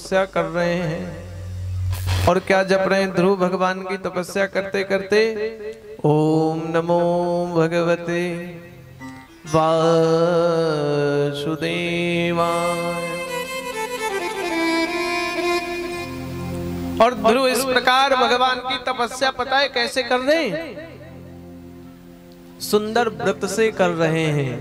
तपस्या कर रहे हैं। और क्या जप रहे हैं? ध्रुव भगवान की तपस्या करते करते ओम नमो भगवते वासुदेवाय। और ध्रुव इस प्रकार भगवान की तपस्या पता है कैसे कर रहे हैं? सुंदर व्रत से कर रहे हैं।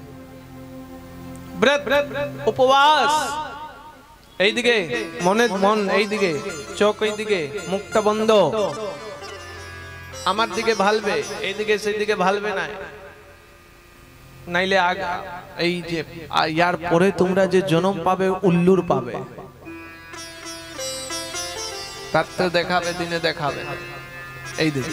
व्रत उपवास এইদিকে মনে মন এইদিকে চোখ এইদিকে মুখটা বন্ধ আমার দিকে ভালবে এইদিকে সেইদিকে ভালবে না নাইলে এই যে ইয়ার পরে তোমরা যে জন্ম পাবে উল্লুর পাবে রাতে দেখাবে দিনে দেখাবে এইদিকে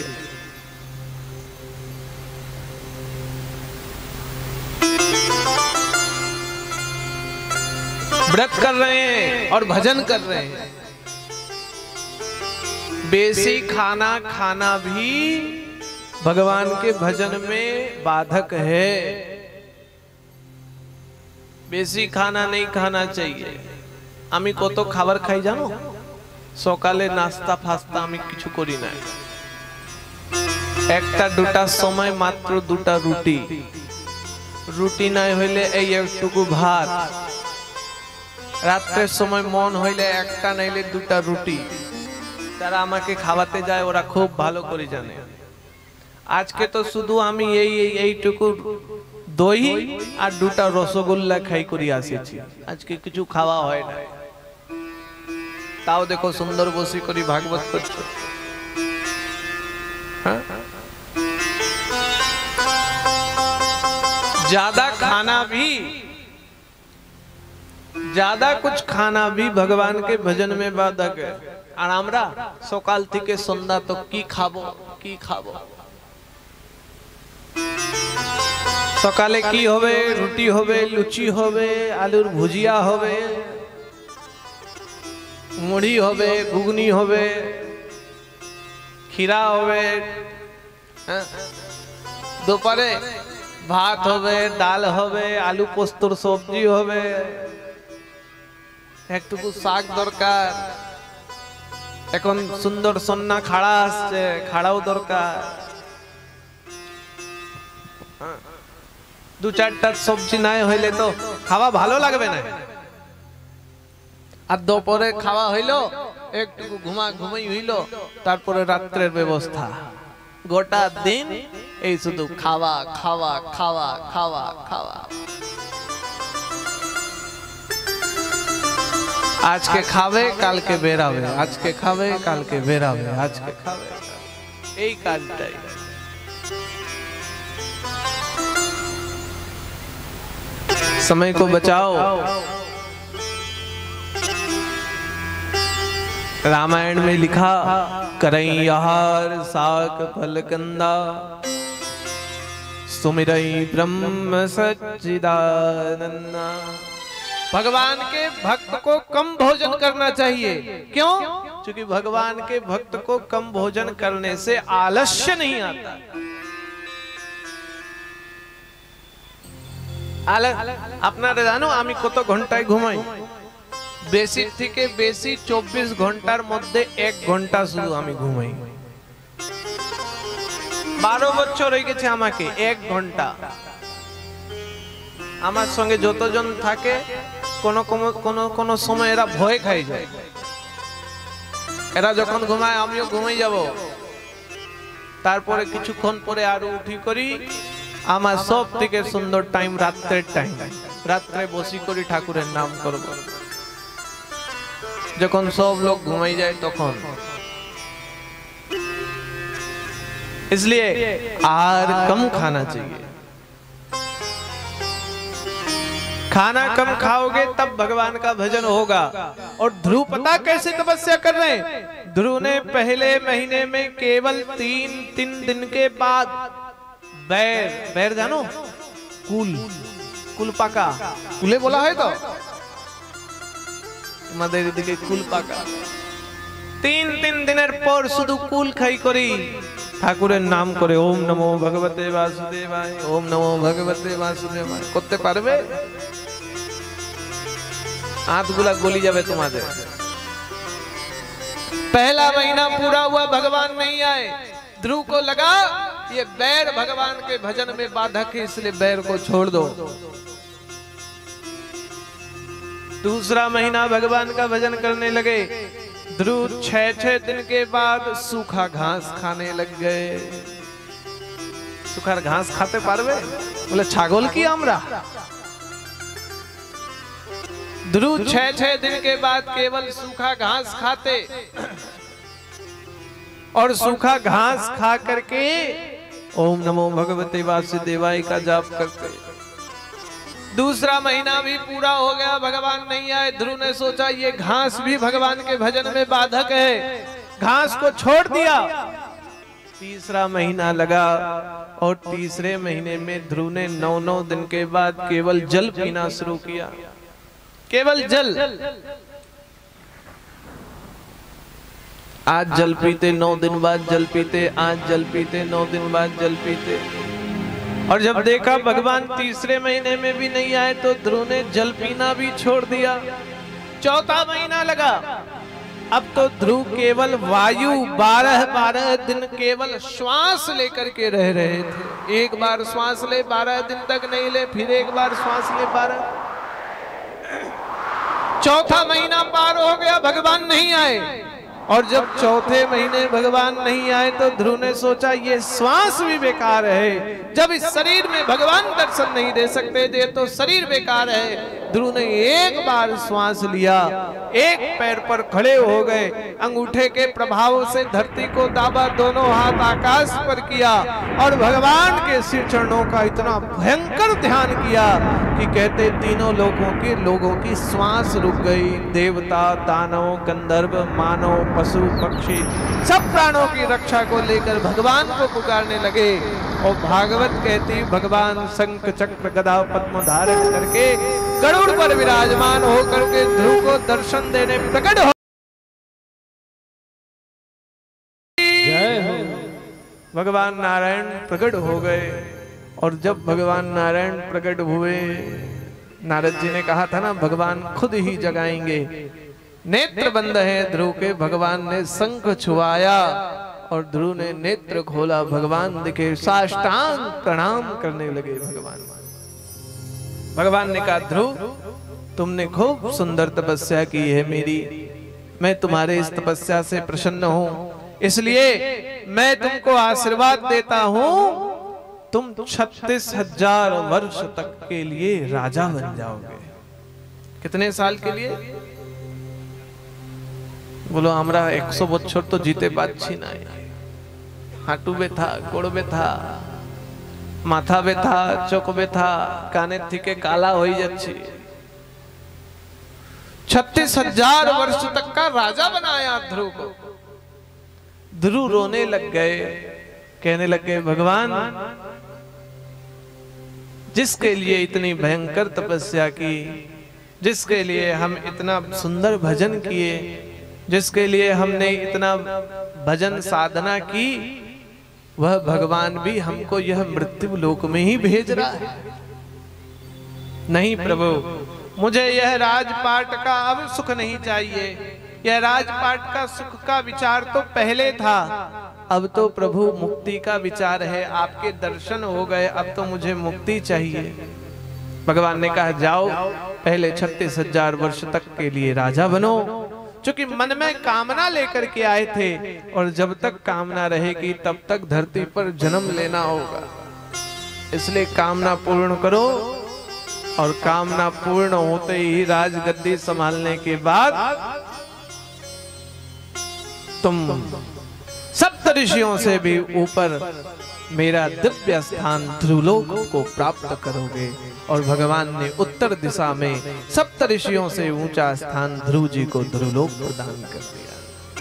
व्रत कर रहे हैं और भजन कर रहे हैं। बेसी खाना खाना भी भगवान के भजन में बाधक है। बेसी खाना नहीं खाना चाहिए। आमी को तो खाबर खाई जानो सकाले नास्ता फास्ता आमी किछु करी ना एकटा दुटा समय मात्र दुटा रुटी रुटी নাই হইলে এই একটুকু ভাত রাতের সময় মন হইলে একটা নাইলে দুটা রুটি যারা আমাকে খাওয়াতে যায় ওরা খুব ভালো করে জানে। আজকে তো শুধু আমি এইটুকু দই আর দুটা রসগোল্লা খাই করি আসিছি আজকে কিছু খাওয়া হয় না তাও দেখো সুন্দর বসি করি ভাগবত করছো হ্যাঁ ज्यादा खाना भी ज्यादा कुछ खाना भी भगवान के भजन में बाधक है। और আমরা সকাল থেকে সন্ধ্যা তো কি খাবো কি খাবো সকালে কি হবে রুটি হবে লুচি হবে আলুর ভুজিয়া হবে মুড়ি হবে ঘুগনি হবে খিরা হবে দুপুরে ভাত হবে ডাল হবে আলু পোস্তর সবজি হবে একটুকু শাক দরকার এখন সুন্দর সন্না খাড়া আসছে খাড়াও দরকার দু চারটা সবজি নাই হইলে তো খাওয়া ভালো লাগবে না। আর দুপুরে খাওয়া হইলো একটু ঘুমাই হইলো তারপরে রাত্রের ব্যবস্থা গোটা দিন এই শুধু খাওয়া খাওয়া খাওয়া খাওয়া খাওয়া आज के खावे काल के बेरावे आज के खावे काल के बेरावे आज के खावे यही काजटाई समय को बचाओ। रामायण में लिखा करई आहार साक फल कंदा सुमिरई ब्रह्म सच्चिदानंदा। भगवान के भक्त को कम भोजन करना चाहिए। क्यों? क्योंकि भगवान के भक्त को कम भोजन करने से आलस्य नहीं आता। আপনারা জানো আমি কত ঘন্টায় ঘুমাই? বেশি থেকে বেশি 24 ঘন্টার মধ্যে 1 ঘন্টা শুধু আমি ঘুমাই। 12 বছর হয়ে গেছে আমাকে 1 ঘন্টা। আমার সঙ্গে যতজন থাকে কোন সময় এরা ভয় খাই যায়। এরা যখন ঘুমায় আমিও ঘুমাই যাব। তারপরে কিছুক্ষণ পরে আরো উঠি করি। আমার সব থেকে সুন্দর টাইম রাত্রের টাইম। রাত্রে বসি করি ঠাকুরের নাম করব। যখন সব লোক ঘুমাই যায় তখন। इसलिए आहार कम खाना चाहिए। खाना कम खाओगे तब भगवान का भजन होगा। और ध्रुव पता कैसे तपस्या कर रहे हैं? ध्रुव ने पहले महीने में केवल 3 दिन के बाद बैर जानो कुल पाका कुले बोला है तो তোমাদের এদিকে কুল পাকা 3 দিনের পর শুধু কুল খাই করি ঠাকুরের নাম করে ওম নমো ভগবতে বাসুদেবায় ওম নমো ভগবতে বাসুদেবায় করতে পারবে? হাতগুলা গলি যাবে তোমাদের। पहला महीना पूरा हुआ, भगवान नहीं आए। ध्रुव को लगा ये बैर भगवान के भजन में बाधक है, इसलिए बैर को छोड़ दो। दूसरा महीना भगवान का भजन करने लगे। ध्रुव 6 दिन के बाद सूखा घास खाने लग गए। सूखा घास खाते पारवे? बोले छागोल की आमरा। ध्रुव 6 दिन के बाद केवल सूखा घास खाते और सूखा घास खा करके ओम नमो भगवते वासुदेवाय का जाप करते। दूसरा महीना भी पूरा हो गया, भगवान नहीं आए। ध्रुव ने सोचा ये घास भी भगवान के भजन में बाधक है, घास को छोड़ दिया। तीसरा महीना लगा और तीसरे महीने में ध्रुव ने 9 दिन के बाद केवल जल पीना शुरू किया। केवल जल। आज जल पीते, 9 दिन बाद जल पीते, आज जल पीते, 9 दिन बाद जल पीते। और जब देखा भगवान तीसरे महीने में भी नहीं आए तो ध्रुव ने जल पीना भी छोड़ दिया। चौथा महीना लगा। अब तो ध्रुव केवल वायु 12 दिन केवल श्वास लेकर के रह रहे थे। एक बार श्वास ले 12 दिन तक नहीं ले, फिर एक बार श्वास ले 12। चौथा महीना पार हो गया, भगवान नहीं आए। और जब चौथे महीने भगवान नहीं आए तो ध्रुव ने सोचा ये श्वास भी बेकार है। जब इस शरीर में भगवान दर्शन नहीं दे सकते थे तो शरीर बेकार है। ध्रुव ने एक बार श्वास लिया, एक पैर पर खड़े हो गए, अंगूठे के प्रभाव से धरती को दाबा, दोनों हाथ आकाश पर किया और भगवान के श्री चरणों का इतना भयंकर ध्यान किया कि कहते तीनों लोगों की श्वास रुक गई। देवता, दानव, गंधर्व, मानव, पशु, पक्षी सब प्राणों की रक्षा को लेकर भगवान को पुकारने लगे। और भागवत कहती भगवान शंख चक्र गदा पद्म धारण करके गरुड़ पर विराजमान होकर के ध्रुव को दर्शन देने प्रकट हो। जय हो। भगवान नारायण प्रकट हो गए। और जब भगवान नारायण प्रकट हुए, नारद जी ने कहा था ना भगवान खुद ही जगाएंगे। नेत्र बंद है ध्रुव के, भगवान ने शंख छुआया और ध्रुव ने नेत्र खोला, भगवान दिखे, साष्टांग प्रणाम करने लगे। भगवान ने कहा ध्रुव तुमने खूब सुंदर तपस्या की है मेरी, मैं तुम्हारे इस तपस्या से प्रसन्न हूं, इसलिए मैं तुमको आशीर्वाद देता हूं, तुम 36,000 वर्ष तक के लिए राजा बन जाओगे। कितने साल के लिए? बोलो हमरा 100 বছর तो जीते पाচ্ছি না। হাঁটু ব্যথা, গোড় ব্যথা, মাথা ব্যথা, চোখ ব্যথা, কানের থেকে কালা হয়ে যাচ্ছে। 36,000 वर्ष तक का राजा बनाया ध्रुव को। ध्रुव रोने लग गए, कहने लग गए भगवान जिसके लिए इतनी भयंकर तपस्या की, जिसके लिए हम इतना सुंदर भजन किए, जिसके लिए हमने इतना भजन साधना की, वह भगवान भी हमको यह मृत्यु लोक में ही भेज रहा है। नहीं प्रभु, मुझे यह राजपाट का अब सुख नहीं चाहिए। यह राजपाट का सुख का विचार तो पहले था, अब तो प्रभु मुक्ति का विचार है। आपके दर्शन हो गए, अब तो मुझे मुक्ति चाहिए। भगवान ने कहा जाओ पहले 36,000 वर्ष तक के लिए राजा बनो, क्योंकि मन में कामना लेकर के आए थे और जब तक कामना रहेगी तब तक धरती पर जन्म लेना होगा। इसलिए कामना पूर्ण करो और कामना पूर्ण होते ही राजगद्दी संभालने के बाद तुम सप्तऋषियों से भी ऊपर मेरा दिव्य स्थान ध्रुवलोक को प्राप्त करोगे। और भगवान ने उत्तर दिशा में सप्तऋषियों से ऊंचा स्थान ध्रुव जी को ध्रुवलोक प्रदान कर दिया।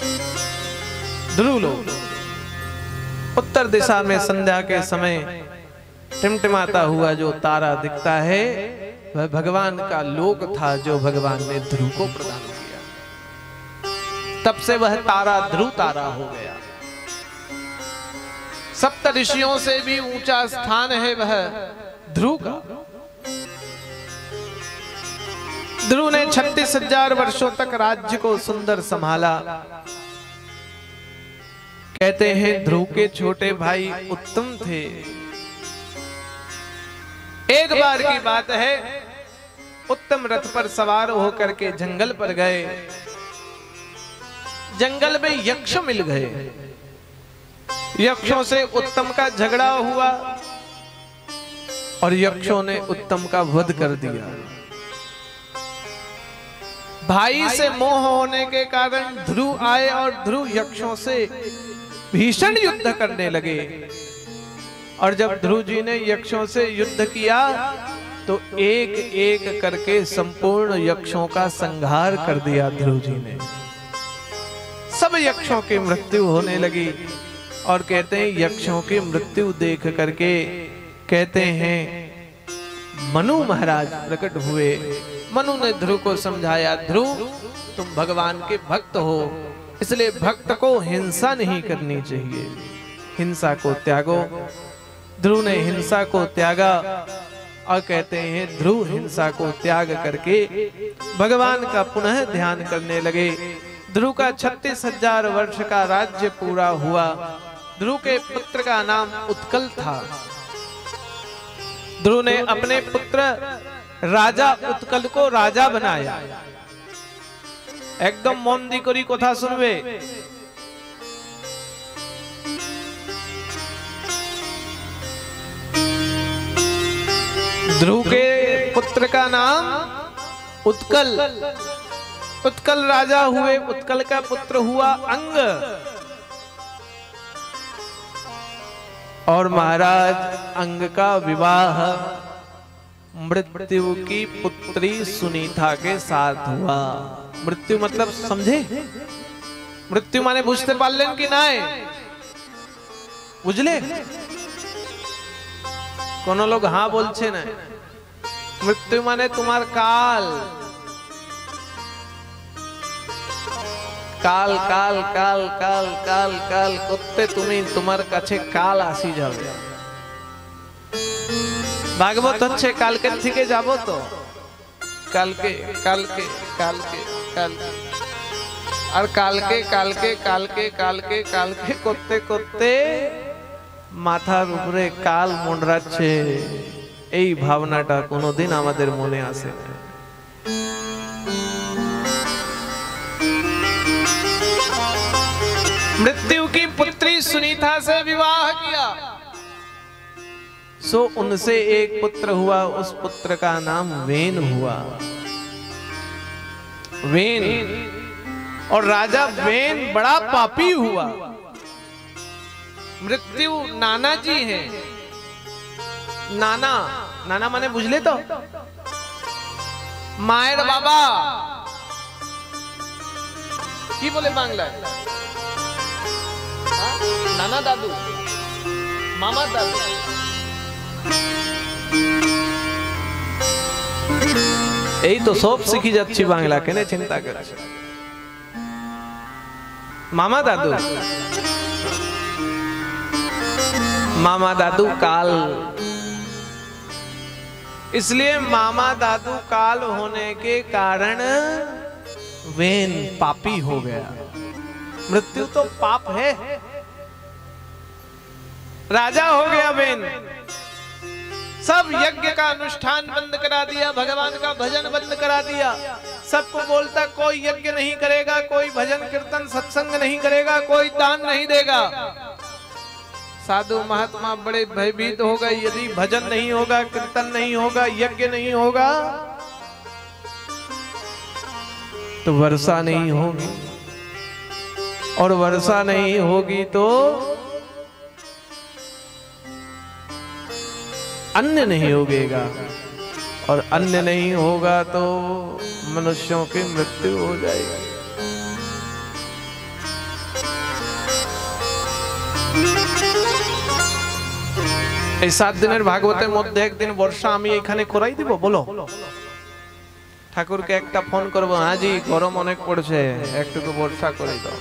ध्रुवलोक उत्तर दिशा में संध्या के समय टिमटिमाता हुआ जो तारा दिखता है वह भगवान का लोक था, जो भगवान ने ध्रुव को प्रदान किया। तब से वह तारा ध्रुव तारा हो गया। सप्तऋषियों से भी ऊंचा स्थान है वह ध्रुव का। ध्रुव ने 36,000 वर्षों तक राज्य को सुंदर संभाला। कहते हैं ध्रुव के छोटे भाई उत्तम थे। एक बार की बात है, उत्तम रथ पर सवार होकर के जंगल पर गए। जंगल में यक्ष मिल गए। यक्षों से उत्तम का झगड़ा हुआ और यक्षों ने उत्तम का वध कर दिया। भाई से मोह होने के कारण ध्रुव आए और ध्रुव यक्षों से भीषण युद्ध करने लगे। और जब ध्रुव जी ने यक्षों से युद्ध किया तो एक एक करके संपूर्ण यक्षों का संहार कर दिया ध्रुव जी ने। सब यक्षों की मृत्यु होने लगी। और कहते हैं यक्षों की मृत्यु देख करके कहते हैं मनु महाराज प्रकट हुए। मनु ने ध्रुव को समझाया, ध्रुव तुम भगवान के भक्त हो, इसलिए भक्त को हिंसा नहीं करनी चाहिए, हिंसा को त्यागो। ध्रुव ने हिंसा को त्यागा और कहते हैं ध्रुव हिंसा को त्याग करके भगवान का पुनः ध्यान करने लगे। ध्रुव का 36,000 वर्ष का राज्य पूरा हुआ। ध्रुव के पुत्र का नाम उत्कल था। ध्रुव ने अपने पुत्र राजा उत्कल को राजा बनाया। एकदम मन दी करी कथा सुनबे। ध्रुव के पुत्र का नाम उत्कल। उत्कल राजा हुए। उत्कल का पुत्र हुआ अंग। और महाराज अंग का विवाह मृत्यु की पुत्री सुनीता के साथ हुआ। मृत्यु मतलब समझे? मृत्यु माने बुझते पारलेन कि नाय? बुझले? कोनो लोग हाँ बोलছে না। मृत्यु माने तुम्हार काल। काल काल काल काल काल काल করতে তুমি তোমার কাছে কাল আসি যাবে। ভাগবত হচ্ছে কালকের থেকে যাব তো কালকে কালকে কালকে কালকে আর কালকে কালকে কালকে কালকে কালকে করতে করতে মাথার উপরে কাল মন্ডরাচ্ছে। এই ভাবনাটা কোনোদিন আমাদের মনে আসে না। मृत्यु की पुत्री सुनीता से विवाह किया। सो उनसे एक पुत्र हुआ। उस पुत्र का नाम वेन हुआ। वेन। और राजा वेन बड़ा पापी हुआ। मृत्यु नाना जी हैं। नाना नाना माने बुझले तो मायर बाबा की बोले बांग्लाয় नाना दादू मामा दादू। এই তো সব শিখি যাচ্ছি বাংলা, কেন চিন্তা করছ? मामा दादू। मामा दादू काल। इसलिए मामा दादू काल होने के कारण वेन पापी हो गया। मृत्यु तो पाप है। राजा हो गया वेन। सब यज्ञ का अनुष्ठान बंद करा दिया, भगवान का भजन बंद करा दिया। सबको बोलता कोई यज्ञ नहीं करेगा, कोई भजन कीर्तन सत्संग नहीं करेगा, कोई दान नहीं देगा। साधु महात्मा बड़े भयभीत हो गए। यदि भजन नहीं होगा, कीर्तन नहीं होगा, यज्ञ नहीं होगा तो वर्षा नहीं होगी। और वर्षा नहीं होगी तो अन्न नहीं उगेगा। और अन्न नहीं होगा तो मनुष्यों की मृत्यु हो जाएगी। এই 7 দিনের ভাগবতের মধ্যে একদিন বর্ষা আমি এখানে করাই দিব। বলো ঠাকুরকে একটা ফোন করব, হ্যাঁ জি গরম অনেক পড়ছে, একটু বর্ষা করে দাও।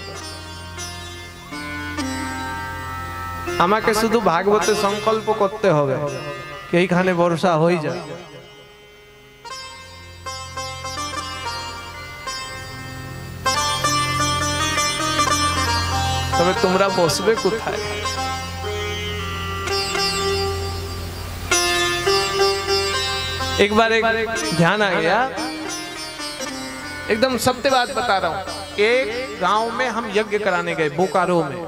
আমাকে শুধু ভাগবতে সংকল্প করতে হবে कि এইখানে বর্ষা হয়ে যায়। तबे तुमरा बसबे कोथाय। एक बार एक ध्यान आ गया, एकदम सत्य बात बता रहा हूं। एक गांव में हम यज्ञ कराने गए, बोकारो में,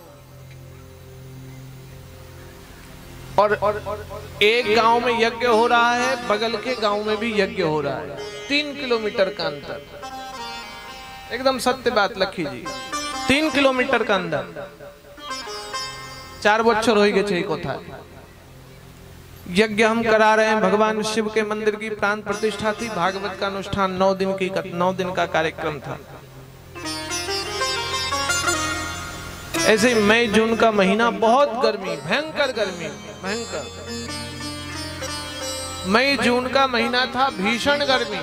और एक गांव में यज्ञ हो रहा है, बगल के गांव में भी यज्ञ हो रहा है, 3 किलोमीटर का अंतर। एकदम सत्य बात लखी जी, 3 किलोमीटर का अंदर। 4 बच्चर हो गए कोथा। यज्ञ हम करा रहे हैं, भगवान शिव के मंदिर की प्राण प्रतिष्ठा थी, भागवत का अनुष्ठान 9 दिन का कार्यक्रम था। ऐसे मई जून का महीना, बहुत गर्मी, भयंकर गर्मी, भयंकर मई जून का महीना था, भीषण गर्मी।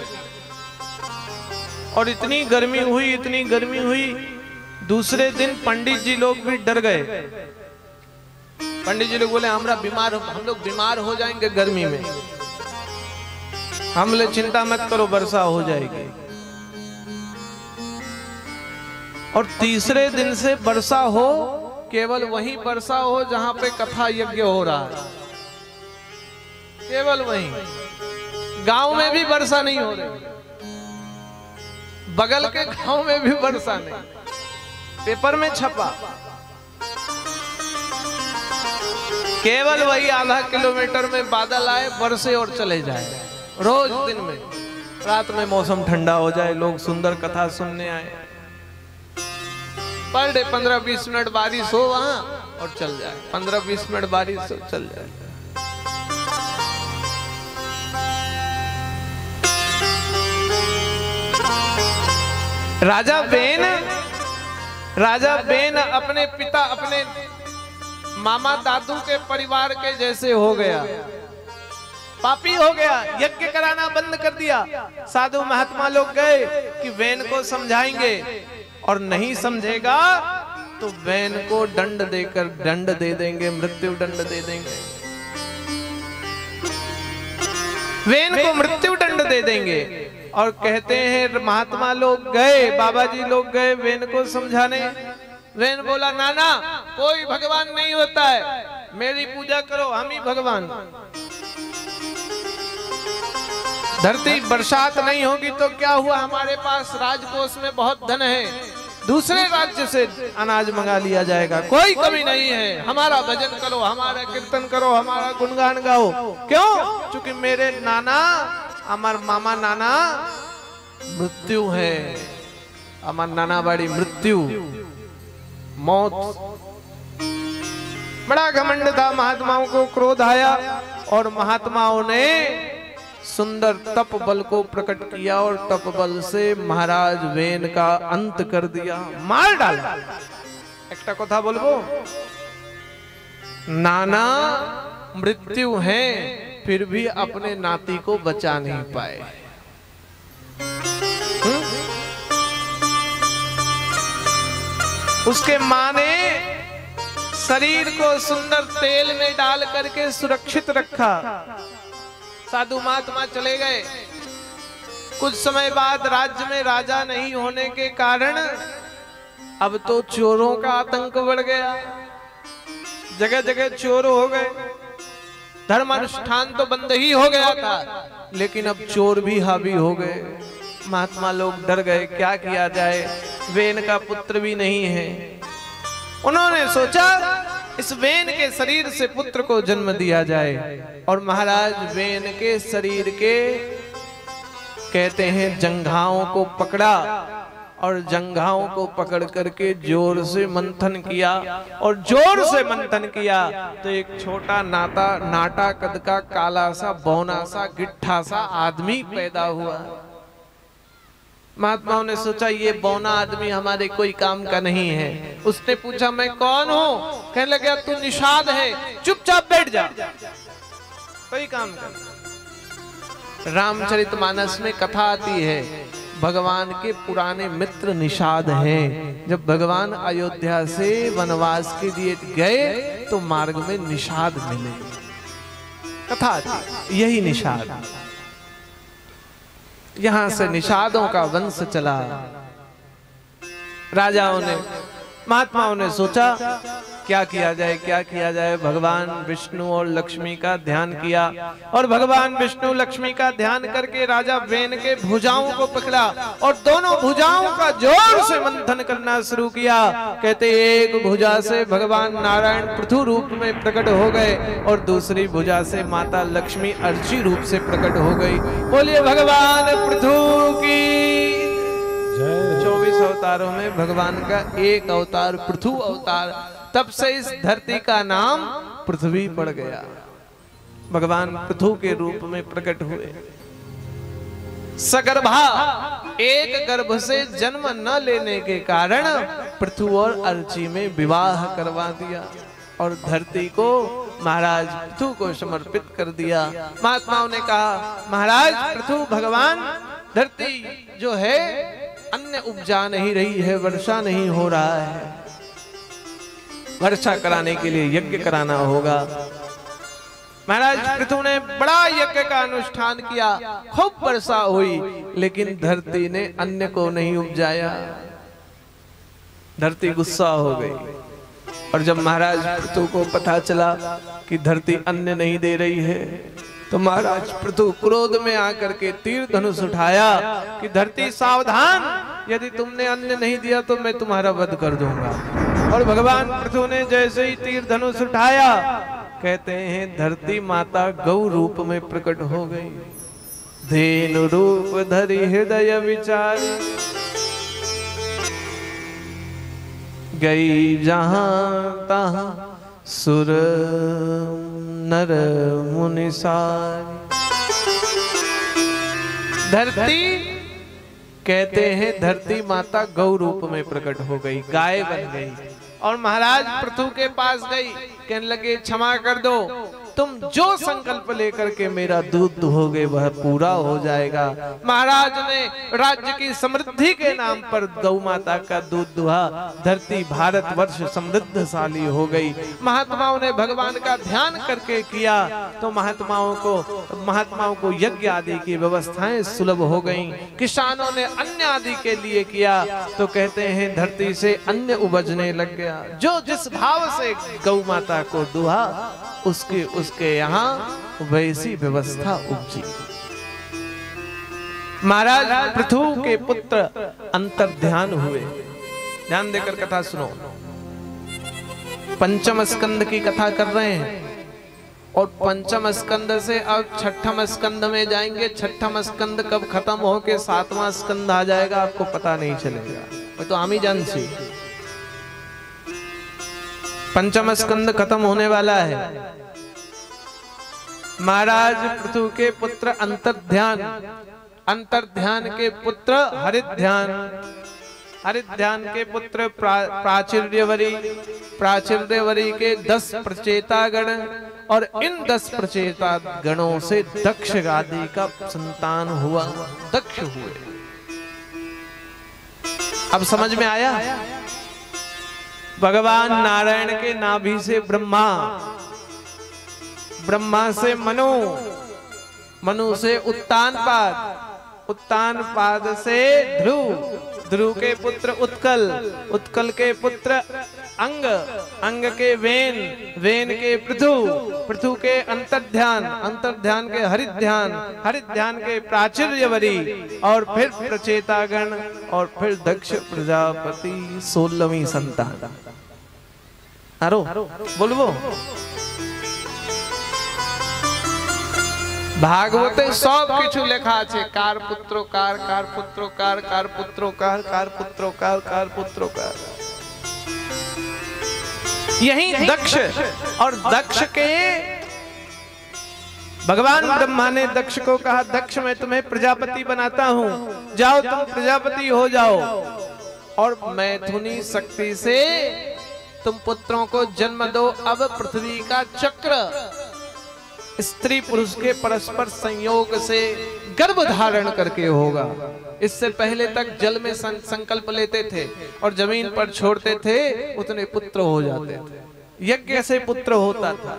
और इतनी गर्मी हुई, दूसरे दिन पंडित जी लोग भी डर गए। पंडित जी लोग बोले हम लोग बीमार हो जाएंगे गर्मी में। हम बोले चिंता मत करो, वर्षा हो जाएगी। और तीसरे दिन से वर्षा हो, केवल वहीं वर्षा हो जहां पे कथा यज्ञ हो रहा है, केवल वहीं। गांव में भी वर्षा नहीं हो रही, बगल के गांव में भी वर्षा नहीं। पेपर में छपा, केवल वही आधा किलोमीटर में बादल आए, बरसे और चले जाए। रोज दिन में, रात में मौसम ठंडा हो जाए, लोग सुंदर कथा सुनने आए। पर डे 15-20 मिनट बारिश हो वहां और चल जाए, 15-20 मिनट बारिश हो चल जाए। राजा बेन अपने पिता, अपने मामा दादू के परिवार के जैसे हो गया, पापी हो गया, यज्ञ कराना बंद कर दिया। साधु महात्मा लोग गए कि वेन को समझाएंगे, और नहीं समझेगा तो वेन को दंड दे देंगे, मृत्यु दंड दे देंगे। वेन को मृत्यु दंड दे देंगे। और कहते हैं महात्मा लोग गए, बाबा जी लोग गए वेन को समझाने। वेन बोला नाना, कोई भगवान नहीं होता है, मेरी पूजा करो, हम ही भगवान। धरती बरसात नहीं होगी तो क्या हुआ, हमारे पास राजकोष में बहुत धन है, दूसरे राज्य से अनाज मंगा लिया जाएगा, कोई कमी नहीं है। हमारा भजन करो, हमारा कीर्तन करो, हमारा गुणगान गाओ। क्यों? क्योंकि मेरे नाना, हमार मामा नाना मृत्यु है, हमार नाना बाड़ी मृत्यु, मौत। बड़ा घमंड था, महात्माओं को क्रोध आया और महात्माओं ने सुंदर तप बल को प्रकट किया और तप बल से महाराज वेन का अंत कर दिया, मार डाला। एक कथा बोलबो, नाना मृत्यु है फिर भी अपने नाती को बचा नहीं पाए। उसके मां ने शरीर को सुंदर तेल में डाल करके सुरक्षित रखा। साधु महात्मा चले गए। कुछ समय बाद राज्य में राजा नहीं होने के कारण अब तो चोरों का आतंक बढ़ गया, जगह जगह चोर हो गए। धर्मानुष्ठान तो बंद ही हो गया था, लेकिन अब चोर भी हावी हो गए। महात्मा लोग डर गए, क्या किया जाए, वेन का पुत्र भी नहीं है। उन्होंने सोचा इस वेन के शरीर से पुत्र को जन्म दिया जाए। और महाराज वेन के शरीर के कहते हैं जंघाओं को पकड़ा, और जंघाओं को पकड़ करके जोर से मंथन किया। और जोर से मंथन किया तो एक छोटा नाटा कद का काला सा बौना सा गिट्ठा सा आदमी पैदा हुआ। महात्माओं ने सोचा ये बौना आदमी हमारे कोई काम का नहीं है। उसने पूछा मैं कौन हूँ? कहने लगा तू निषाद है, चुपचाप बैठ जा, कोई काम कर। रामचरितमानस में कथा आती है, भगवान के पुराने मित्र निषाद हैं। जब भगवान अयोध्या से वनवास के लिए गए तो मार्ग में निषाद मिले, कथा थी यही निषाद। यहां से निषादों का वंश चला। राजाओं ने महात्माओं ने सोचा क्या किया जाए, क्या किया जाए। भगवान विष्णु और लक्ष्मी का ध्यान किया और भगवान विष्णु लक्ष्मी का ध्यान करके राजा वेन के भुजाओं को पकड़ा और दोनों भुजाओं का जोर से मंथन करना शुरू किया। कहते एक भुजा से भगवान नारायण पृथु रूप में प्रकट हो गए और दूसरी भुजा से माता लक्ष्मी अर्ची रूप से प्रकट हो गई। बोलिए भगवान पृथु की 24 अवतारों में भगवान का एक अवतार पृथु अवतार, तब से इस धरती का नाम पृथ्वी पड़ गया। भगवान पृथु के रूप में प्रकट हुए। सगर्भा एक गर्भ से जन्म न लेने के कारण पृथु और अर्ची में विवाह करवा दिया और धरती को महाराज पृथु को समर्पित कर दिया। महात्माओं ने कहा महाराज पृथु भगवान, धरती जो है अन्न उपजा नहीं रही है, वर्षा नहीं हो रहा है, वर्षा कराने के लिए यज्ञ कराना होगा। महाराज पृथु ने बड़ा यज्ञ का अनुष्ठान किया, खूब वर्षा हुई, लेकिन धरती ने अन्न को नहीं उपजाया। धरती गुस्सा हो गई और जब महाराज पृथु को पता चला कि धरती अन्न नहीं दे रही है तो महाराज पृथु क्रोध में आकर के तीर धनुष उठाया कि धरती सावधान, यदि तुमने अन्न नहीं दिया तो मैं तुम्हारा वध कर दूंगा। और भगवान पृथु ने जैसे ही तीर धनुष उठाया, कहते हैं धरती माता गौ रूप में प्रकट हो गई। धेनु रूप धरि हृदय विचार, गई जहां तहां सुर नर मुनि सारी। धरती कहते हैं धरती माता गौ रूप में प्रकट हो गई, गाय बन गई और महाराज पृथु के पास गई, कहने लगे क्षमा कर दो, तुम जो संकल्प लेकर के मेरा दूध दुहोगे वह पूरा हो जाएगा। महाराज ने राज्य की समृद्धि के नाम पर गौ माता का दूध दुहा, धरती भारतवर्ष समृद्धशाली हो गई। महात्माओं ने भगवान का ध्यान करके किया तो महात्माओं को यज्ञ आदि की व्यवस्थाएं सुलभ हो गईं। किसानों ने अन्न आदि के लिए किया तो कहते हैं धरती से अन्न उपजने लग गया। जो जिस भाव से गौ माता को दुहा उसके यहाँ वैसी व्यवस्था उपजी। महाराज पृथु के पुत्र अंतर्ध्यान हुए। ध्यान देकर कथा सुनो। पंचम स्कंद की कथा कर रहे हैं और पंचम स्कंद से अब छठम स्कंद में जाएंगे। छठम स्कंद कब खत्म हो के सातवां स्कंद आ जाएगा आपको पता नहीं चलेगा, मैं तो आमी जान सी। पंचम स्कंद खत्म होने वाला है। महाराज पृथु के पुत्र अंतर्ध्यान, अंतर्ध्यान के पुत्र हरिध्यान, हरिध्यान के पुत्र प्राचुर्यवरी, प्राचुर्यवरी के 10 प्रचेता गण और इन 10 प्रचेता गणों से दक्ष आदि का संतान हुआ, दक्ष हुए। अब समझ में आया? भगवान नारायण के नाभि से ब्रह्मा, ब्रह्मा से मनु, मनु से उत्तानपाद, उत्तानपाद से ध्रुव, ध्रुव के पुत्र उत्कल, उत्कल के पुत्र अंग, अंग के वेन, वेन के पृथु, पृथु के अंतर्ध्यान, अंतर्ध्यान के हरिध्यान, हरिध्यान के प्राचुर्यवरी और फिर प्रचेतागण और फिर दक्ष प्रजापति 16वीं संतान। आरो बोलबो भागवते सब किछु लेखा আছে। कार पुत्रोकार, कार पुत्रोकार, कार पुत्रोकार, कार पुत्रोकार, कार पुत्रोकार। यही दक्ष और दक्ष के भगवान ब्रह्मा ने दक्ष को कहा दक्ष मैं तुम्हें प्रजापति बनाता हूं, जाओ तुम प्रजापति हो जाओ और मैथुनी शक्ति से तुम पुत्रों को जन्म दो। अब पृथ्वी का चक्र स्त्री पुरुष के परस्पर संयोग से गर्भ धारण करके होगा। इससे पहले तक जल में संकल्प लेते थे और जमीन पर छोड़ते थे, उतने पुत्र हो जाते थे। यज्ञ से पुत्र होता था।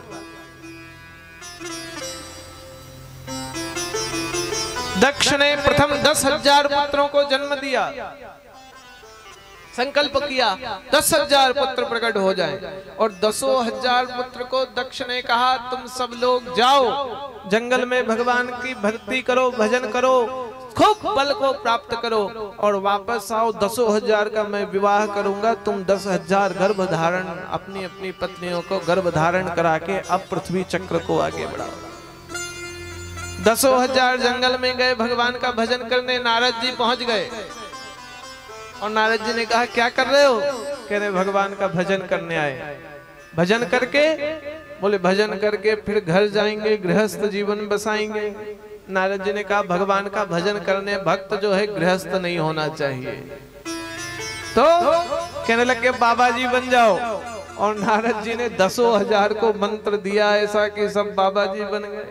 दक्ष ने प्रथम 10,000 पुत्रों को जन्म दिया। संकल्प किया 10,000 पुत्र प्रकट हो जाएं। और 10,000 पुत्र को दक्ष ने कहा तुम सब लोग जाओ जंगल में भगवान की भक्ति करो, भजन करो, खूब बल को प्राप्त करो और वापस आओ। 10,000 का मैं विवाह करूंगा, तुम 10,000 गर्भ धारण अपनी अपनी पत्नियों को गर्भ धारण करा के अब पृथ्वी चक्र को आगे बढ़ाओ। 10,000 जंगल में गए भगवान का भजन करने। नारद जी पहुंच गए और नारद जी ने कहा क्या कर रहे हो? कह रहे भगवान का भजन करने आए। भजन करके बोले भजन करके फिर घर जाएंगे, गृहस्थ जीवन बसाएंगे। नारद जी ने कहा भगवान का भजन करने भक्त जो है गृहस्थ नहीं होना चाहिए। तो कहने लगे बाबा जी बन जाओ। और नारद जी ने 10,000 को मंत्र दिया ऐसा कि सब बाबा जी बन गए।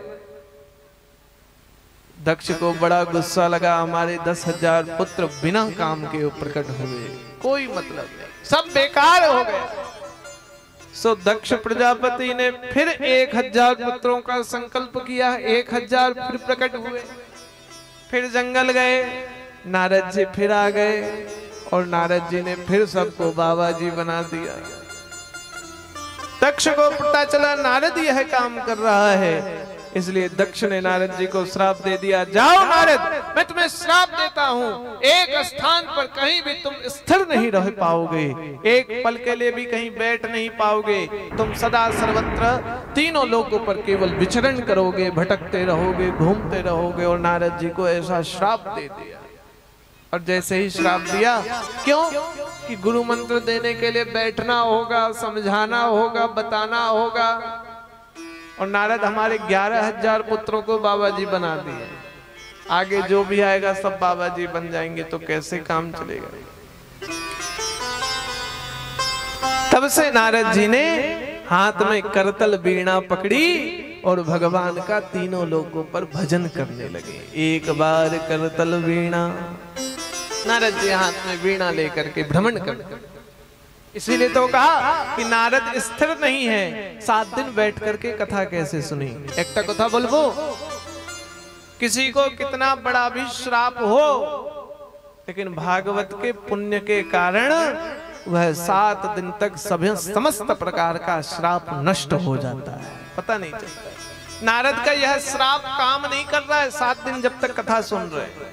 दक्ष को बड़ा गुस्सा लगा, हमारे 10,000 पुत्र बिना काम के प्रकट हुए, कोई मतलब नहीं, सब बेकार हो गए। सो दक्ष प्रजापति ने फिर 1,000 पुत्रों का संकल्प किया। 1,000 फिर प्रकट हुए। फिर जंगल गए, नारद जी फिर आ गए और नारद जी ने फिर सबको बाबा जी बना दिया। दक्ष को पता चला नारद यह काम कर रहा है, इसलिए दक्ष ने नारद जी को श्राप दे दिया, जाओ नारद मैं तुम्हें श्राप देता हूँ, एक स्थान पर कहीं भी तुम स्थिर नहीं रह पाओगे, एक पल के लिए भी कहीं बैठ नहीं पाओगे, तुम सदा सर्वत्र तीनों लोगों पर केवल विचरण करोगे, भटकते रहोगे, घूमते रहोगे। और नारद जी को ऐसा श्राप दे दिया। और जैसे ही श्राप दिया, क्यों कि गुरु मंत्र देने के लिए बैठना होगा, समझाना होगा, बताना होगा। और नारद हमारे 11,000 पुत्रों को बाबा जी बना दिए, आगे जो भी आएगा सब बाबा जी बन जाएंगे, तो कैसे काम चलेगा। तब से नारद जी ने हाथ में करतल वीणा पकड़ी और भगवान का तीनों लोगों पर भजन करने लगे। एक बार करतल वीणा, नारद जी हाथ में वीणा लेकर के भ्रमण करते। इसीलिए तो कहा कि नारद स्थिर नहीं है, 7 दिन बैठ करके कथा कैसे सुनी। एक कथा बोलबो, किसी को कितना बड़ा भी श्राप हो, लेकिन भागवत के पुण्य के कारण वह 7 दिन तक सभी समस्त प्रकार का श्राप नष्ट हो जाता है, पता नहीं चलता। नारद का यह श्राप काम नहीं कर रहा है 7 दिन जब तक कथा सुन रहे हैं।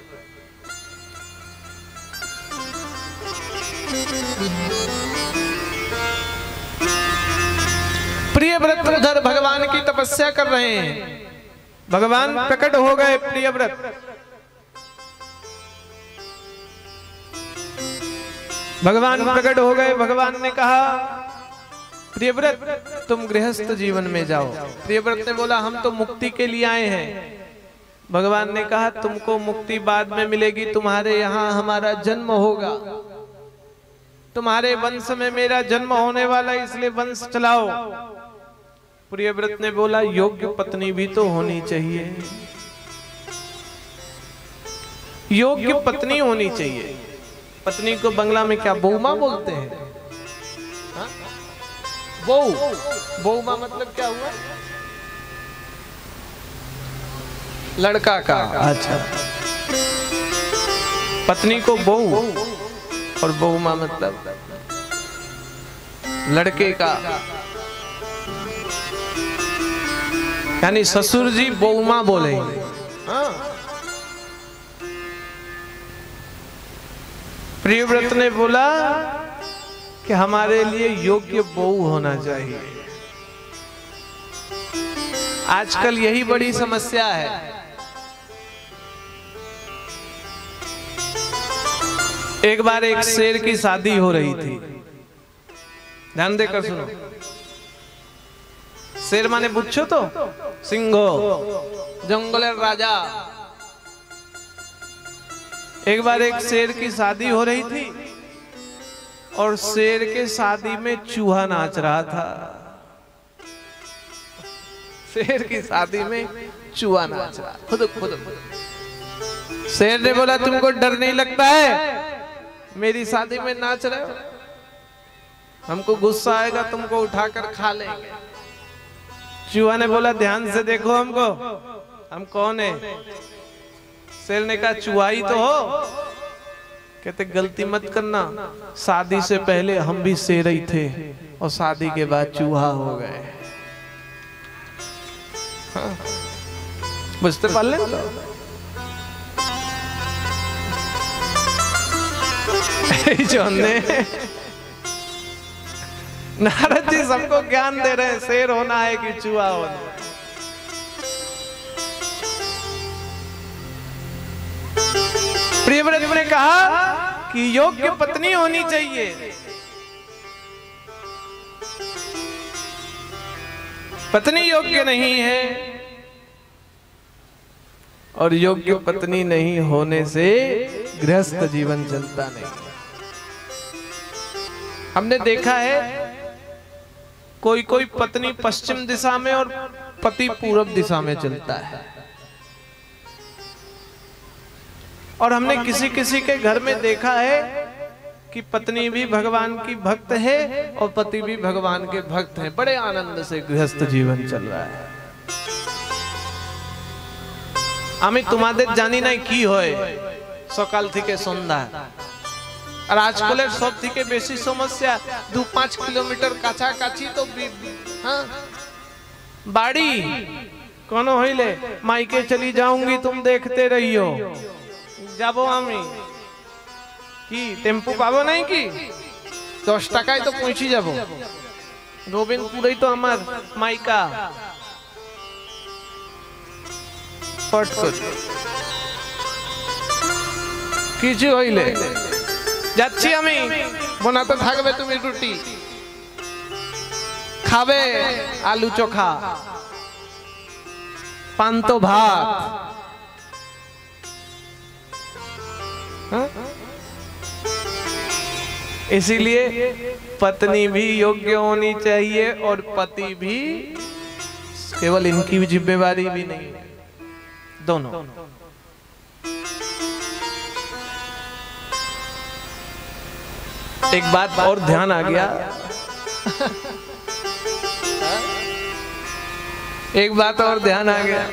प्रियव्रत उधर भगवान की तपस्या कर रहे हैं, भगवान प्रकट हो गए। प्रियव्रत भगवान प्रकट हो गए। भगवान ने कहा प्रियव्रत तुम गृहस्थ जीवन में जाओ। प्रियव्रत ने बोला हम तो मुक्ति के लिए आए हैं। भगवान ने कहा तुमको मुक्ति बाद में मिलेगी, तुम्हारे यहाँ हमारा जन्म होगा, तुम्हारे वंश में मेरा जन्म होने वाला, इसलिए वंश चलाओ। प्रियव्रत ने बोला योग्य पत्नी भी तो होनी चाहिए, योग्य पत्नी होनी चाहिए। पत्नी को बंगला में क्या बहुमा बोलते हैं? बहू, बहुमा मतलब क्या हुआ? लड़का का। अच्छा, पत्नी को बहू और बहुमा मतलब लड़के का, यानी ससुर जी बहुमा बोलेंगे। प्रियव्रत ने बोला कि हमारे लिए योग्य बहू होना चाहिए। आजकल यही बड़ी समस्या है। एक बार एक शेर की शादी हो रही थी, ध्यान देकर सुनो। शेर माने बुच्छो तो सिंहो, जंगलेर राजा। एक बार एक शेर की शादी हो रही थी और शेर के शादी में चूहा नाच रहा था। शेर की शादी में चूहा नाच रहा, खुद खुद। शेर ने बोला तुमको डर नहीं लगता है, मेरी शादी में नाच रहे हो, हमको गुस्सा आएगा तुमको उठाकर खा लेंगे। चूहा ने बोला ध्यान से देखो हमको, हम कौन है? शेर ने कहा चूहा ही तो हो, कहते गलती मत करना, शादी से पहले हम भी शेर ही थे और शादी के बाद चूहा हो गए। हाँ। बुझते पाले जो नारद जी सबको ज्ञान दे रहे हैं, शेर होना है कि चूहा होना है। प्रियव्रत ने कहा कि योग्य पत्नी होनी चाहिए। पत्नी योग्य नहीं है और योग्य पत्नी नहीं होने से गृहस्थ जीवन चलता नहीं। हमने देखा है कोई कोई पत्नी पश्चिम दिशा में और पति पूर्व दिशा में चलता है, और हमने किसी किसी के घर में देखा है कि पत्नी भी भगवान की भक्त है और पति भी भगवान के भक्त हैं। बड़े आनंद से गृहस्थ जीवन चल रहा है। আমি তোমাদের জানি নাই কি হয় সকাল থেকে সন্ধ্যা, আর আজকালের সব থেকে বেশি সমস্যা 2-5 কিলোমিটার কাছাকাছি তো হ্যাঁ বাড়ি কোনো হইলে মাইকে চলি যাऊंगी तुम देखते रहियो, যাবো আমি কি টেম্পো পাবো নাই কি 10 টাকায় তো পৌঁছে যাব। গোবিন্দপুরেই তো আমার মাইকা কিছু হইলে যাচ্ছি আমি, বানাতে থাকবে তুমি রুটি, খাবে আলু চোখা, পান্ত ভাত। इसीलिए पत्नी भी योग्य होनी चाहिए और पति भी, केवल इनकी भी जिम्मेवारी भी नहीं, दोनों। एक बात और ध्यान आ गया एक बात और ध्यान आ गया।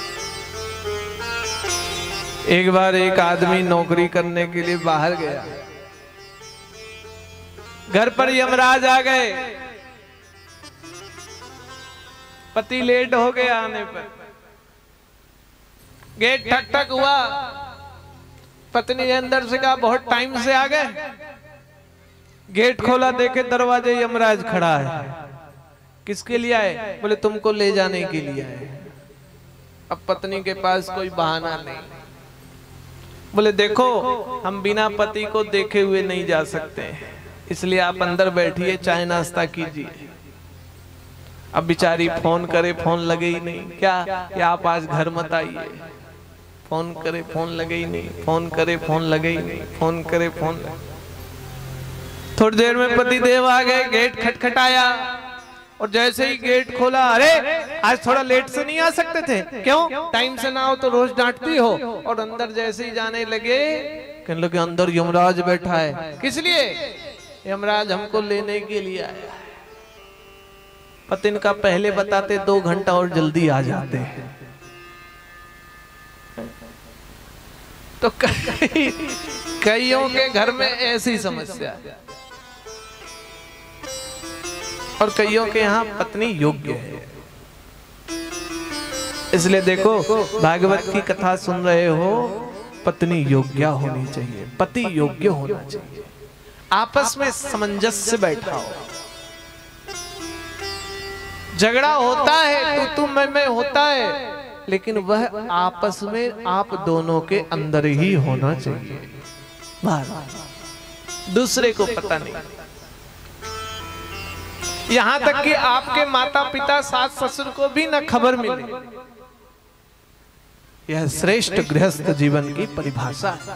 एक बार एक आदमी नौकरी करने के लिए बाहर गया, घर पर यमराज आ गए, पति लेट हो गया आने पर, गेट ठक ठक हुआ, पत्नी ने अंदर से कहा बहुत टाइम से आ गए। गेट खोला, देखे दरवाजे यमराज खड़ा है। किसके लिए आए? बोले तुमको ले जाने के लिए आए। अब पत्नी के पास कोई बहाना नहीं। बोले देखो हम बिना पति को देखे हुए नहीं जा सकते, इसलिए आप अंदर बैठिए, चाय नाश्ता कीजिए। अब बेचारी फोन करे, फोन लगे ही नहीं। क्या कि आप आज घर मत आइए। फोन करे, फोन लगे ही नहीं, फोन करे, फोन लगे ही नहीं, फोन करे, फोन। थोड़ी देर में पति देव आ गए, गेट खटखटाया, और जैसे ही गेट खोला, अरे आज थोड़ा लेट से नहीं आ सकते थे? क्यों? टाइम से ना आओ तो रोज डांटती हो। और अंदर जैसे ही जाने लगे, कहने लगे अंदर यमराज बैठा है। किस लिए? यमराज हमको लेने के लिए आया। पतिन का पहले बताते 2 घंटा और जल्दी आ जाते हैं। तो कईयों के घर में ऐसी समस्या है, और कईयों के यहाँ पत्नी योग्य है। इसलिए देखो भागवत की कथा सुन रहे हो, पत्नी योग्य होनी चाहिए, पति योग्य होना चाहिए। आपस में सामंजस्य बैठाओ। झगड़ा होता है, तू मैं होता है, लेकिन वह आपस में आप दोनों के अंदर ही होना चाहिए, बाहर दूसरे को पता नहीं। यहां तक कि आपके माता पिता सास ससुर को भी न खबर मिले। यह श्रेष्ठ गृहस्थ जीवन की परिभाषा है।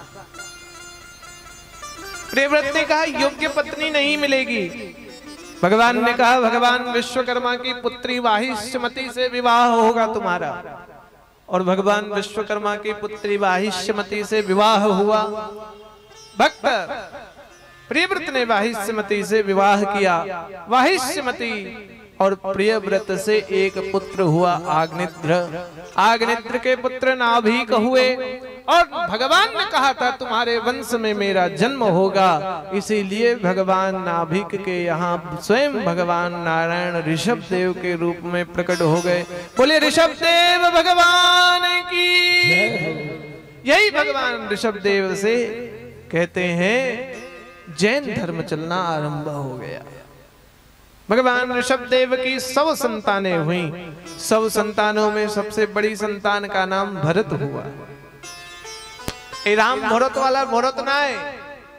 प्रियव्रत ने कहा योग्य पत्नी नहीं मिलेगी। भगवान ने कहा भगवान विश्वकर्मा की पुत्री वाहिष्यमती से विवाह होगा तुम्हारा, और भगवान विश्वकर्मा की पुत्री वाहिष्यमती से विवाह हुआ। भक्त प्रियव्रत ने वाहिष्यमती से विवाह किया। वाहिष्यमती और प्रियव्रत से एक पुत्र हुआ आग्निद्र। आग्निद्र के पुत्र नाभिक हुए। और भगवान ने कहा था तुम्हारे वंश में मेरा जन्म होगा, इसीलिए भगवान नाभिक के यहाँ स्वयं भगवान नारायण ऋषभ देव के रूप में प्रकट हो गए। बोले ऋषभ देव भगवान की। यही भगवान ऋषभ देव से कहते हैं जैन धर्म चलना आरंभ हो गया। भगवान ऋषभ देव की 100 संतानें हुई। 100 संतानों में सबसे बड़ी संतान का नाम भरत हुआ। ये राम भरत वाला भरत ना है,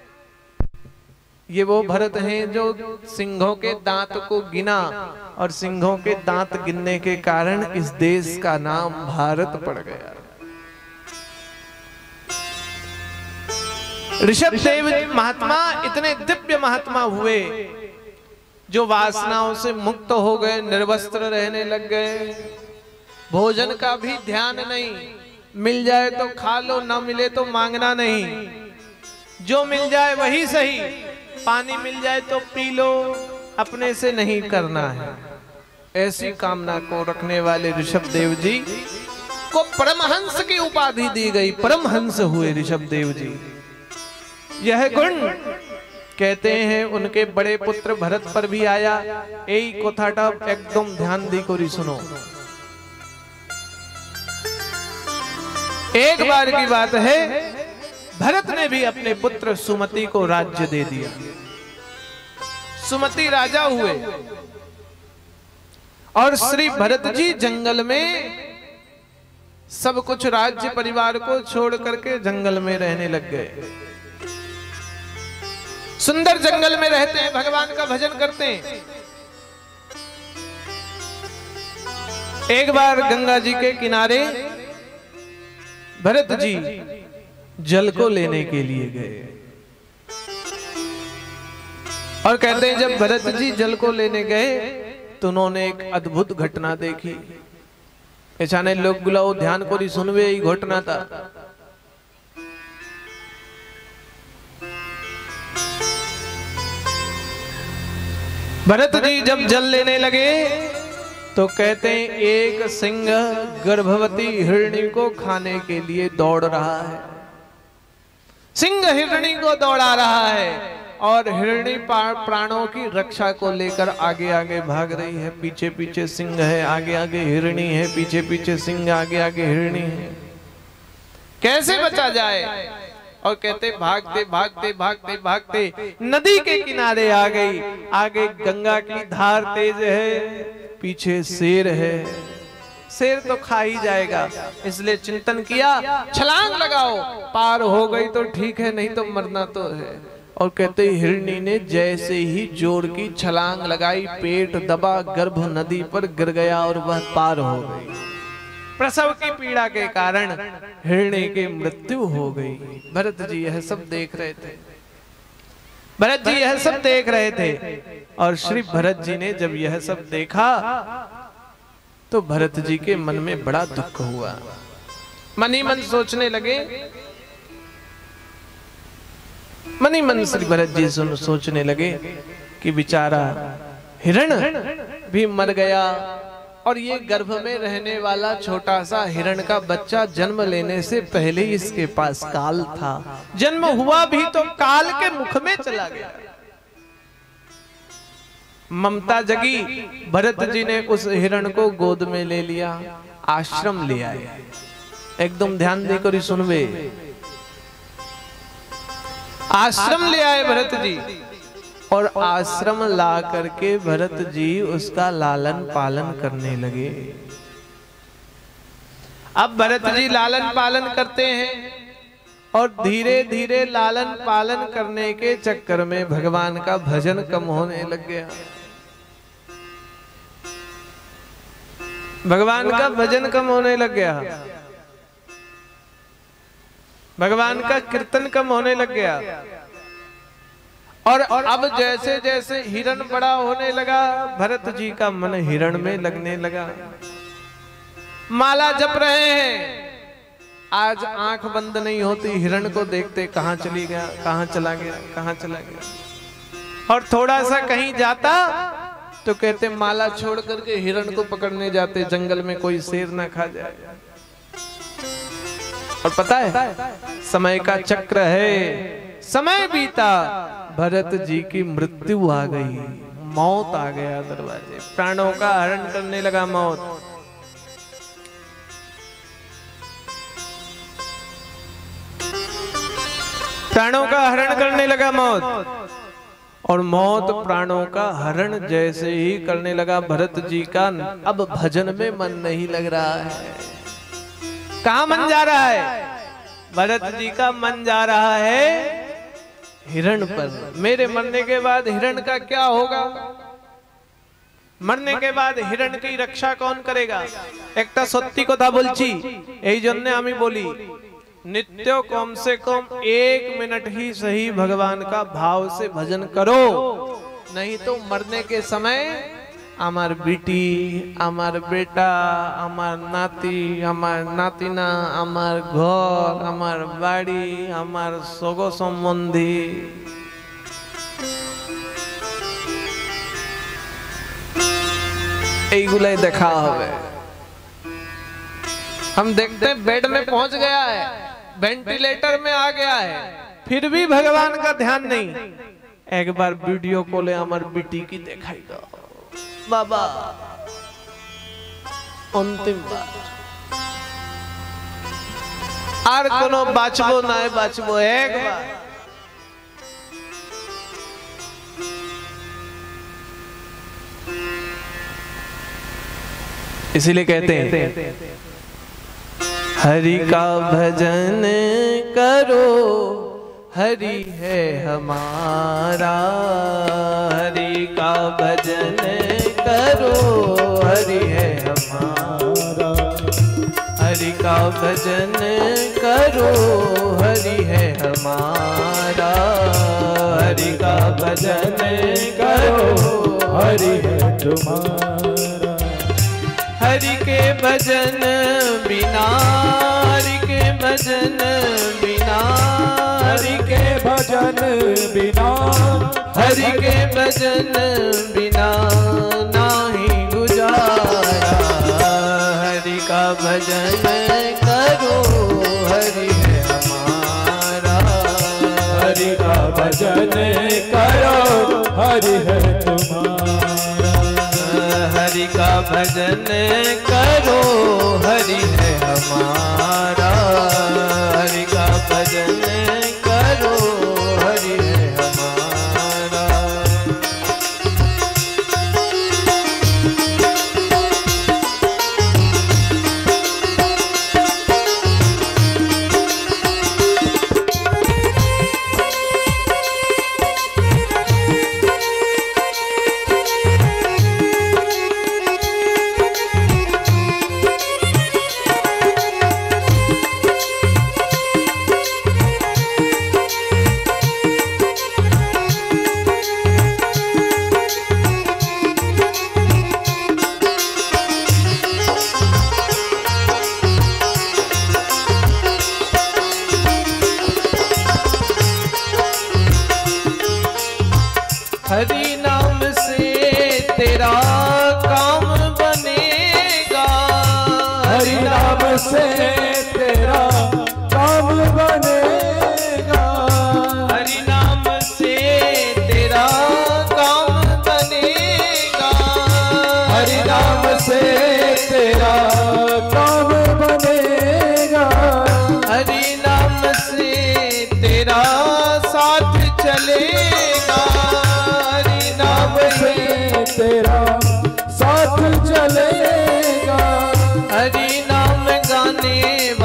ये वो भरत हैं जो सिंहों के दांत को गिना और सिंहों के दांत गिनने के कारण इस देश का नाम भारत पड़ गया। ऋषभ देव महात्मा इतने दिव्य महात्मा हुए जो वासनाओं से मुक्त हो गए, निर्वस्त्र रहने लग गए, भोजन का भी ध्यान नहीं, मिल जाए तो खा लो, ना मिले तो मांगना नहीं, जो मिल जाए वही सही, पानी मिल जाए तो पी लो, अपने से नहीं करना है। ऐसी कामना को रखने वाले ऋषभ देव जी को परमहंस की उपाधि दी गई। परमहंस हुए ऋषभ देव जी। यह गुण कहते हैं उनके बड़े पुत्र भरत पर भी आया। यही कोथाटा एकदम ध्यान दी कोरी सुनो। एक बार की बात है, भरत ने भी अपने पुत्र सुमति को राज्य दे दिया। सुमति राजा हुए और श्री भरत जी जंगल में सब कुछ राज्य परिवार को छोड़ करके जंगल में रहने लग गए। सुंदर जंगल में रहते हैं, भगवान का भजन करते हैं। एक बार गंगा जी के किनारे भरत जी जल को लेने के लिए गए और कहते हैं जब भरत जी जल को लेने गए तो उन्होंने एक अद्भुत घटना देखी। ऐसा नहीं लोग बुलाओ ध्यान को सुनवे, ही घटना था। भरत जी जब जल लेने लगे तो कहते हैं एक सिंह गर्भवती हिरणी को खाने के लिए दौड़ रहा है। सिंह हिरणी को दौड़ा रहा है और हिरणी प्राणों की रक्षा को लेकर आगे आगे भाग रही है। पीछे पीछे सिंह है, आगे आगे हिरणी है, पीछे पीछे सिंह, आगे आगे हिरणी है। कैसे बचा जाए? और कहते भागते भागते भागते भागते नदी के किनारे आ गई। आगे गंगा की धार तेज है, पीछे शेर है। शेर तो खा ही जाएगा, इसलिए चिंतन किया छलांग लगाओ, पार हो गई तो ठीक है, नहीं तो मरना तो है। और कहते हिरणी ने जैसे ही जोर की छलांग लगाई, पेट दबा, गर्भ नदी पर गिर गया और वह पार हो गई। प्रसव की पीड़ा के कारण हिरणी की मृत्यु हो गई। भरत जी यह सब देख रहे थे। भरत जी यह सब देख रहे थे और श्री भरत जी ने जब यह सब देखा तो भरत जी के मन में बड़ा दुख हुआ। मन ही मन सोचने लगे, मन ही मन श्री भरत जी सोचने लगे कि बेचारा हिरण भी मर गया और ये गर्भ में रहने वाला छोटा सा हिरण का बच्चा जन्म लेने से पहले ही इसके पास काल था। जन्म हुआ भी तो काल के मुख में चला गया। ममता जगी, भरत जी ने उस हिरण को गोद में ले लिया, आश्रम ले आए। एकदम ध्यान देकर सुनवे। आश्रम ले आए भरत जी और आश्रम ला करके भरत जी उसका लालन पालन करने लगे। अब भरत जी लालन पालन करते हैं और धीरे धीरे लालन पालन करने के चक्कर में भगवान का भजन कम होने लग गया। भगवान का भजन कम होने लग गया, भगवान का कीर्तन कम होने लग गया। और अब जैसे जैसे हिरण बड़ा होने लगा, भरत जी का मन हिरण में लगने लगा। माला जप रहे हैं, आज आंख बंद नहीं होती, हिरण को देखते कहां चली गया, कहां चला गया, कहां चला गया। और थोड़ा सा कहीं जाता तो कहते माला छोड़ करके हिरण को पकड़ने जाते, जंगल में कोई शेर ना खा जाए। और पता है समय का चक्र है, समय बीता, भरत जी की मृत्यु आ गई, मौत आ गया दरवाजे, प्राणों का हरण करने लगा मौत। प्राणों का हरण करने लगा मौत, और मौत प्राणों का हरण जैसे ही करने लगा भरत जी का, अब भजन में मन नहीं लग रहा है। कहाँ मन जा रहा है? भरत जी का मन जा रहा है हिरण पर। मेरे मरने के बाद हिरण का क्या होगा? मरने के बाद हिरण की रक्षा कौन करेगा? एक सत्य कथा बोलছি, এই জন্য আমি বলি नित्य कम से कम 1 मिनट ही सही भगवान का भाव से भजन करो, नहीं तो मरने के समय आमार बेटी, आमार बेटा, आमार नाती, आमार नातिना, आमार घर, आमार बाड़ी, आमार सगो सम्बन्धी, এইগুলাই দেখা হবে। हम देखते हैं बेड में पहुंच गया है, वेंटिलेटर में आ गया है, फिर भी भगवान का ध्यान नहीं। एक बार वीडियो कॉल हमार बेटी की दिखाई दो बाबा, अंतिम बार আর কোনো বাঁচবো না বাঁচবো একবার। इसीलिए कहते हैं हरि का भजन करो, हरि है हमारा, हरि का भजन करो, हरि है हमारा, हरि का भजन करो, हरि है हमारा, हरि का भजन करो, हरि है तुम्हारा। हरि के भजन बिना, हरि के भजन बिना, हरि के भजन बिना, हरि के भजन बिना नहीं गुजारा। हरि का भजन करो, हरि है हमारा, हरि का भजन करो, हरि है तुम्हारा। हरि का भजन करो, हरि है हमारा, हरि का भजन करो, हरि है हमारा। हरि नाम से तेरा काम बनेगा, हरि नाम से तेरा काम बनेगा, हरि नाम से तेरा काम बनेगा, हरि नाम से तेरा काम बनेगा, हरि नाम से तेरा साथ चलेगा, तेरा साथ चलेगा। हरि नाम गाने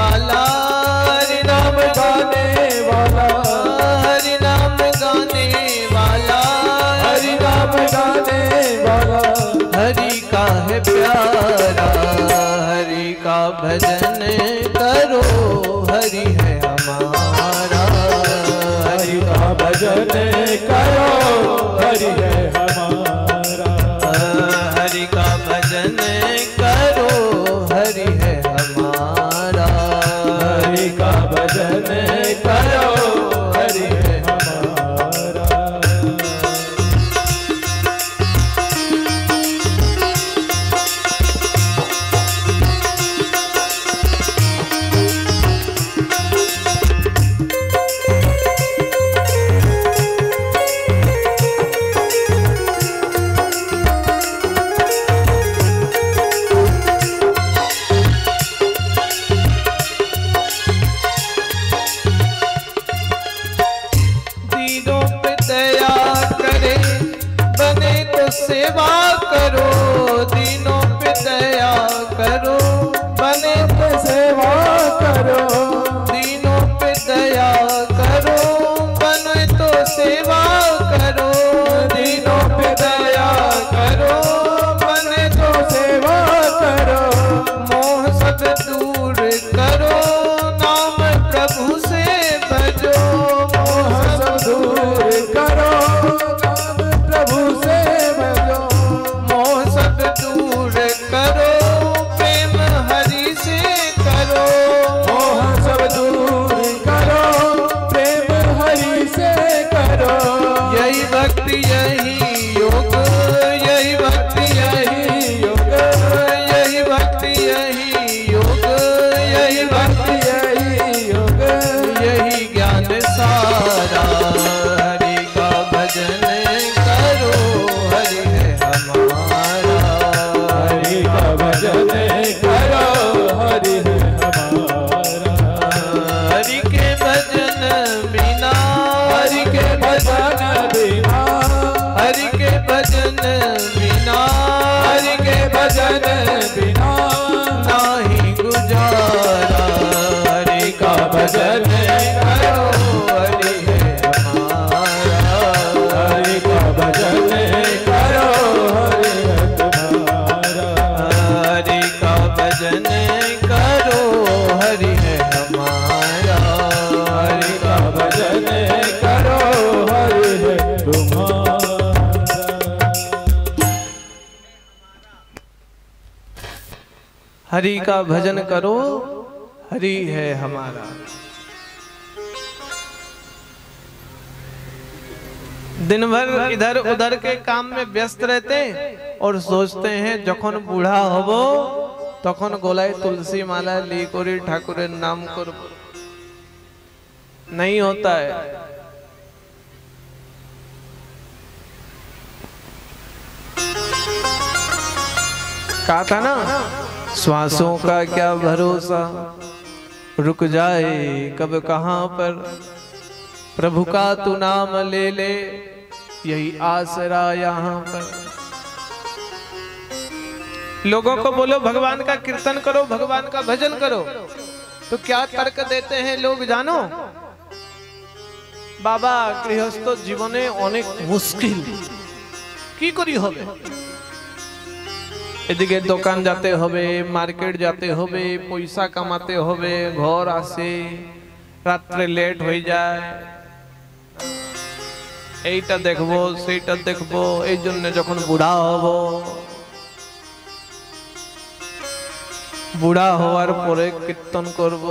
सेवा करो, दीनों पे दया करो, बने तो सेवा करो, दीनों पे दया करो, बने तो सेवा करो, दीनों पे दया करो, बने तो सेवा करो, मोह सब दूर करो, नाम प्रभु से भजो, मोह सब दूर करो, नाम प्रभु से भजो, मोह सब दूर करो, प्रेम हरि से करो, मोह सब दूर करो, प्रेम हरि से करो, यही भक्ति यही योग, यही भक्ति यही योग, यही भक्ति यही योग, यही भक्ति यही योग, यही ज्ञान सारा, हरि का भजन करो, हरि है हमारा, हरि का भजन करो, हरि है हमारा, हरि के भजन बिना, हरि के भजन बिना, हरि के भजन बिना, हरि के भजन बिना, नाही गुजारा, हरि का भजन करो, हरि है हमारा, हरि का भजन करो, हरि है तुम्हारा, हरि का भजन करो, हरि है हमारा, हरि का भजन करो, हरि है तुम्हारा। हरि का भजन करो, हरि है हमारा। दिन भर इधर उधर के काम में व्यस्त रहते हैं और सोचते हैं जखन बूढ़ा होबो तखन गोलाय तुलसी माला ली करी ठाकुरेर नाम करब। नहीं होता है। कहा था ना, श्वासों का क्या भरोसा, रुक जाए कब कहां पर, प्रभु का तू नाम ले ले, यही आसरा यहाँ पर। लोगों को बोलो भगवान का कीर्तन करो, भगवान का भजन करो, तो क्या तर्क देते हैं लोग जानो? बाबा गृहस्थ जीवने अनेक मुश्किल की करी होबे, एदिके दোकान जाते होबे, मार्केट जाते होबे, पैसा कमाते होबे, घर आसे रात्रे लेट हो जाए, এইটা দেখবো সেইটা দেখবো, এই জন্য যখন বুড়া হব, বুড়া হওয়ার পরে कीर्तन করব।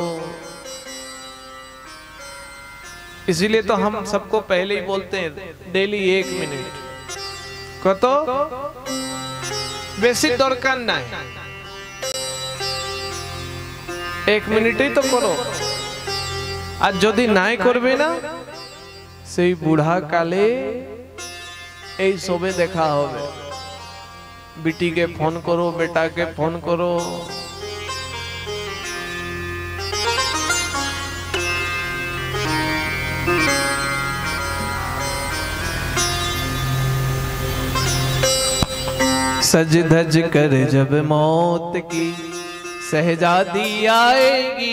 इसीलिए तो हम सबको पहले ही बोलते हैं डेली 1 मिनट, কত বেশি দরকার নাই, 1 মিনিটই তো করো। আর যদি নাই করবে না, সেই বুড়া কালে এই সবে দেখা হবে। बेटी के फोन करो, बेटा के फोन करो, सज धज कर जब मौत की सहजादी आएगी,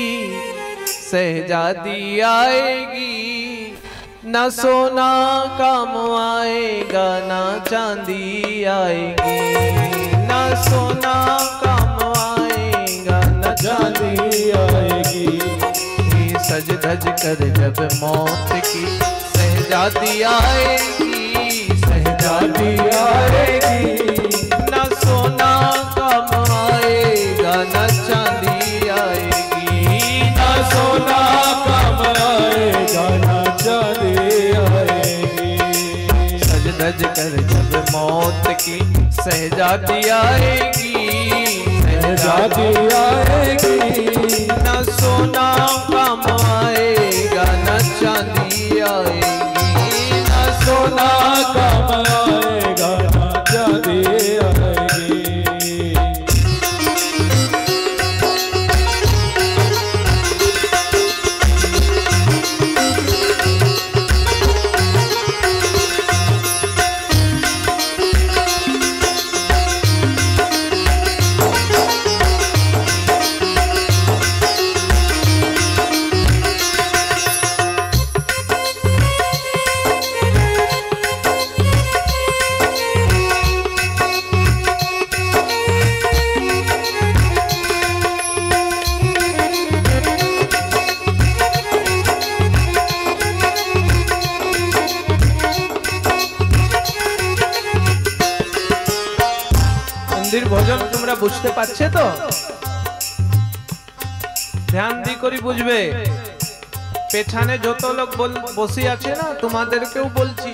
सहजादी आएगी, ना सोना काम आएगा, ना चांदी आएगी, ना सोना काम आएगा, ना चांदी आएगी। सज धज कर जब मौत की सहजादी आएगी, सहजादी आएगी, ना सोना काम आएगा, ना चांदी आएगी, ना सोना काम आएगा, ना चांदी आएगी। सज धज कर जब मौत की सहजादी आएगी, सहजादी आएगी, ना सोना काम आएगा, ना चांदी आएगी, ना सोना काम आएगा, ना चांदी आएगी। মন্দির ভজন তোমরা বুঝতে পারছে তো? ধ্যান দি করে বুঝবে। পেছনে যত লোক বসে আছে না, তোমাদেরকেও বলছি,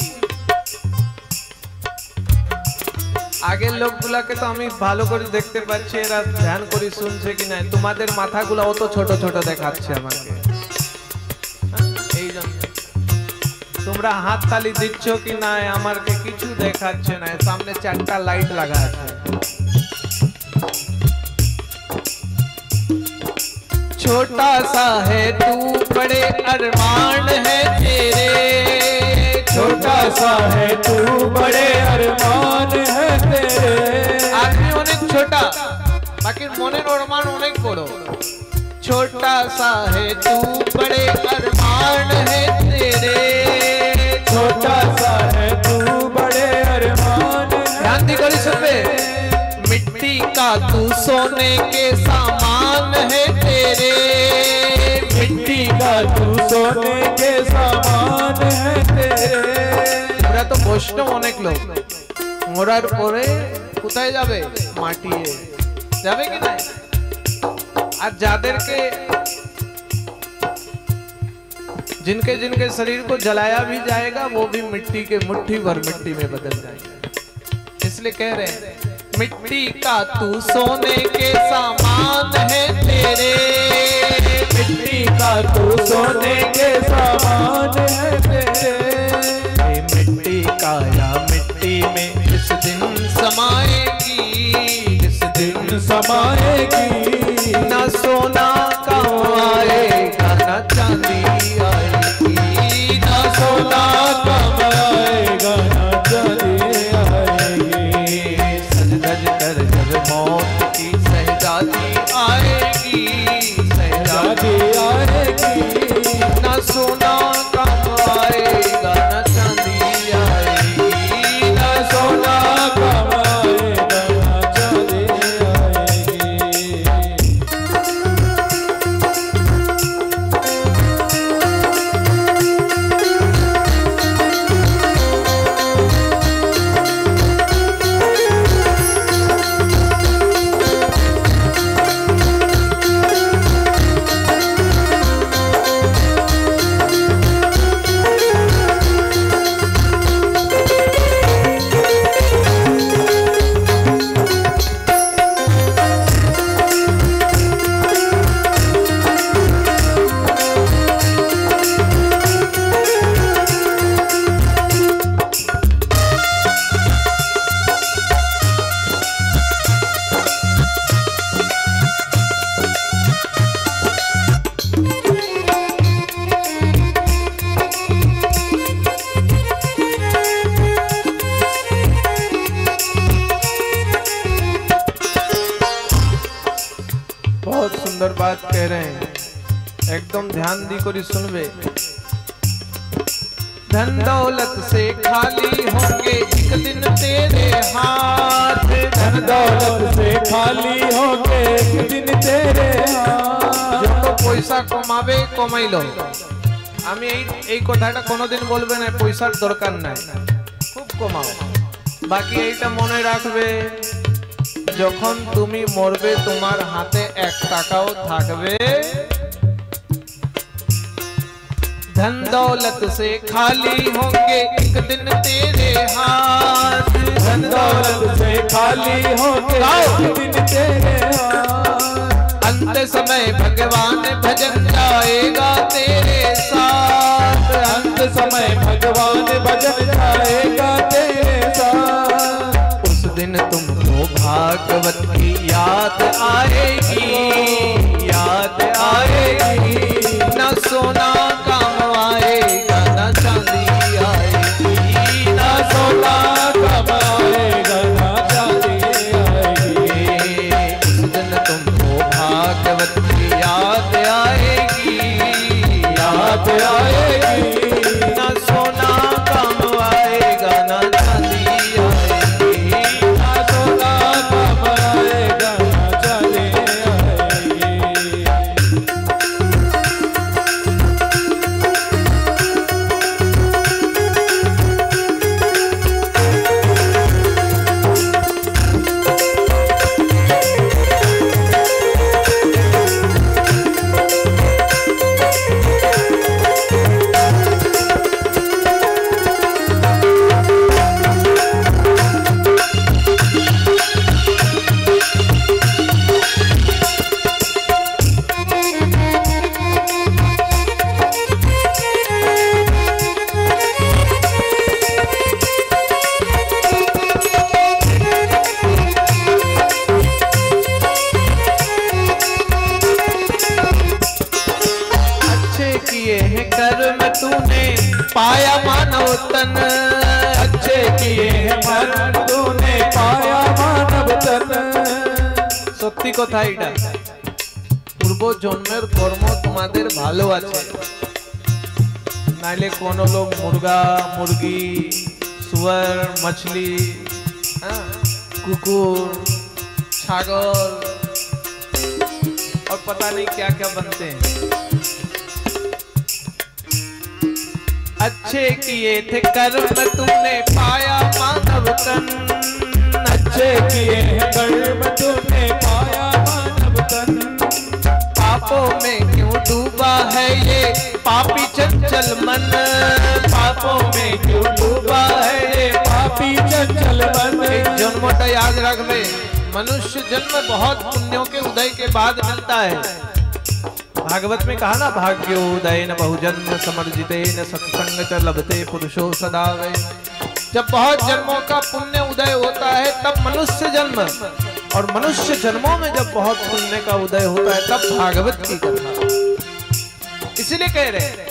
আগের লোকগুলাকে তো আমি ভালো করে দেখতে পাচ্ছি, এরা ধ্যান করে শুনছে কি না। তোমাদের মাথাগুলো অত ছোট ছোট দেখাচ্ছে আমাকে, এই জন্য তোমরা হাত তালি দিচ্ছ কি না আমাকে কিছু দেখাচ্ছে না। সামনে 4টা লাইট লাগা আছে। छोटा सा है तू बड़े अरमान है तेरे, छोटा सा है तू बड़े अरमान है तेरे। आदमी अनेक छोटा, बाकी मनेर अरमान अनेक बड़ो। छोटा सा है तू बड़े अरमान है तेरे, छोटा सा है तू बड़े अरमान है। ध्यान दी करी सुनबे। मिट्टी का तू सोने के सामान है तेरे, मिट्टी का तू सोने के सामान है तेरे। ওরা তো বৈষ্ণব অনেক লোক, মরার পরে কোথায় যাবে? মাটিয়ে যাবে কি না? আর যাদেরকে जिनके जिनके शरीर को जलाया भी जाएगा वो भी मिट्टी के मुट्ठी भर मिट्टी में बदल जाएगा। इसलिए कह रहे हैं मिट्टी का तू सोने के सामान है तेरे, मिट्टी का तू सोने के सामान है तेरे। मिट्टी का या मिट्टी में इस दिन समाएगी, इस दिन समाएगी। ना सोना काम आएगा ना चांदी आएगी, ना सोना काम आएगा ना चांदी आएगी। सज धज कर जब मौत की सहजादी आएगी, शादी आएगी। ना सोना काम आएगा ना चांदी आएगी, ना सोना काम आएगा ना चांदी आएगी। बहुत सुंदर बात कह रहे हैं, एकदम ध्यान दी करी सुनबे। धन दौलत से खाली होंगे एक दिन तेरे हाथ, धन दौलत से खाली होके एक दिन तेरे हाथ। যত পয়সা কমাবে কমাইলো, আমি এই কথাটা কোনোদিন বলবে না পয়সার দরকার নাই, খুব কমাও। বাকি এইটা মনে রাখবে, যখন তুমি মরবে তোমার হাতে 1 টাকাও থাকবে। धन दौलत से खाली होंगे एक दिन तेरे हाथ, धन दौलत से खाली होके एक दिन तेरे हाथ। अंत समय भगवान भजन जाएगा तेरे साथ, अंत समय भगवान भजन जाएगा तेरे साथ। उस दिन तुमको भागवत की याद आएगी, याद आएगी। न सोना काम आएगा न चांदी आएगी, ना सोना काम आएगा ना चांदी आएगी। उस दिन तुमको भागवत की याद आएगी, याद आएगी। न सोना काम आएगा न चांदी अच्छे किए हैं कर्म तूने पाया मानव तन। সত্যি কথা এটা, পূর্ব জন্মের কর্ম তোমাদের ভালো আছে, नाइले कोनो लोग मुर्गा मुर्गी सुअर मछली कुकुर छागल और पता नहीं क्या क्या बनते हैं। अच्छे किए थे कर्म तुमने पाया मानव तन। अच्छे किए हैं कर्म तूने पाया मानव तन। पापों में क्यों डूबा है ये पापी चंचल मन। पापों में क्यों डूबा है ये पापी चंचल मन। जन्मोटा याद रखबे, मनुष्य जन्म बहुत पुण्यों के उदय के बाद मिलता है। भागवत में कहा ना, भाग्योदय न बहुजन्म समर्जिते न सत्संग च लभते पुरुषो सदा वे। जब बहुत जन्मों का पुण्य उदय होता है तब मनुष्य जन्म, और मनुष्य जन्मों में जब बहुत पुण्य का उदय होता है तब भागवत की कथा। इसलिए कह रहे हैं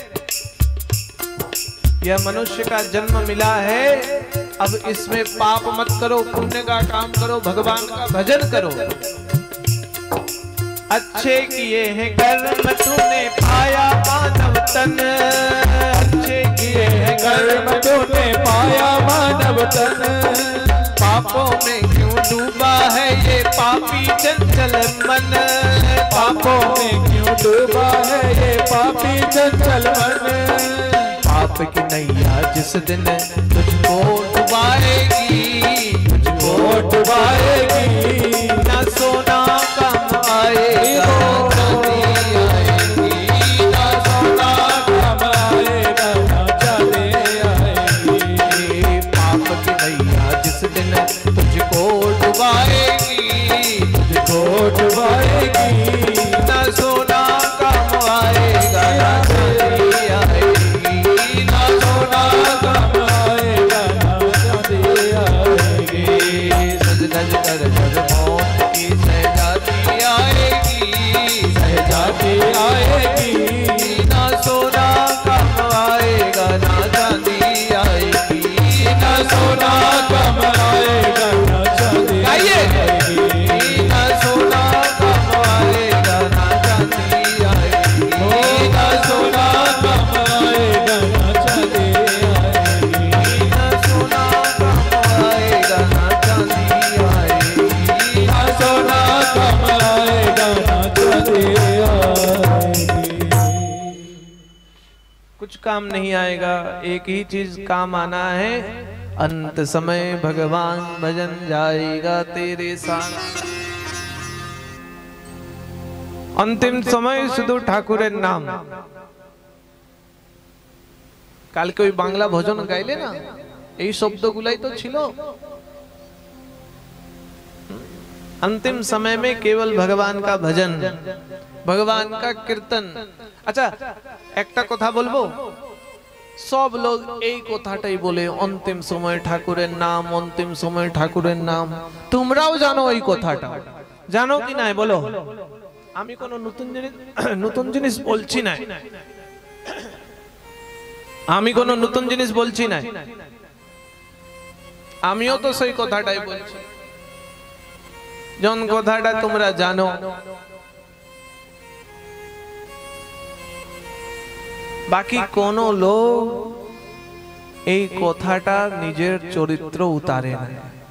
यह मनुष्य का जन्म मिला है, अब इसमें पाप मत करो, पुण्य का काम करो, भगवान का भजन करो। अच्छे किए हैं कर्म तूने पाया मानव तन। अच्छे किए हैं कर्म तूने पाया मानव तन। पापों में क्यों डूबा है ये पापी चंचल मन। पापों में क्यों डूबा है ये पापी चंचल मन। पाप की नैया जिस दिन तुझको डुबाएगी, तुझको डुबाएगी। न सोना कम आएगा चांदी आएगी, न सोना कम आएगा न चांदी आएगी। पाप की नैया जिस दिन तुझको डुबाएगी, तुझको डुबाएगी। न सोना कम आएगा न चांदी आएगी, न सोना कम आएगा न चांदी आएगी। सज धज कर जब मौत की सहजाती आएगी, सहजाती आएगी। ना सोना कम आएगा ना चांदी आएगी, ना सोना कम आएगा न चांदी आएगी। ना सोना कम आएगा ना चांदी आएगी, ना सोना कम आएगा न चांदी आएगी। ना सोना कम आएगा ना चांदी आएगी, ना सोना कम आएगा न चांदी आएगी। कुछ काम नहीं आएगा, एक ही चीज काम आना है, अंत समय भगवान भजन जाएगा तेरे साथ। अंतिम समय শুধু ঠাকুরের নাম। কালকে ওই বাংলা ভজন গাইলে না, এই শব্দগুলাই তো ছিল। अंतिम समय में केवल भगवान का भजन, भगवान का कीर्तन। अच्छा একটা কথা বলবো, সব লোক এই কথাটাই বলে অন্তিম সময় ঠাকুরের নাম, অন্তিম সময় ঠাকুরের নাম। তোমরাও জানো এই কথাটা, জানো কি না বলো? আমি কোনো নতুন জিনিস বলছি না, আমি কোনো নতুন জিনিস বলছি না, আমিও তো সেই কথাটাই বলছি। জন কথাটা তোমরা জানো। বাকি কোন লোক এই কথাটা নিজের চরিত্র उतारे ना,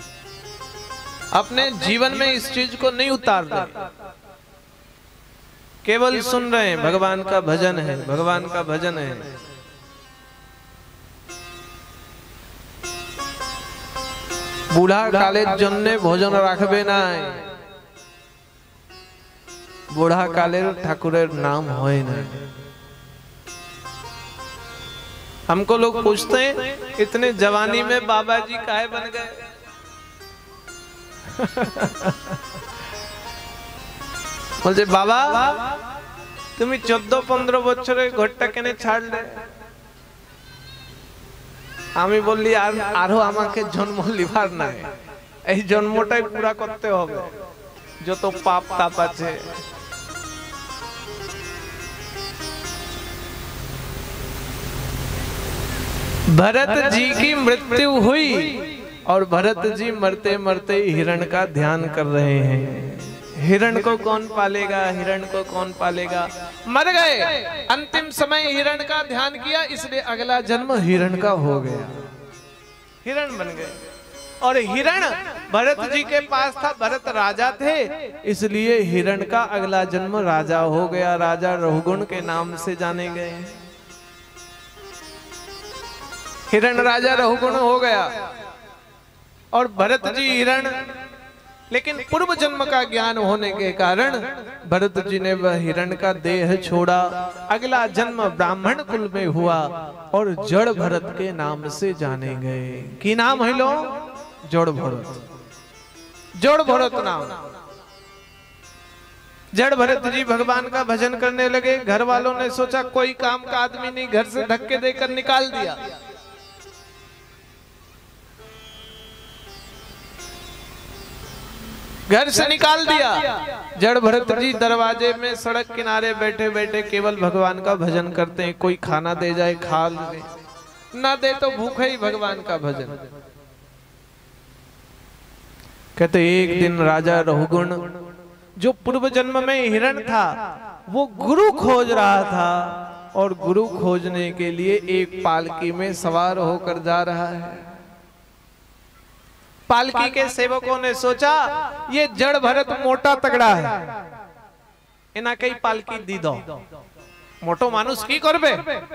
अपने जीवन में इस चीज को नहीं उतार रहे, केवल सुन रहे हैं भगवान का भजन है, भगवान का भजन है। বুড়া কালের জন্য ভজন রাখবে না, বুড়া কালের ঠাকুরের নাম হয় না। हमको लोग पूछते हैं इतने जवानी में बाबा जी काहे बन गए? বলছে বাবা তুমি 14-15 বছরের ঘরটা কেন ছাড়লে? আমি বললি আরো আমাকে জন্ম লিবার নাই, এই জন্মটাই পুরা করতে হবে, যত পাপ তাপ আছে। भरत जी की मृत्यु हुई और भरत जी मरते मरते हिरण का ध्यान कर रहे हैं। हिरण को कौन पालेगा, हिरण को कौन पालेगा। मर गए, अंतिम समय हिरण का ध्यान किया, इसलिए अगला जन्म हिरण का हो गया, हिरण बन गए। और हिरण भरत जी के पास था, भरत राजा थे, इसलिए हिरण का अगला जन्म राजा हो गया, राजा रहुगुण के नाम से जाने गए। हिरण राजा रहुगुण हो गया और भरत जी हिरण। लेकिन पूर्व जन्म का ज्ञान होने के कारण भरत जी ने वह हिरण का देह छोड़ा, अगला जन्म ब्राह्मण कुल में हुआ और जड़ भरत के नाम से जाने गए। की नाम है लो जड़ भरत, जड़ भरत नाम। जड़ भरत जी भगवान का भजन करने लगे। घर वालों ने सोचा कोई काम का आदमी नहीं, घर से धक्के देकर निकाल दिया। घर से निकाल दिया। जड़ भरत जी दरवाजे में सड़क किनारे बैठे बैठे केवल भगवान का भजन करते हैं। कोई खाना दे जाए खा ले, ना दे तो भूखे ही भगवान का भजन। कहते एक दिन राजा रहुगुण, जो पूर्व जन्म में हिरण था, वो गुरु खोज रहा था और गुरु खोजने के लिए एक पालकी में सवार होकर जा रहा है। पालकी के सेवकों ने सोचा ये जड़ भरत मोटा तगड़ा है, इना कई पालकी दी दो, मोटो मानुस की करबे,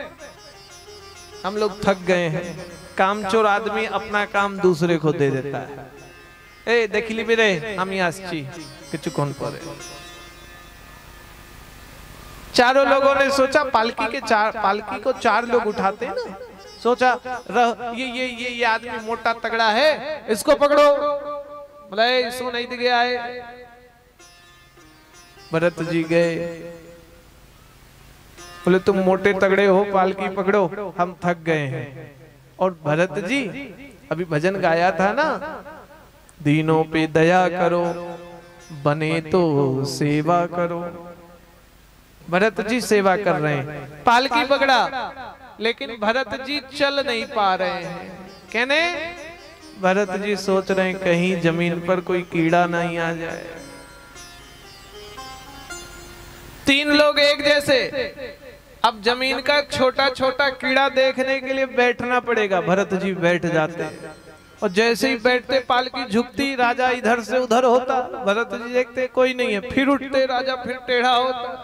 हम लोग थक गए हैं। कामचोर आदमी अपना काम दूसरे को दे देता है। ए देखली भी रे हम आसची किचु कौन पड़े। चारों लोगों ने सोचा पालकी को चार लोग उठाते हैं ना, सोचा ये आदमी मोटा तगड़ा है, इसको पकड़ो। बोला इसको नहीं दिखे आए। भरत जी गए, बोले तुम मोटे तगड़े हो, पालकी पकड़ो, हम थक गए हैं। और भरत जी अभी भजन गाया था ना, दीनों पे दया करो, बने तो सेवा करो। भरत जी सेवा कर रहे हैं, पालकी पकड़ा, लेकिन भरत जी चल नहीं पा रहे हैं। कहने भरत जी सोच रहे हैं कहीं जमीन पर कोई कीड़ा नहीं आ जाए। तीन लोग एक जैसे, अब जमीन का छोटा छोटा कीड़ा देखने के लिए बैठना पड़ेगा। भरत जी बैठ जाते और जैसे ही बैठते पालकी झुकती, राजा इधर से उधर होता। भरत जी देखते कोई नहीं है, फिर उठते, राजा फिर टेढ़ा होता।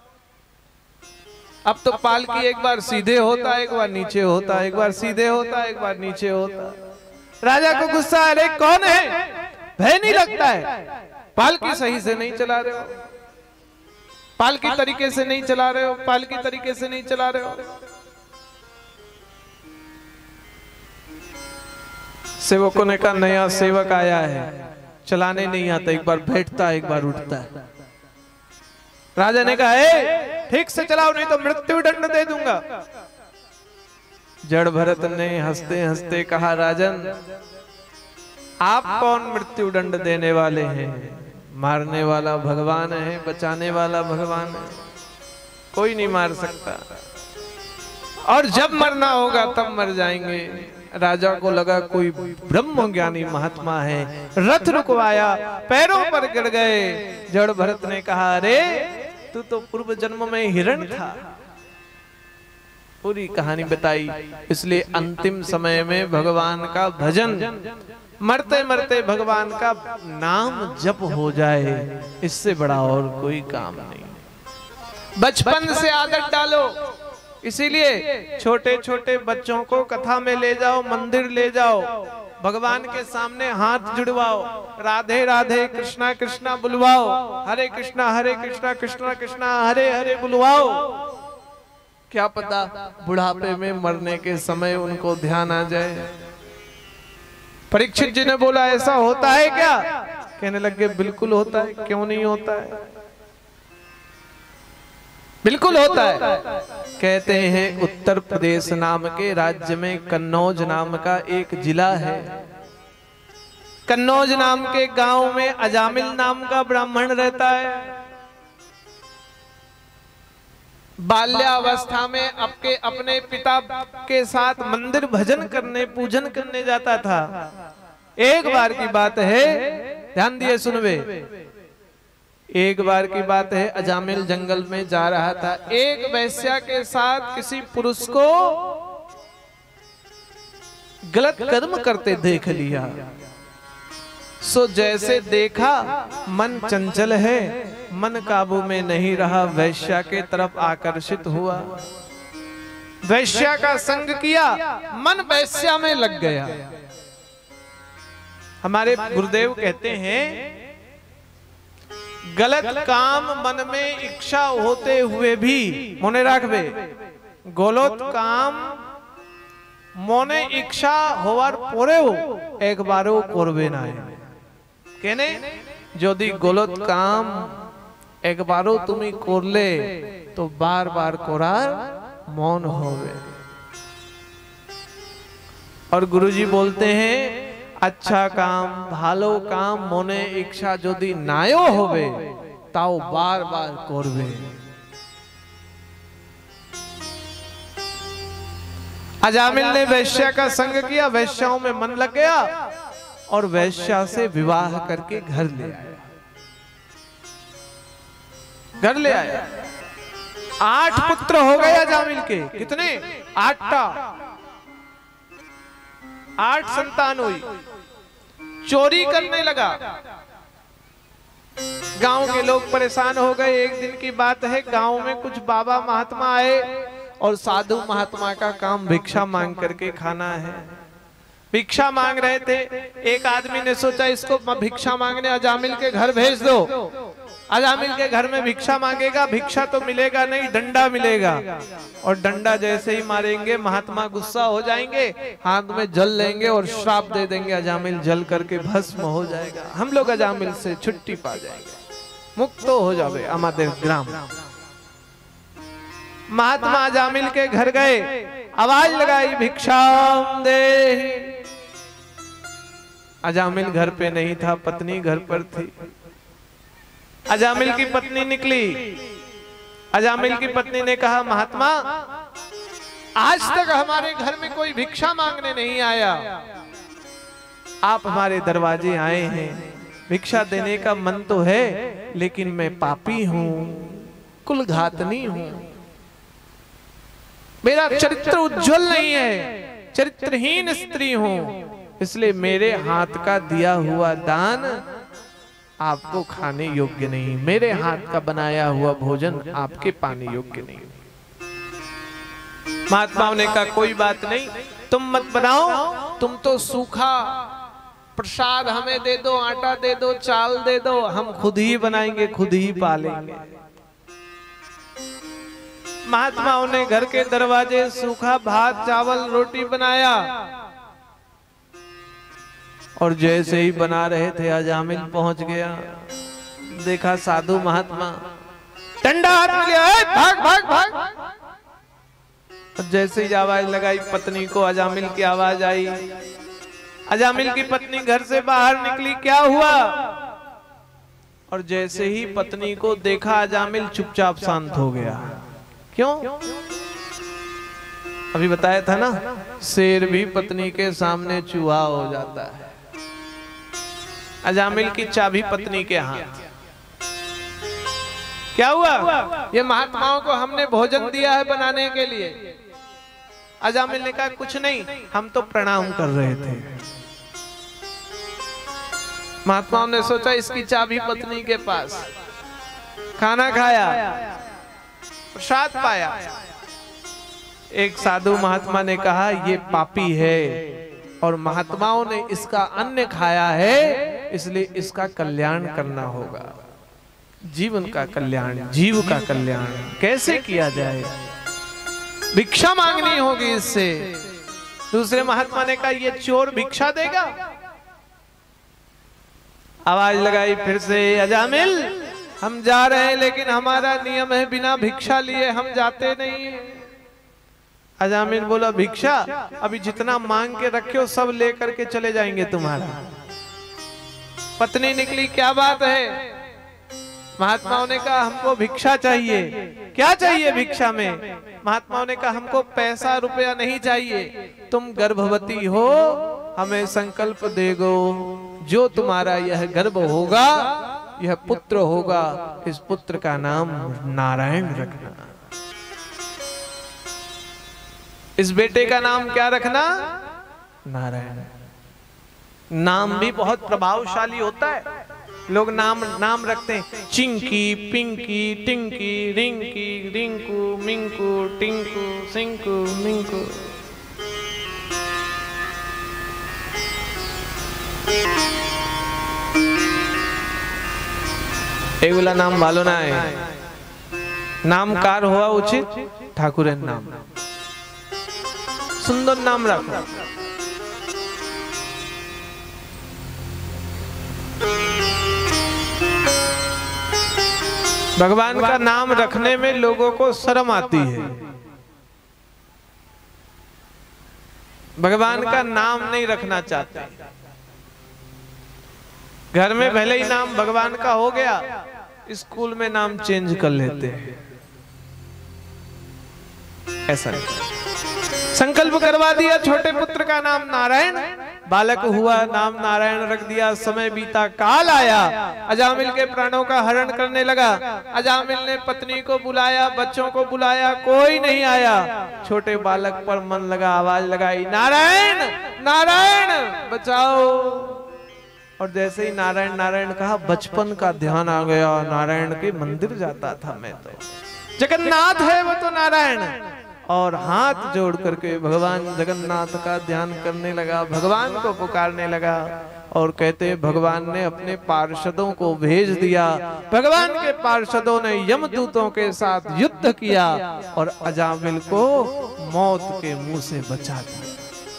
अब तो पालकी एक बार सीधे होता, एक बार नीचे होता, एक बार सीधे होता, एक बार नीचे होता। राजा को गुस्सा, अरे कौन है, भय नहीं लगता है, पालकी सही से नहीं चला रहे हो, पालकी तरीके से नहीं चला रहे हो, पालकी तरीके से नहीं चला रहे हो। सेवकों ने कहा नया सेवक आया है, चलाने नहीं आता, एक बार बैठता है एक बार उठता है। राजा ने कहा ठीक से चलाओ नहीं तो मृत्यु दंड दे दूंगा। जड़ भरत ने हंसते हंसते कहा राजन आप कौन मृत्यु दंड देने वाले हैं, मारने वाला भगवान है, बचाने वाला भगवान है, कोई नहीं मार सकता, और जब मरना होगा तब मर जाएंगे। राजा को लगा कोई ब्रह्म ज्ञानी महात्मा है, रथ रुकवाया, पैरों पर गिर गए। जड़ भरत ने कहा अरे तू तो पूर्व जन्म में हिरण था। पूरी कहानी बताई। इसलिए अंतिम समय में भगवान का भजन, मरते मरते भगवान का नाम जप हो जाए, इससे बड़ा और कोई काम नहीं। बचपन से आदत डालो। इसीलिए छोटे छोटे बच्चों को कथा में ले जाओ, मंदिर ले जाओ, भगवान के सामने हाथ जुड़वाओ, राधे राधे कृष्णा कृष्णा बुलवाओ, हरे कृष्णा कृष्णा कृष्णा हरे हरे बुलवाओ। क्या पता बुढ़ापे में मरने के समय उनको ध्यान आ जाए। परीक्षित जी ने बोला ऐसा होता है क्या? कहने लगे बिल्कुल होता है, क्यों नहीं होता है, बिल्कुल होता है। कहते हैं उत्तर प्रदेश नाम के राज्य में कन्नौज नाम का एक जिला है। कन्नौज नाम के गांव में अजामिल नाम का ब्राह्मण रहता है। बाल्यावस्था में अपने पिता के साथ मंदिर भजन करने पूजन करने जाता था। एक बार की बात है, ध्यान दिए सुनवे, एक बार की बात है, अजामिल जंगल में जा रहा था, एक वैश्या के साथ किसी पुरुष को गलत कर्म करते देख लिया। सो जैसे देखा मन चंचल है, मन काबू में नहीं रहा, वैश्या के तरफ आकर्षित हुआ, वैश्या का संग किया, मन वैश्या में लग गया। हमारे गुरुदेव कहते हैं गलत काम मन में इच्छा होते हुए भी मोने राखबे, गलत काम मने इच्छा होवार परेও একবারও করবে না। কেন? যদি গলত কাম একবারও তুমি করলে তো বারবার করার মন হবে। और गुरुजी बोलते हैं अच्छा काम ভালো काम মনে ইচ্ছা যদি নাও হবে তাও বারবার করবে। अजामिल ने वैश्या का संग किया, वैश्याओं में मन लग गया और वैश्या से विवाह करके घर ले आया। घर ले आया, 8 पुत्र हो गए अजामिल के। कितने? 8टा, 8 संतान हुई। चोरी करने लगा, गांव के लोग परेशान हो गए। एक दिन की बात है, गांव में कुछ बाबा महात्मा आए और साधु महात्मा का काम भिक्षा मांग करके खाना है। भिक्षा मांग रहे थे, एक आदमी ने सोचा इसको भिक्षा मांगने अजामिल के घर भेज दो। अजामिल के घर में भिक्षा मांगेगा, भिक्षा तो मिलेगा नहीं, डंडा मिलेगा, और डंडा जैसे ही मारेंगे महात्मा गुस्सा हो जाएंगे, हाथ में जल लेंगे और श्राप दे देंगे, अजामिल जल करके भस्म हो जाएगा। हम लोग अजामिल से छुट्टी पा जाएंगे, मुक्त तो हो जावे हमारे ग्राम। महात्मा अजामिल के घर गए, आवाज लगाई भिक्षाम देहि। अजामिल घर पे नहीं था, पत्नी घर पर थी। अजामिल की पत्नी निकली। अजामिल की पत्नी ने कहा महात्मा आज तक हमारे घर में कोई भिक्षा मांगने नहीं आया, आप हमारे दरवाजे आए हैं, भिक्षा देने का मन तो है लेकिन मैं पापी हूं, कुल घातनी हूं, मेरा चरित्र उज्जवल नहीं है, चरित्रहीन स्त्री हूं, इसलिए मेरे हाथ का दिया हुआ दान आपको खाने योग्य नहीं, मेरे हाथ का बनाया हुआ भोजन आपके पाने योग्य नहीं। महात्माओं ने कहा कोई बात नहीं, तुम मत बनाओ, तुम तो सूखा प्रसाद हमें दे दो, आटा दे दो, चाल दे दो, हम खुद ही बनाएंगे, खुद ही पालेंगे। महात्माओं ने घर के दरवाजे सूखा भात चावल रोटी बनाया, और जैसे ही बना रहे थे अजामिल पहुंच गया। देखा साधु महात्मा, डंडा हाथ में लिया, भाग भाग भाग। और जैसे ही आवाज लगाई पत्नी को, अजामिल की आवाज आई। अजामिल की पत्नी घर से बाहर निकली, क्या हुआ? और जैसे ही पत्नी को देखा अजामिल चुपचाप शांत हो गया। क्यों? अभी बताया था ना, शेर भी पत्नी के सामने चूहा हो जाता है। अजामिल की चाबी पत्नी के हाथ। क्या हुआ? ये महात्माओं को हमने भोजन दिया है बनाने के लिए। अजामिल ने कहा कुछ नहीं, हम तो प्रणाम कर रहे थे। महात्माओं ने सोचा इसकी चाबी पत्नी के पास। खाना खाया, प्रसाद पाया। एक साधु महात्मा ने कहा ये पापी है और महात्माओं ने इसका अन्न खाया है, इसलिए इसका कल्याण करना होगा। जीवन का कल्याण, जीव का कल्याण कैसे किया जाए? भिक्षा मांगनी होगी इससे। दूसरे महात्मा ने कहा ये चोर भिक्षा देगा? आवाज लगाई फिर से, अजामिल हम जा रहे हैं लेकिन हमारा नियम है बिना भिक्षा लिए हम जाते नहीं है। अजामिल बोला भिक्षा अभी जितना मांग के रखे हो सब लेकर के चले जाएंगे तुम्हारा। पत्नी निकली, क्या बात है? महात्माओं ने कहा हमको भिक्षा चाहिए। क्या चाहिए भिक्षा में? महात्माओं ने कहा हमको पैसा रुपया नहीं चाहिए, तुम गर्भवती हो, हमें संकल्प देगो, जो तुम्हारा यह गर्भ होगा, यह पुत्र होगा, इस पुत्र का नाम नारायण रखना। इस बेटे का नाम क्या रखना? नारायण। नाम भी बहुत प्रभावशाली होता है। लोग नाम रखते हैं, चिंकी, पिंकी, टिंकी, रिंकी, रिंकू, मिंकू, टिंकू, सिंकू, मिंकू। एगुला नाम वालो ना है, नामकार हुआ उचित ठाकुर नाम, सुंदर नाम रखो। भगवान का नाम रखने में लोगों को शर्म आती है। भगवान का नाम नहीं रखना चाहते। घर में भले ही नाम भगवान का हो गया, स्कूल में नाम चेंज कर लेते हैं। ऐसा नहीं। संकल्प करवा दिया, छोटे पुत्र का नाम नारायण, बालक हुआ, नाम नारायण रख दिया। समय बीता, काल आया, अजामिल के प्राणों का हरण करने लगा। अजामिल ने पत्नी को बुलाया, बच्चों को बुलाया, कोई नहीं आया। छोटे बालक पर मन लगा, आवाज लगाई, नारायण नारायण बचाओ। और जैसे ही नारायण नारायण कहा, बचपन का ध्यान आ गया, नारायण के मंदिर जाता था मैं तो, जगन्नाथ है वो तो नारायण। और हाथ जोड़ करके भगवान जगन्नाथ का ध्यान करने लगा, भगवान को पुकारने लगा। और कहते भगवान ने अपने पार्षदों को भेज दिया। भगवान के पार्षदों ने यमदूतों के साथ युद्ध किया और अजामिल को मौत के मुंह से बचा दिया।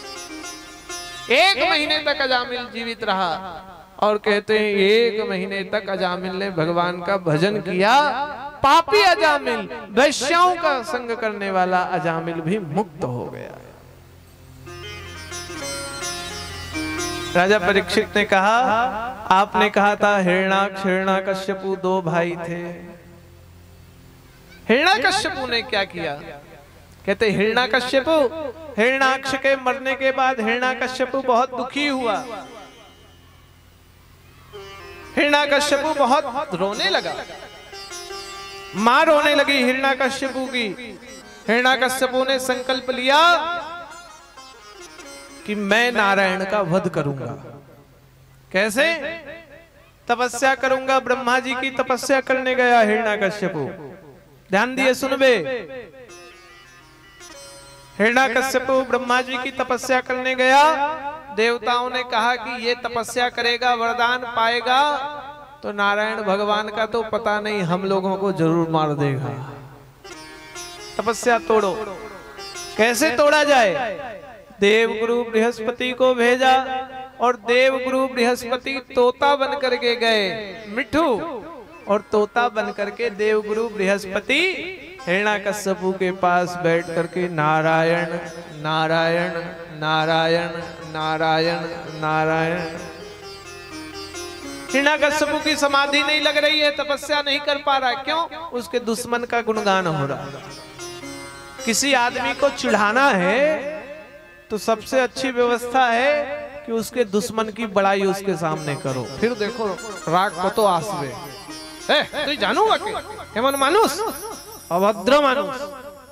1 महीने तक अजामिल जीवित रहा। और कहते हैं 1 महीने तक अजामिल ने भगवान का भजन किया। पापी अजामिल, वैश्याओं का संग करने वाला अजामिल भी मुक्त हो गया। राजा परीक्षित ने कहा, आपने कहा था हिरण्याक्ष हिरण्याकश्यपु 2 भाई थे। हिरण्याकश्यपु ने क्या किया? कहते हिरण्याकश्यपु, हिरण्याक्ष के मरने के बाद हिरण्याकश्यपु बहुत दुखी हुआ। हिरण्याकश्यपु बहुत रोने लगा, मां रोने लगी हिरण्याकश्यपु की। हिरण्याकश्यपु ने संकल्प लिया कि मैं नारायण का वध करूंगा। कैसे? तपस्या करूंगा। ब्रह्मा जी की तपस्या करने गया हिरण्याकश्यपु। ध्यान दिए सुनबे। हिरण्याकश्यपु ब्रह्मा जी की तपस्या करने गया। देवताओं ने कहा कि ये तपस्या करेगा, वरदान पाएगा, तो नारायण भगवान का तो पता नहीं, हम लोगों को जरूर मार देगा। तपस्या तोड़ो। कैसे तोड़ा जाए? देवगुरु बृहस्पति को भेजा और देवगुरु बृहस्पति तोता बन करके गए, मिठू। और तोता बन करके देवगुरु बृहस्पति हिरण्याकश्यपु के पास बैठ करके नारायण नारायण नारायण नारायण नारायण। हिरण्याकश्यपु की समाधि नहीं लग रही है, तपस्या नहीं कर पा रहा। क्यों? उसके दुश्मन का गुणगान हो रहा। किसी आदमी को चिढ़ाना है तो सबसे अच्छी व्यवस्था है कि उसके दुश्मन की बड़ाई उसके सामने करो, फिर देखो राग को तो आसवे। तू जानूगा केमन मानुष, अभद्र मानुष।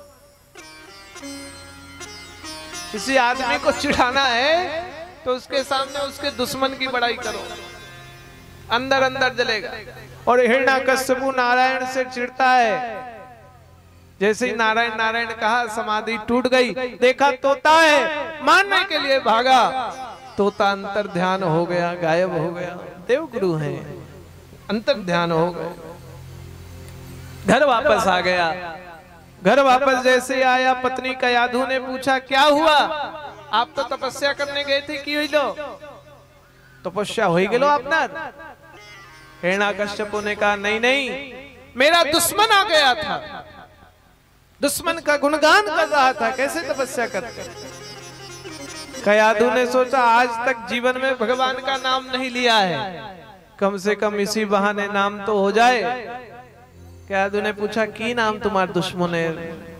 किसी आदमी को चिढ़ाना है तो उसके सामने उसके दुश्मन की बड़ाई करो, अंदर अंदर जलेगा। और हिरण्याकश्यपु नारायण से चिढ़ता है। जैसे ही नारायण नारायण कहा, समाधि टूट गई। देखा तोता है, मारने के लिए भागा। तोता अंतर ध्यान हो गया, गायब हो गया। देवगुरु हैं, अंतर ध्यान हो गए। घर वापस आ गया। घर वापस जैसे आया, पत्नी कयाधु ने पूछा, क्या हुआ? आप तो तपस्या करने गए थे, की हुई लो? तपस्या हो गई लो अपना। हिरण्याकश्यपु ने कहा, नहीं नहीं, मेरा दुश्मन आ गया था, दुश्मन का गुणगान कर रहा था, कैसे तपस्या करते? कयाधु ने सोचा, आज तक जीवन में भगवान का नाम नहीं लिया है, कम से कम इसी बहाने नाम तो हो जाए। कयाधु ने पूछा की नाम तुम्हारे दुश्मन है?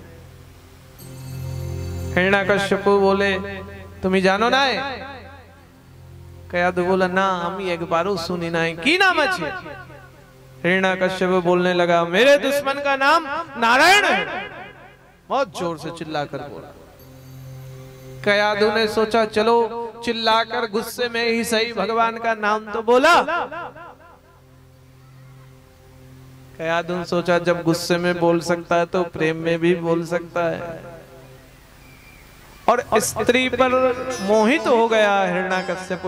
हिरण्यकश्यपु बोले तुम ही जानो ना है? कयाधु बोला ना हम एक बारो सुनी ना है। की नाम अच्छे? हिरण्यकश्यप बोलने लगा मेरे दुश्मन का नाम नारायण है। बहुत जोर से चिल्लाकर बोला। कयाधु ने सोचा चलो चिल्लाकर गुस्से में ही सही भगवान का नाम तो बोला। कयाधु ने सोचा जब गुस्से में बोल सकता है तो प्रेम में भी बोल सकता है। और स्त्री पर मोहित हो गया हिरण्यकश्यप।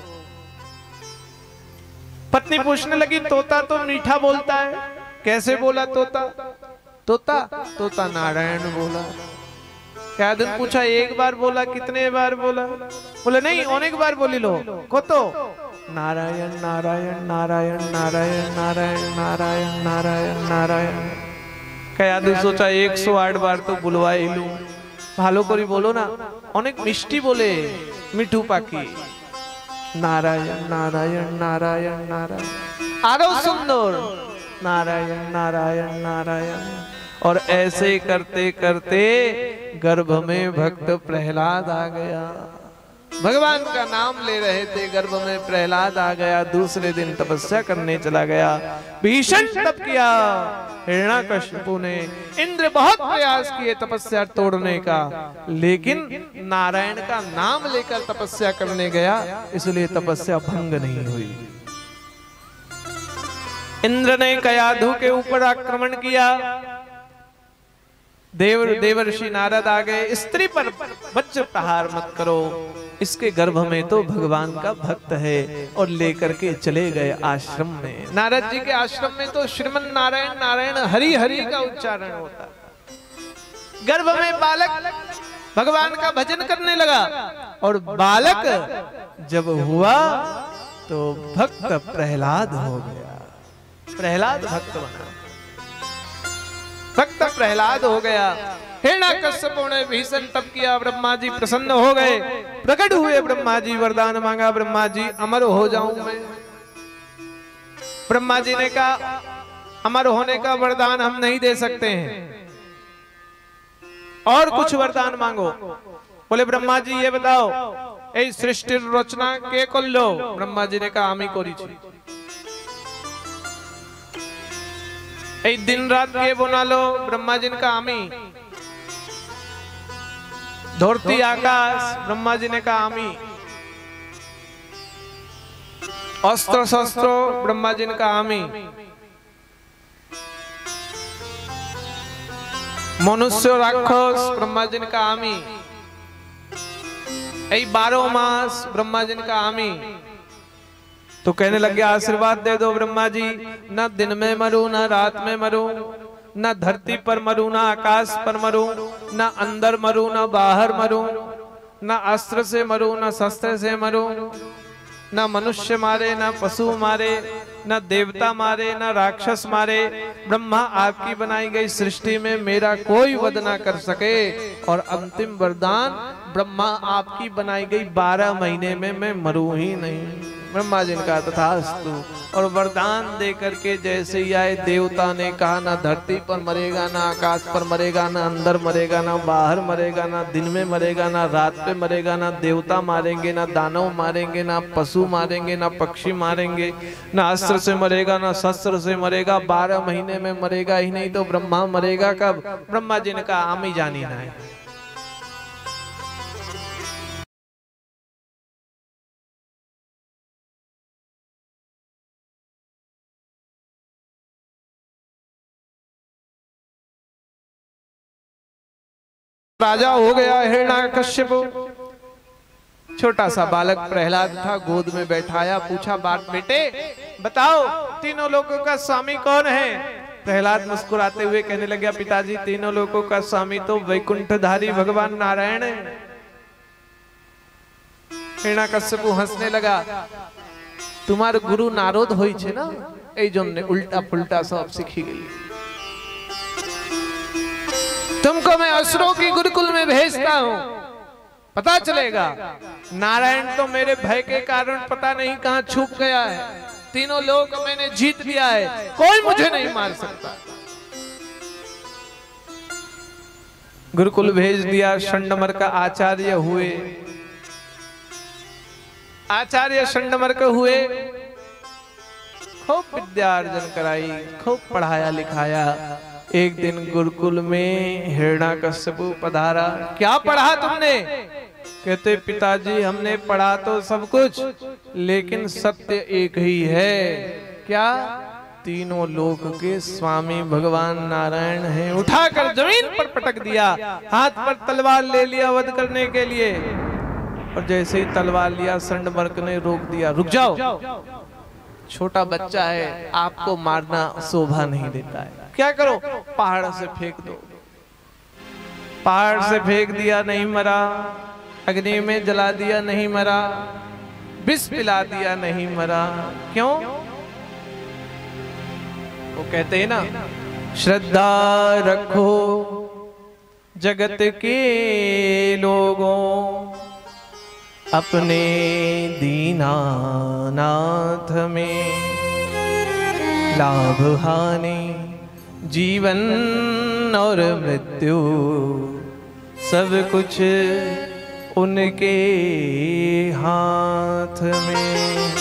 पत्नी पूछने लगी तोता तो मीठा बोलता है, कैसे बोला तोता? तोता तोता नारायण बोला। कयाधु ने पूछा एक बार बोला कितने बार बोला? बोले नहीं अनेक बार बोली लो। को तो नारायण नारायण नारायण नारायण नारायण नारायण नारायण नारायण। कयाधु सोचा 108 बार तो बुलवाई लू, भालो करी बोलो ना। अनेक मिष्टि बोले मिठू पाखी नारायण नारायण नारायण नारायण आरो सुंदर नारायण नारायण नारायण। और ऐसे करते करते गर्भ में भक्त प्रहलाद आ गया। भगवान का नाम ले रहे थे, गर्भ में प्रहलाद आ गया। दूसरे दिन तपस्या करने चला गया, भीषण तप किया। हिरण्यकश्यपु ने इंद्र बहुत प्रयास किए तपस्या तोड़ने का, लेकिन नारायण का नाम लेकर तपस्या करने गया, इसलिए तपस्या भंग नहीं हुई। इंद्र ने कयाधु के ऊपर आक्रमण किया। देवर्षि नारद आ गए, स्त्री पर वज्र प्रहार मत करो, इसके गर्भ में तो भगवान का भक्त है। और लेकर के चले गए आश्रम में। नारद जी के आश्रम में तो श्रीमन नारायण नारायण हरि हरि का उच्चारण होता है। गर्भ में बालक भगवान का भजन करने लगा, और बालक जब हुआ तो भक्त प्रहलाद हो गया। प्रहलाद भक्त बना, भक्त प्रहलाद हो गया। हिरण्यकश्यपु ने भीषण तप किया, ब्रह्मा जी प्रसन्न हो गए, प्रकट हुए। ब्रह्मा जी वरदान मांगा, ब्रह्मा जी अमर हो जाऊं मैं। ब्रह्मा जी ने कहा अमर होने का वरदान हम नहीं दे सकते हैं, और कुछ वरदान मांगो। बोले ब्रह्मा जी ये बताओ এই সৃষ্টির রচনা কে করলো? ब्रह्मा जी ने कहा আমি করেছি। এই दिन रात কে बनालो? ब्रह्मा जी ने कहा আমি। धरती आकाश? ब्रह्मा जी ने कहा আমি। अस्त्र शस्त्र? ब्रह्मा जी ने कहा আমি। मनुष्य राक्षस? ब्रह्मा जी ने कहा আমি। 12 मास? ब्रह्मा जी ने कहा আমি। तो कहने लगे आशीर्वाद दे दो ब्रह्मा जी, न दिन में मरूं न रात में मरूं, न धरती पर मरूं न आकाश पर मरूं, न अंदर मरूं न बाहर मरूं, न अस्त्र से मरूं न शस्त्र से मरूं, न मनुष्य मारे न पशु मारे, न देवता मारे न राक्षस मारे। ब्रह्मा आपकी बनाई गई सृष्टि में मेरा कोई वध ना कर सके। और अंतिम वरदान ब्रह्मा आपकी बनाई गई 12 महीने में मैं मरूं ही नहीं। ब्रह्मा जी ने कहा तथास्तु। और वरदान दे करके जैसे ही आए, देवता ने कहा ना धरती पर मरेगा, ना आकाश पर मरेगा, ना अंदर मरेगा, ना बाहर मरेगा, ना दिन में मरेगा, ना रात में मरेगा, ना देवता मारेंगे, ना दानव मारेंगे, ना पशु मारेंगे, ना पक्षी मारेंगे, ना अस्त्र से मरेगा, ना शस्त्र से मरेगा। 12 महीने में मरेगा ही नहीं तो ब्रह्मा मरेगा कब? ब्रह्मा जी ने कहा हम ही जानी ना है। राजा हो गया हिरण्यकश्यप। छोटा सा बालक प्रहलाद था, गोद में बैठाया, पूछा बात बेटे बताओ तीनों लोगों का स्वामी कौन है? प्रहलाद मुस्कुराते हुए कहने लगा पिताजी तीनों लोगों का स्वामी तो वैकुंठधारी भगवान नारायण है। हिरण्यकश्यप हंसने लगा, तुम्हारे गुरु नारद होई छे ना, এই জন্য उल्टा पुल्टा सब सीखी गई। तुमको मैं असुरों की गुरुकुल में भेजता हूं, पता चलेगा। नारायण तो मेरे भय के कारण पता नहीं कहां छुप गया है। तीनों लोग मैंने जीत लिया है, कोई मुझे नहीं मार सकता। गुरुकुल भेज दिया, षंडमर्क आचार्य हुए। आचार्य षंडमर्क हुए, खूब विद्यार्जन कराई, खूब पढ़ाया लिखाया। एक दिन गुरुकुल में हिरण्याकश्यपु पधारा। क्या पढ़ा तुमने? कहते पिताजी हमने पढ़ा तो सब कुछ, लेकिन सत्य एक ही है। क्या? तीनों लोक के स्वामी भगवान नारायण हैं। उठाकर जमीन पर पटक दिया, हाथ पर तलवार ले लिया वध करने के लिए। और जैसे ही तलवार लिया, षंडमर्क ने रोक दिया। रुक जाओ, छोटा बच्चा है, आपको मारना शोभा नहीं देता है। क्या करो? पहाड़ से फेंक दो। पहाड़ से फेंक दिया, नहीं मरा। अग्नि में जला दिया, नहीं मरा। विष पिला दिया, नहीं मरा। क्यों? वो कहते हैं ना, श्रद्धा रखो जगत के लोगों, अपने दीनानाथ में। लाभ हानि जीवन और मृत्यु सब कुछ उनके हाथ में।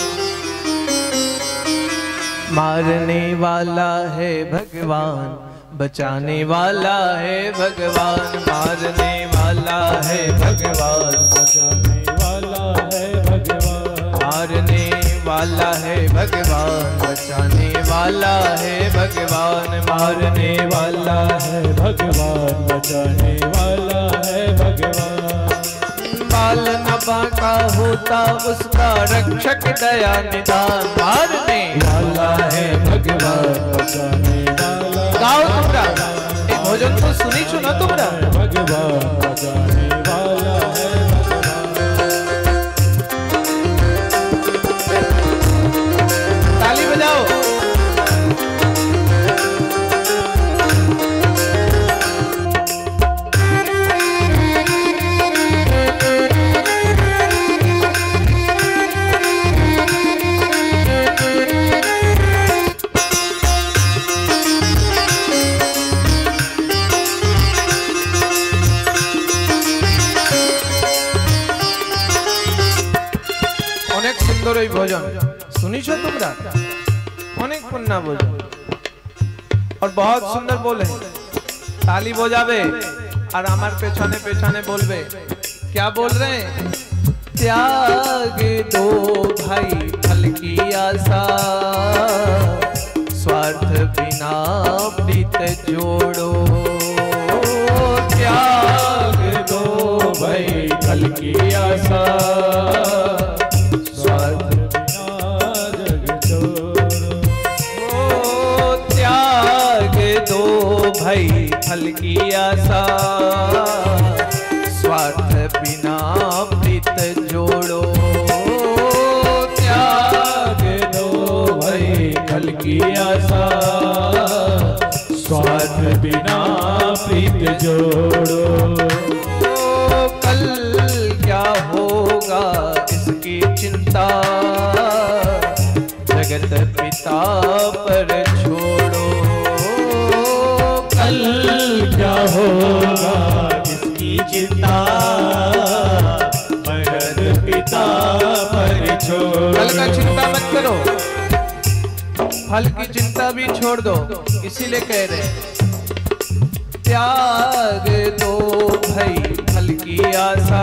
मारने वाला है भगवान, बचाने वाला है भगवान। मारने वाला है भगवान, बचाने वाला है भगवान। मारने वाला है भगवान, बचाने वाला है भगवान। मारने वाला है भगवान, बचाने वाला है भगवान। बाल न बांका होता उसका रक्षक दया निदान। मारने वाला है भगवान, बचाने वाला। गाओ तुमरा, एक भोजन तो सुनी सुनो तुमरा। भगवान बचाने वाला है भगवान। ताली बजाओ। भोजन सुनीছো তোমরা? অনেক পুণ্য ভোজন और बहुत सुंदर बोले। ताली बजावे और हमारे पेछाने पेछाने बोलबे। क्या बोल रहे हैं? त्याग दो भाई फल की आशा, स्वार्थ बिना प्रीत जोड़ो। त्याग दो भाई फल की आशा, भाई फल की आशा, स्वार्थ बिना प्रीत जोड़ो। त्याग दो भाई फल की आशा, स्वार्थ बिना प्रीत जोड़ो। कल क्या होगा इसकी चिंता, जगत पिता पर छोड़ो। कल क्या होगा इसकी चिंता, जगत पिता पर छोड़ो। कल का चिंता मत करो, फल की चिंता भी छोड़ दो। इसीलिए कह रहे हैं त्याग दो भाई फल की आशा,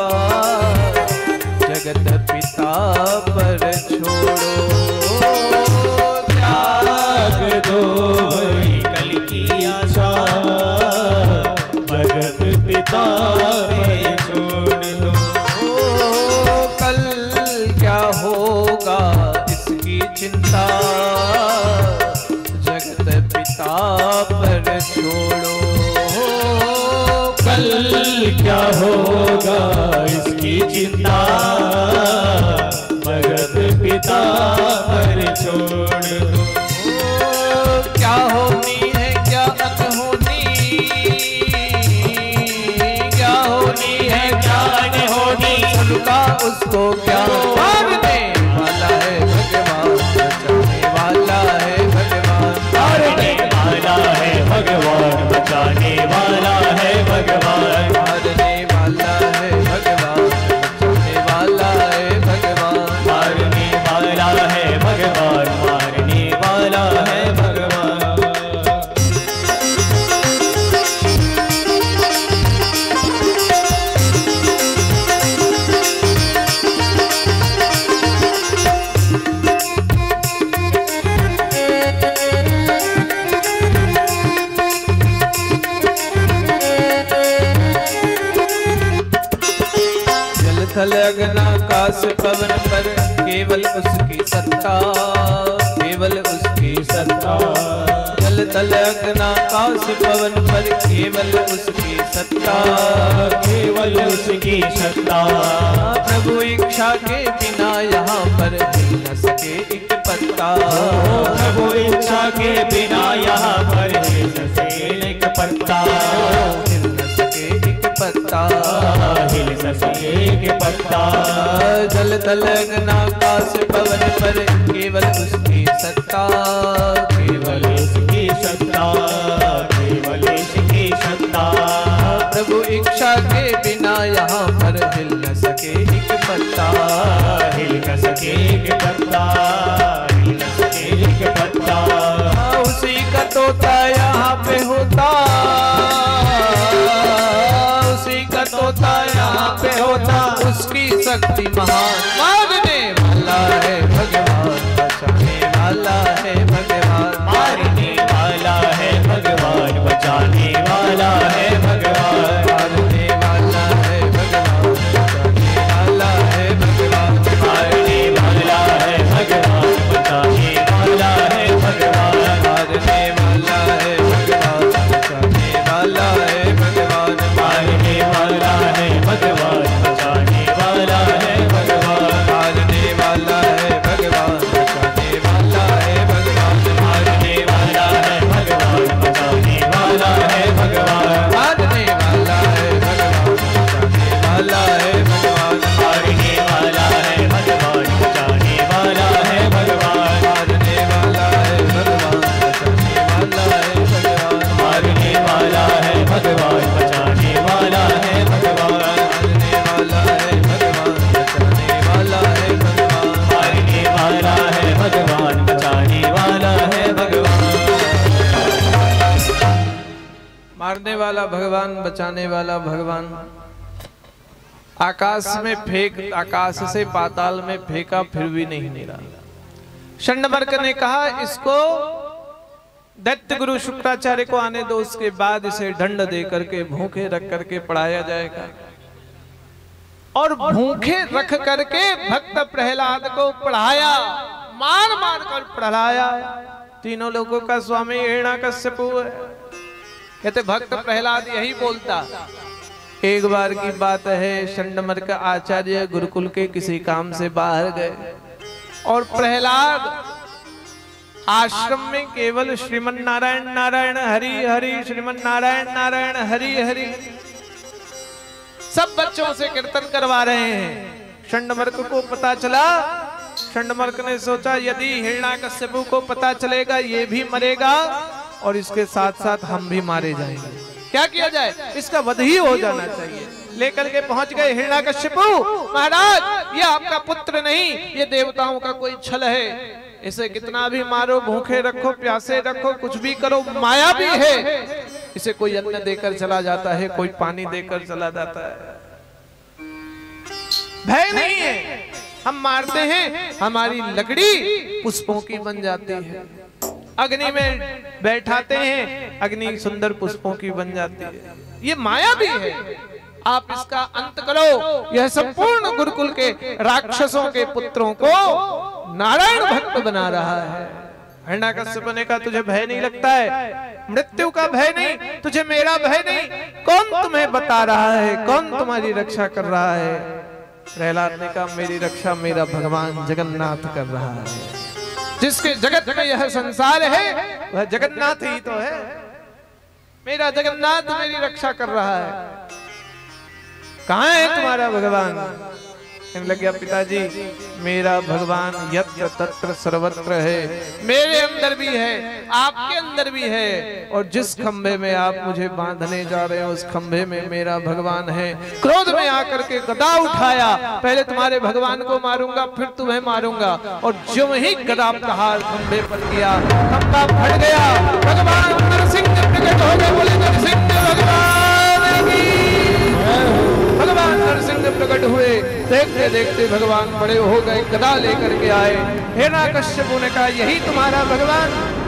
जगत पिता पर छोड़ो। त्याग दो भाई कल की आशा, जगत पिता पर छोड़ दो। कल क्या होगा इसकी चिंता, जगत पिता पर छोड़ो। कल क्या होगा इसकी चिंता, जगत पिता पर छोड़ दो। क्या होनी है क्या अनहोनी, क्या होनी है क्या अनहोनी, सबका उसको क्या। मारने वाला है भगवान, पवन पर केवल उसकी सत्ता, केवल उसकी सत्ता। जल तल अग्न आकाश पवन पर केवल उसकी सत्ता, केवल उसकी सत्ता। प्रभु इच्छा के बिना यहाँ पर हिल न सके एक पत्ता, प्रभु इच्छा के बिना यहाँ पर हिल न सके एक पत्ता, हिल न सके एक पत्ता, हिल न सके एक पत्ता। जल तल अग्न आकाश पवन पर केवल उसकी सत्ता, केवल उसकी सत्ता, केवल उसकी सत्ता। प्रभु इच्छा के बिना यहाँ पर हिल न सके एक पत्ता, हिल न सके एक पत्ता, हिल न सके एक पत्ता। उसी का तोता यहाँ पे होता, उसी का तोता यहाँ पे होता, उसकी शक्ति महान। मारने वाला है भगवान, बचाने वाला है भगवान, मारने वाला है भगवान, बचाने वाला है भगवान, मारने वाला है भगवान, बचाने वाला है भगवान, मारने वाला है भगवान, बचाने वाला है भगवान, मारने वाला है भगवान, बचाने वाला है भगवान, मारने वाला है भगवान, बचाने वाला है भगवान, मारने वाला है भगवान, बचाने वाला है भगवान, मारने वाला है भगवान, बचाने वाला है भगवान, मारने वाला है भगवान, बचाने वाला है भगवान, मारने वाला है भगवान, बचाने वाला है भगवान, मारने वाला है भगवान, बचाने वाला है भगवान, मारने वाला है भगवान, बचाने वाला है भगवान, मारने वाला है भगवान, बचाने वाला है भगवान, मारने वाला है भगवान, बचाने वाला है भगवान, मारने वाला भगवान, बचाने वाला भगवान। आकाश में फेंक, आकाश से पाताल में फेंका फिर भी नहीं निकला। षंडमर्क ने कहा इसको दैत्य गुरु शुक्राचार्य को आने दो, उसके बाद इसे दंड दे करके भूखे रख करके पढ़ाया जाएगा। और भूखे रख करके भक्त प्रहलाद को पढ़ाया, मार मार कर पढ़ाया। तीनों लोगों का स्वामी हिरण्याकश्यपु है। कहते भक्त प्रहलाद यही बोलता। एक बार की बात है, षंडमर्क आचार्य गुरुकुल के किसी काम से बाहर गए और प्रहलाद आश्रम में केवल श्रीमन नारायण नारायण हरि हरि, श्रीमन नारायण नारायण हरि हरि सब बच्चों से कीर्तन करवा रहे हैं। षंडमर्क को पता चला। षंडमर्क ने सोचा यदि हिरण्याकश्यपु को पता चलेगा ये भी मरेगा और इसके साथ साथ हम भी मारे जाएंगे। क्या किया जाए, इसका वध ही हो जाना चाहिए। लेकर के पहुंच गए हिरण्याकश्यपु, महाराज ये आपका पुत्र नहीं, ये देवताओं का कोई छल है। इसे कितना भी मारो, भूखे रखो, प्यासे रखो, कुछ भी करो, माया भी है। इसे कोई अन्न देकर चला जाता है, कोई पानी देकर चला जाता है। भय नहीं है, हम मारते हैं, हमारी लकड़ी पुष्पों की बन जाती है। अग्नि में बैठाते हैं, अग्नि सुंदर पुष्पों की बन जाती है। ये माया भी है, आप इसका अंत करो। यह संपूर्ण गुरुकुल के राक्षसों के पुत्रों को नारायण भक्त बना रहा है। हिरण्याकश्यप ने कहा तुझे भय नहीं लगता है, मृत्यु का भय नहीं, तुझे मेरा भय नहीं, कौन तुम्हें बता रहा है, कौन तुम्हारी रक्षा कर रहा है? प्रहलाद ने कहा मेरी रक्षा मेरा भगवान जगन्नाथ कर रहा है। जिसके जगत में यह संसार है वह जगन्नाथ ही तो है। मेरा जगन्नाथ मेरी रक्षा कर रहा है। कहाँ है तुम्हारा भगवान? कहने लग गया पिताजी मेरा भगवान यत्र तत्र सर्वत्र है, मेरे अंदर भी है, आपके अंदर भी है, और जिस खंभे में आप मुझे बांधने जा रहे हो उस खंभे में मेरा भगवान है। क्रोध में आकर के गदा उठाया, पहले तुम्हारे भगवान को मारूंगा फिर तुम्हें मारूंगा, और जो ही गदा प्रहार खंभे पर किया, खंभा फट गया। भगवान नरसिंह प्रकट हो गए, बोले नरसिंह भगवान की। भगवान नरसिंह प्रकट हुए, देखते देखते भगवान बड़े हो गए, गदा लेकर के आए। हिरण्याकश्यप ने कहा यही तुम्हारा भगवान?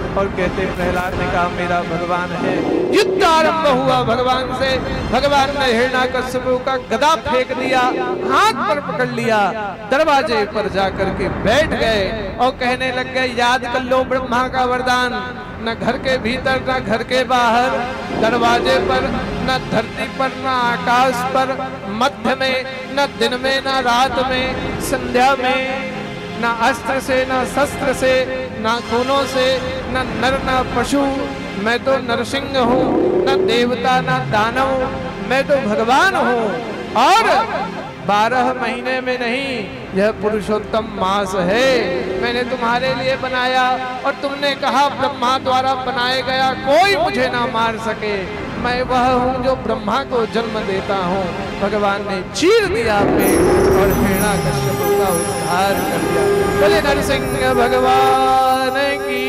और कहते प्रहलाद ने कहा मेरा भगवान है। युद्ध आरंभ हुआ भगवान से। भगवान ने हिरण्याकश्यप का गदा फेंक दिया, हाथ पर पकड़ लिया, दरवाजे पर जाकर के बैठ गए और कहने लग गए याद कर लो ब्रह्मा का वरदान, न घर के भीतर न घर के बाहर, दरवाजे पर न धरती पर न आकाश पर, मध्य में न दिन में न रात में, संध्या में न अस्त्र से न शस्त्र से न खूनों से, न नर न पशु, मैं तो नरसिंह हूँ, न देवता न दानव, मैं तो भगवान हूँ। और 12 महीने में नहीं, यह पुरुषोत्तम मास है, मैंने तुम्हारे लिए बनाया और तुमने कहा ब्रह्मा द्वारा बनाया गया कोई मुझे ना मार सके, मैं वह हूँ जो ब्रह्मा को जन्म देता हूँ। भगवान ने चीर दिया पेट और हिरण्याकश्यप का उद्धार कर दिया। बोले नरसिंह भगवान की।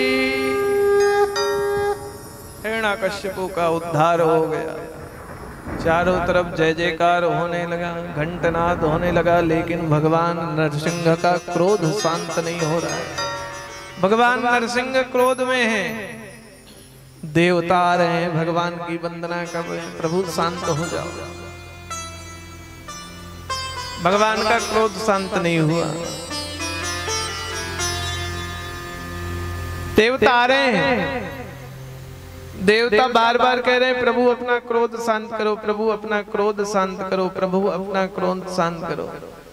हिरण्याकश्यप का उद्धार हो गया। चारों तरफ जय जयकार होने लगा, घंटनाद होने लगा, लेकिन भगवान नरसिंह का क्रोध शांत नहीं हो रहा है। भगवान नरसिंह क्रोध में है। देवता आ रहे हैं, भगवान की वंदना कर रहे हैं, प्रभु शांत हो जाओ। भगवान का क्रोध शांत नहीं हुआ। देवता आ रहे हैं, देवता बार बार कह रहे हैं प्रभु अपना क्रोध शांत करो, प्रभु अपना क्रोध शांत करो, प्रभु अपना क्रोध शांत करो।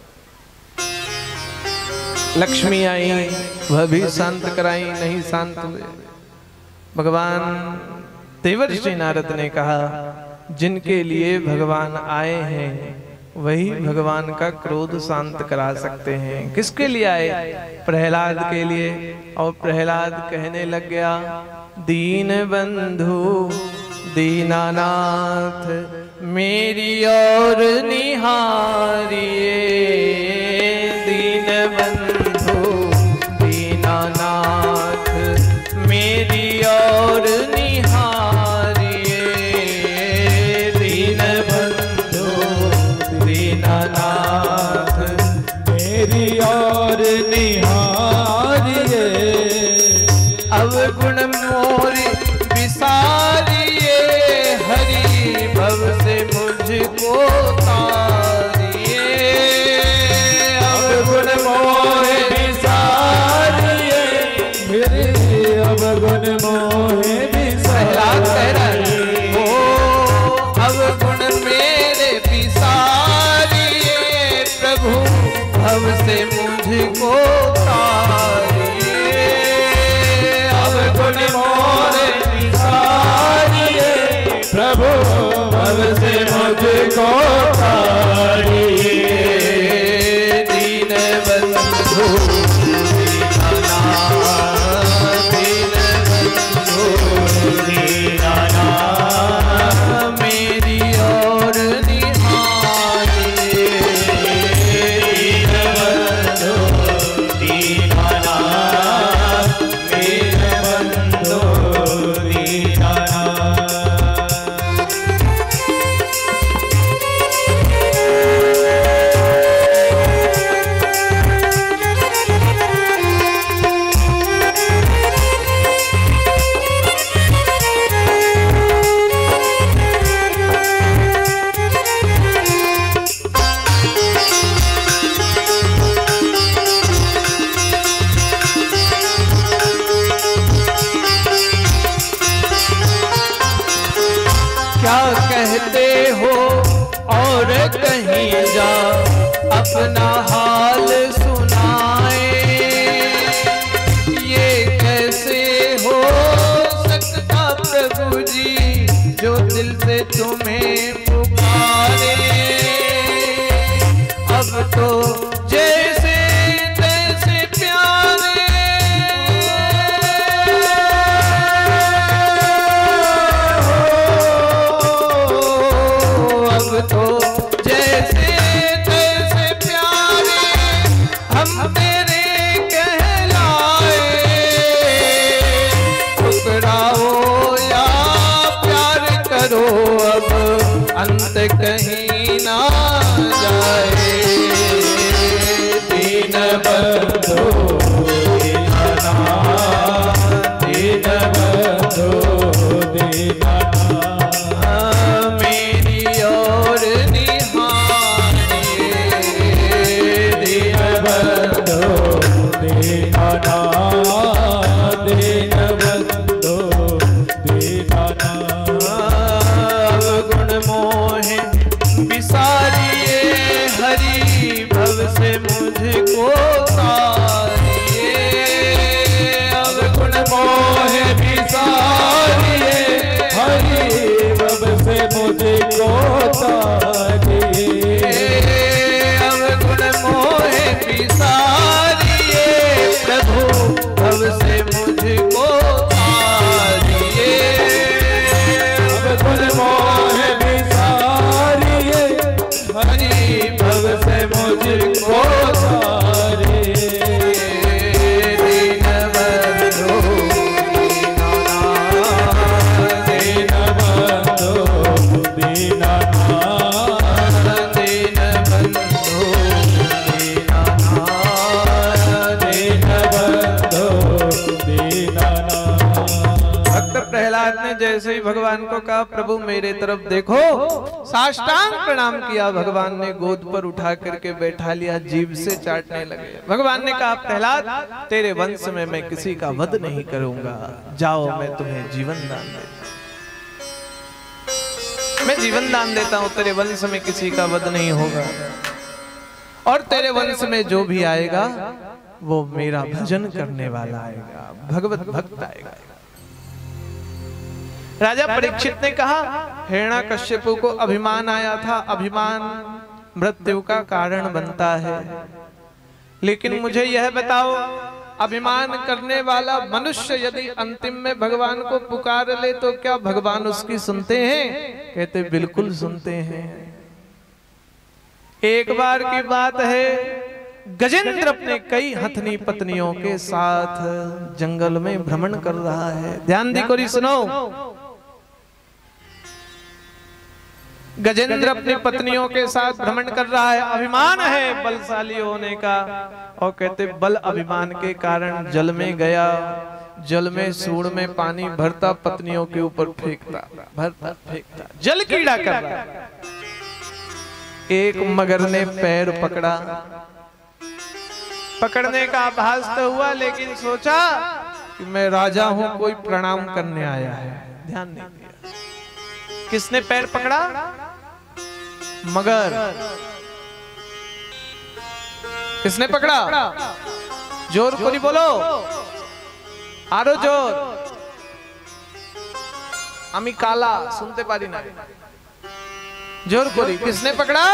लक्ष्मी आई, वह भी शांत कराई, नहीं शांत हुए। भगवान देवर्षि नारद ने कहा जिनके लिए भगवान आए हैं वही भगवान का क्रोध शांत करा सकते हैं। किसके लिए आए? प्रहलाद के लिए। और प्रहलाद कहने लग गया दीन बंधु दीनानाथ मेरी और निहारिए, दीन बंधु दीनानाथ मेरी और निहारिए, दीन बंधु दीनानाथ मेरी और निहारिए, अवगुण मोरी विसारिए, हरि भव से मुझको तारिए, अवगुण मोहे विसारिए, मेरे अवगुण मोहे प्रहलाद कह रहा है ओ अवगुण मेरे विसारिए, प्रभु भव से मुझको तारिए, अवगुण मोरे विसारिए, प्रभु भव से मुझको तारिए, दीन बंधु दीनानाथ, दीन बंधु दीनानाथ मेरी और निहारिए, दीन बंधु दीनानाथ मेरे बंधु दीनानाथ। क्या कहते हो और कहीं जा अपना हाल सुनाए, ये कैसे हो सकता प्रभु जी जो दिल से तुम्हें पुकारे, अब तो जैसे तैसे प्यारे, अब तो जैसे तैसे प्यारे हम तेरे कहलाए, ठुकराओ या प्यार करो अब अंत कहीं ना जाए, दीन बंधु दीनानाथ, दीन दीनानाथ दीन बंधो दीनानाथ। गुण मोहे विसारिए हरि भव से मुझको तारिए। गुण मोहे विसारिए हरि भव से मुझको तारिए। गुण मोहे विसारिए प्रभु भव से मुझको तारिए। गुण मोहे विसारिए हरि भव से मुझको तारिए। प्रहलाद ने जैसे ही भगवान को कहा प्रभु मेरे तरफ देखो, साष्टांग प्रणाम किया। भगवान ने गोद पर उठा करके बैठा लिया, जीभ से चाटने लगे। भगवान ने कहा प्रहलाद तेरे वंश में मैं किसी का वध नहीं करूंगा, जाओ मैं तुम्हें जीवन दान देता हूं। मैं जीवन दान देता हूं, तेरे वंश में किसी का वध नहीं होगा और तेरे वंश में जो भी आएगा वो मेरा भजन करने वाला आएगा, भगवत भक्त आएगा। राजा परीक्षित ने कहा हिरण्याकश्यपु को अभिमान आया था, अभिमान मृत्यु का कारण बनता है, लेकिन मुझे यह बताओ अभिमान करने वाला मनुष्य यदि अंतिम में भगवान को पुकार ले तो क्या भगवान उसकी सुनते हैं? कहते बिल्कुल सुनते हैं। एक बार की बात है, गजेंद्र अपने कई हथनी पत्नियों के साथ जंगल में भ्रमण कर रहा है। ध्यान दी कोरी सुनो। गजेंद्र अपनी पत्नियों के साथ भ्रमण कर रहा है, अभिमान है बलशाली होने का, और कहते बल अभिमान के कारण जल में गया, जल में सूंड में पानी भरता, पत्नियों के ऊपर फेंकता, भरता फेंकता, जल कीड़ा कर रहा। एक मगर ने पैर पकड़ा, पकड़ने का आभास तो हुआ, लेकिन सोचा कि मैं राजा हूं, कोई प्रणाम करने आया है, ध्यान नहीं दिया। किसने पैर पकड़ा? मगर। किसने पकड़ा? जोर को नहीं बोलो, आरो जोर। अमी काला सुनते पारी ना, जोर को नहीं। किसने पकड़ा?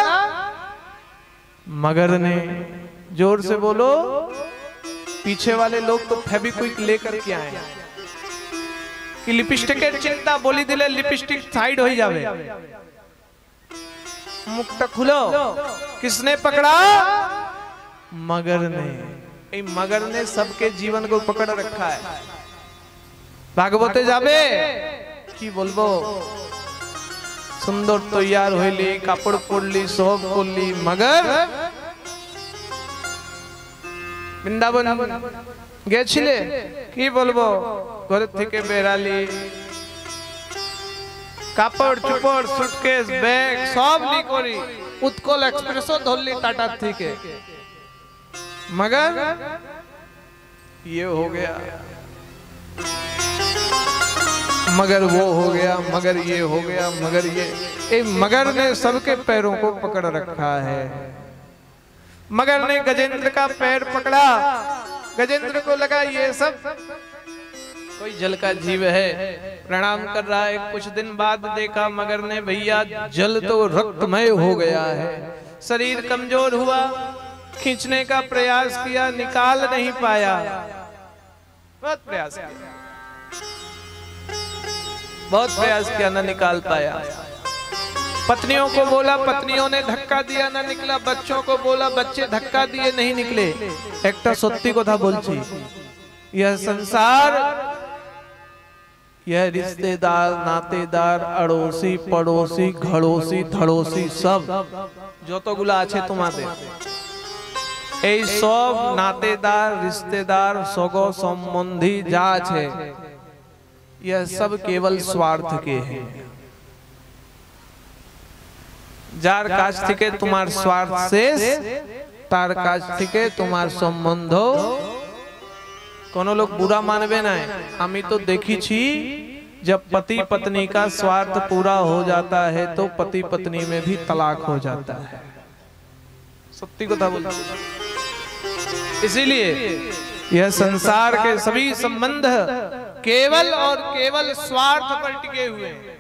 मगर ने। जोर से बोलो। पीछे वाले लोग तो फेविक्विक लेकर के आए कि लिपस्टिक चिंता बोली दिले लिपस्टिक साइड हो जावे, मुक्त खुलो। किसने पकड़ा? मगर ने। मगर ने सबके जीवन को पकड़ रखा है। भागवते जाबे की बोलबो, सुंदर तैयार होइली, कापड़ पड़ली, सब करली, मगर বৃন্দাবন গেছিলে কি বলবো, ঘর থেকে বেরালি, কাপড় চুপড় সুটকেস ব্যাগ সব লি করি, উৎকল এক্সপ্রেসও ধরলি টাটা থেকে, मगर ये हो गया, मगर वो हो गया, मगर ये हो गया, मगर ये मगर ने सबके पैरों को पकड़ रखा है। मगर ने गजेंद्र का पैर पकड़ा, गजेंद्र को लगा ये सब कोई जल का जीव है, प्रणाम कर रहा है। कुछ दिन बाद देखा मगर ने भैया जल तो रक्तमय हो गया है, शरीर कमजोर हुआ, खींचने का प्रयास किया, निकाल नहीं पाया, बहुत प्रयास किया, बहुत प्रयास किया, न निकाल पाया। पत्नियों को बोला, पत्नियों ने धक्का दिया, ना निकला। बच्चों को बोला, बच्चे धक्का दिए, नहीं निकले। एक सत्य को था बोलची, यह संसार, यह रिश्तेदार, नातेदार, अड़ोसी, पड़ोसी, घड़ोसी, धड़ोसी सब जो तो गुला आछे तुम्हारे, এই সব नातेदार, रिश्तेदार, सगो संबंधी जा छे, यह सब केवल स्वार्थ के हैं। যার কাছ থেকে তোমার স্বার্থ শেষ, তার কাছ থেকে তোমার সম্বন্ধ कोनो लोग बुरा मानवे ना हमी तो देखी छी जब पति पत्नी का स्वार्थ पूरा हो जाता है तो पति पत्नी में भी तलाक हो जाता है। सत्य कथा बोलता हूं। इसीलिए यह संसार के सभी संबंध केवल और केवल स्वार्थ पर टिके हुए हैं।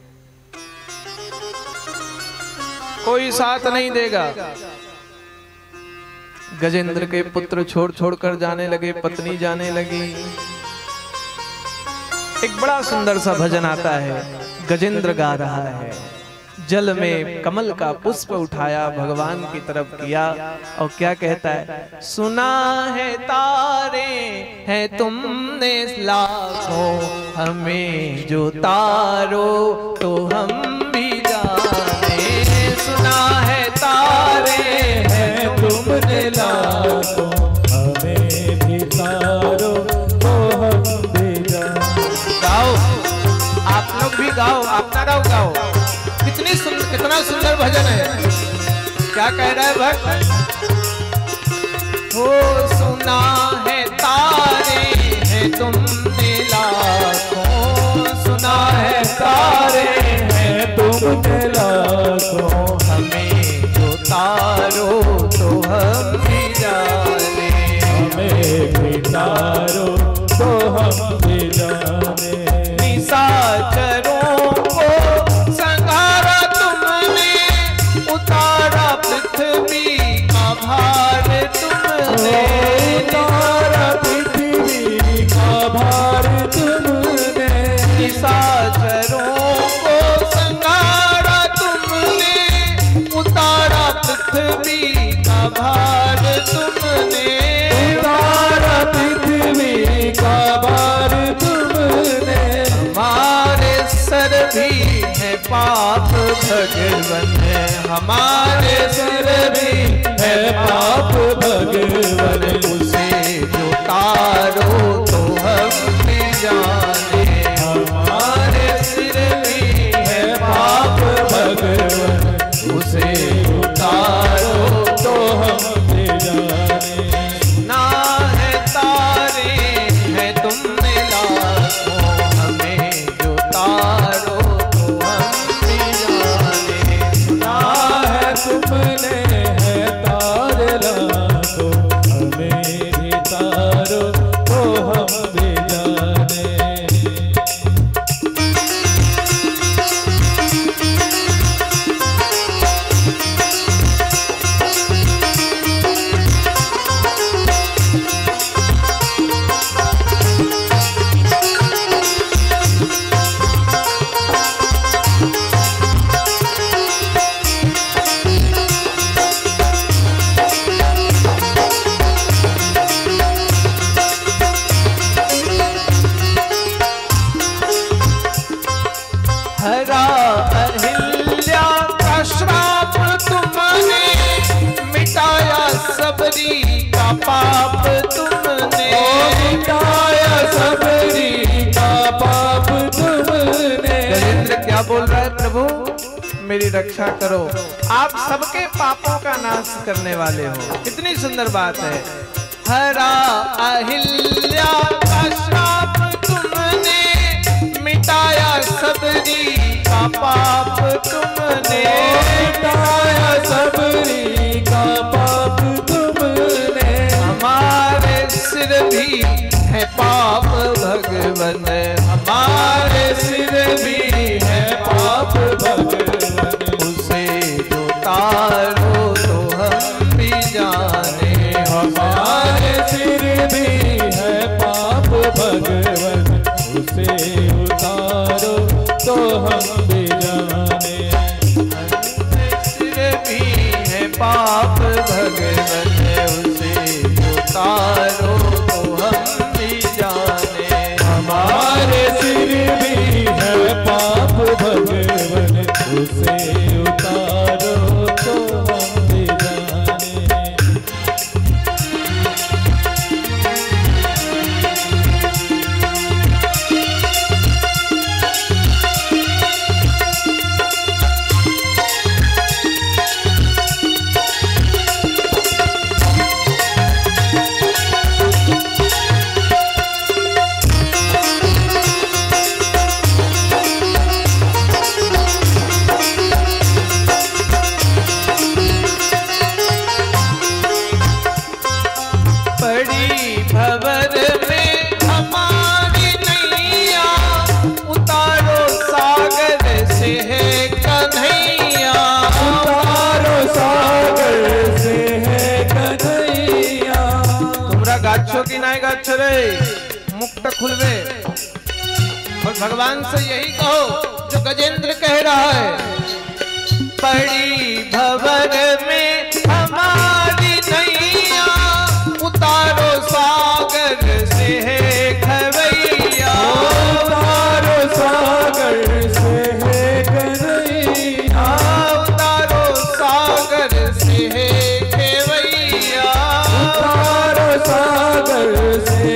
कोई साथ नहीं देगा। गजेंद्र के पुत्र छोड़ छोड़ कर जाने लगे, पत्नी जाने लगी। एक बड़ा सुंदर सा भजन आता है, गजेंद्र गा रहा है। जल में कमल का पुष्प उठाया, भगवान की तरफ किया और क्या कहता है, सुना है तारे हैं तुमने लाखों, हमें जो तारो तो हम भी जाने। सुना है तारे हैं तुमने लाखों, हमें भी तारो तो हम भी जाने। गाओ, आप लोग भी गाओ, अपना गाओ। कितना सुंदर भजन है। क्या कह रहा है भक्त? हो सुना है तारे हैं तुमने लाखों, सुना है तारे हैं तुमने लाखों, हमें जो तारो तो हम भी जाने। हमें भी तारो तो हम भी जाने। निशाचरों को संघारा तुमने, उतारा पृथ्वी का भार तुमने। उतारा पृथ्वी का भार तुमने। निशाचरों को संघारा तुमने, उतारा पृथ्वी का भार तुमने। उतारा पृथ्वी का भार तुमने। हमारे सर भी है पाप भगवन, हमारे सर भी है पाप भगवन, उसे जो तारो तो हम भी जाने। हमारे सिर भी है पाप भगवन, उसे जो तारो तो हम भी जाने। ना है तारे है तुमने लाखों, हमें जो तारो तो हम भी जाने। ना है तुमने है तार लाखों, हमें भी तारो तो हम भी जाने। हरा अहिल्या का श्राप तुमने, मिटाया सबरी का पाप तुमने। मिटाया सबरी का पाप तुमने। गजेंद्र क्या बोल रहा है? प्रभु मेरी रक्षा करो, आप सबके पापों का नाश करने वाले हो। कितनी सुंदर बात है। हरा अहिल्या का श्राप तुमने, मिटाया सबरी का पाप तुमने। मिटाया सबरी का पाप तुमने। हमारे सिर भी है पाप भगवन, हमारे सिर भी है पाप भगवन, उसे जो तारो तो हम भी जाने। हमारे सिर भी है पाप भगवन, उसे उतारो तो हम भी जाने। सिर भी है पाप भगवन, उसे जो तारो तो हम भी जाने। हमारे सिर भी है पाप भगवन, भंवर में हमारी नैया, उतारो सागर से है कन्हैया, उतारो सागर से है कन्हैया। तुमरा गाछो की नाय गाछ रे मुक्त खुलवे। और भगवान से यही कहो जो गजेंद्र कह रहा है, पड़ी भंवर में हमारी नैया, उतारो सागर से है खवैया, उतारो सागर से है कन्हैया, उतारो सागर से है खवैया, उतारो सागर से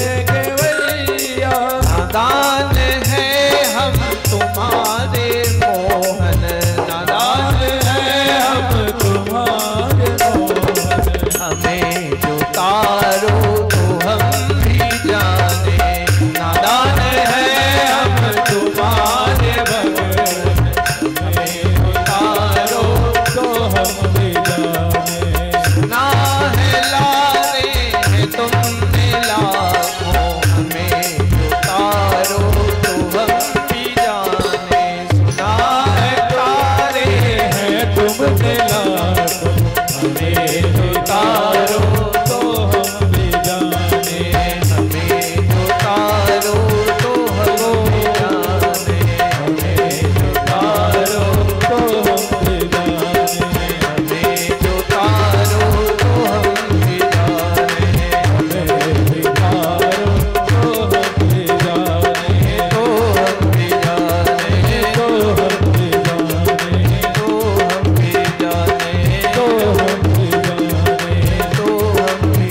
केवैया। नादान है हम तुम्हारे मोहन, नादान है हम तुम्हारे मोहन, हमें जो तारो तो हम भी जाने, नादान है हम तुम्हारे भगवान, हमें जो तारो तो हम भी जाने। ना है लारे है तुमने लाखों, हमें जो तारो तो हम भी जाने, सुना है तारे है तुमने लाखों, हमें जो तारो तो हम भी जाने। हमें जो तारो तो हम भी जाने, हमें जो तारो तो हम भी जाने। हमें जो तारो तो हम भी जाने, हमें जो तारो तो हम भी जाने। तो हम भी जाने, तो हम भी जाने। तो हम भी जाने, तो हम भी जाने। तो हम भी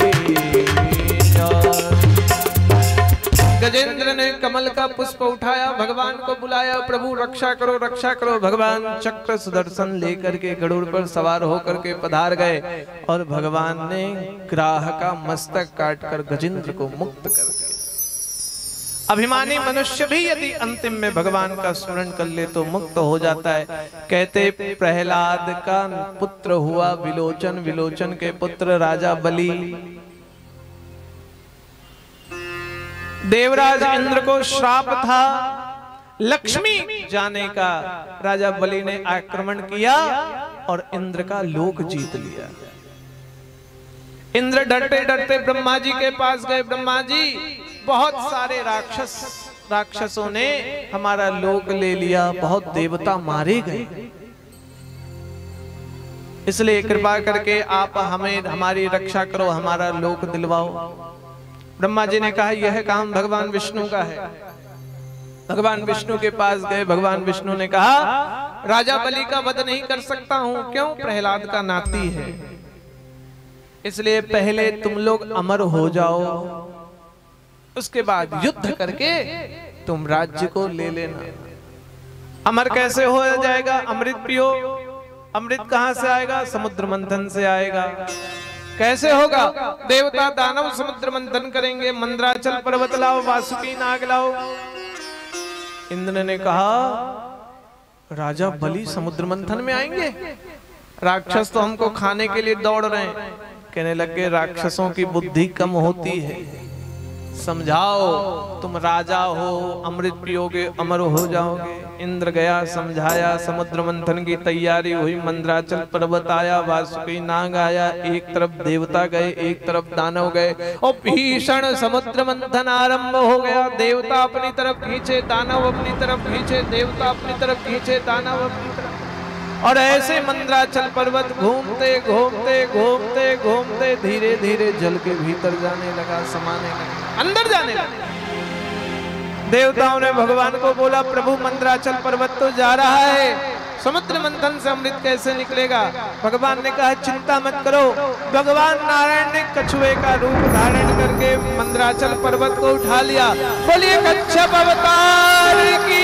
जाने। गजेंद्र ने कमल का पुष्प उठाया, भगवान को बुलाया, प्रभु रक्षा करो रक्षा करो। भगवान चक्र सुदर्शन लेकर के गरुड़ पर सवार होकर के पधार गए और भगवान ने ग्राह का मस्तक काटकर गजेंद्र को मुक्त कर दिया। अभिमानी मनुष्य भी यदि अंतिम में भगवान का स्मरण कर ले तो मुक्त हो जाता है। कहते प्रहलाद का पुत्र हुआ विलोचन, विलोचन के पुत्र राजा बलि। देवराज इंद्र को श्राप था लक्ष्मी जाने का, राजा बलि ने आक्रमण किया और इंद्र का लोक जीत लिया। इंद्र डरते डरते ब्रह्मा जी के पास गए, ब्रह्मा जी बहुत सारे राक्षसों ने हमारा लोक ले लिया, बहुत देवता मारे गए, इसलिए कृपा करके आप हमें हमारी रक्षा करो, हमारा लोक दिलवाओ। ब्रह्मा जी ने कहा यह काम भगवान विष्णु का है। भगवान विष्णु के पास गए, भगवान विष्णु ने कहा राजा बलि का वध नहीं कर सकता हूं, क्यों? प्रहलाद का नाती है, इसलिए पहले तुम लोग अमर हो जाओ, उसके बाद युद्ध करके तुम राज्य को ले लेना। अमर कैसे हो जाएगा? अमृत पियो। अमृत कहां से आएगा? समुद्र मंथन से आएगा। कैसे होगा? देवता दानव समुद्र मंथन करेंगे, मंद्राचल पर्वत लाओ, वासुकी नाग लाओ। इंद्र ने कहा राजा बलि समुद्र मंथन में आएंगे? राक्षस तो हमको खाने के लिए दौड़ रहे हैं। कहने लगे राक्षसों की बुद्धि कम होती है, समझाओ, तुम राजा हो, अमृत पियोगे, अमर हो जाओगे। इंद्र गया, समझाया, समुद्र मंथन की तैयारी हुई, मंद्राचल पर्वत आया, वासुकी नाग आया, एक तरफ देवता गए, एक तरफ दानव गए और भीषण समुद्र मंथन आरंभ हो गया। देवता अपनी तरफ खींचे, दानव अपनी तरफ खींचे, देवता अपनी तरफ खींचे, दानव अपनी तरफ, और ऐसे मंद्राचल पर्वत घूमते घूमते घूमते घूमते धीरे धीरे जल के भीतर जाने लगा, समाने लगा, अंदर जाने लगा। देवताओं ने भगवान को बोला प्रभु मंद्राचल पर्वत तो जा रहा है, समुद्र मंथन से अमृत कैसे निकलेगा? भगवान ने कहा चिंता मत करो। भगवान नारायण ने कछुए का रूप धारण करके मंद्राचल पर्वत को उठा लिया। बोलिए कच्छप अवतार की।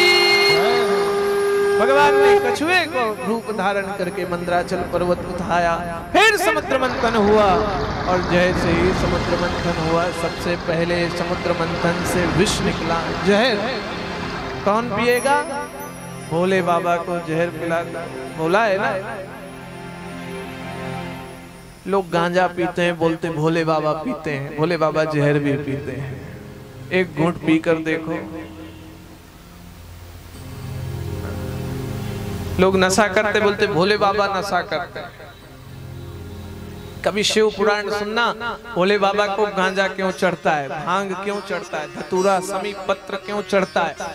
भगवान ने कछुए को रूप धारण करके मंद्राचल पर्वत उठाया, फिर समुद्र मंथन हुआ, और जैसे ही समुद्र मंथन हुआ सबसे पहले समुद्र मंथन से विष निकला, जहर। कौन पिएगा? भोले बाबा को जहर पिला, बोला है ना। लोग गांजा पीते हैं, बोलते भोले बाबा पीते हैं, भोले बाबा जहर भी पीते हैं। एक घूंट पीकर देखो। लोग नशा करते, बोलते भोले बाबा नशा करते हैं। कभी शिव पुराण सुनना, भोले बाबा को गांजा क्यों चढ़ता है, भांग क्यों चढ़ता है, धतूरा समीप पत्र क्यों चढ़ता है।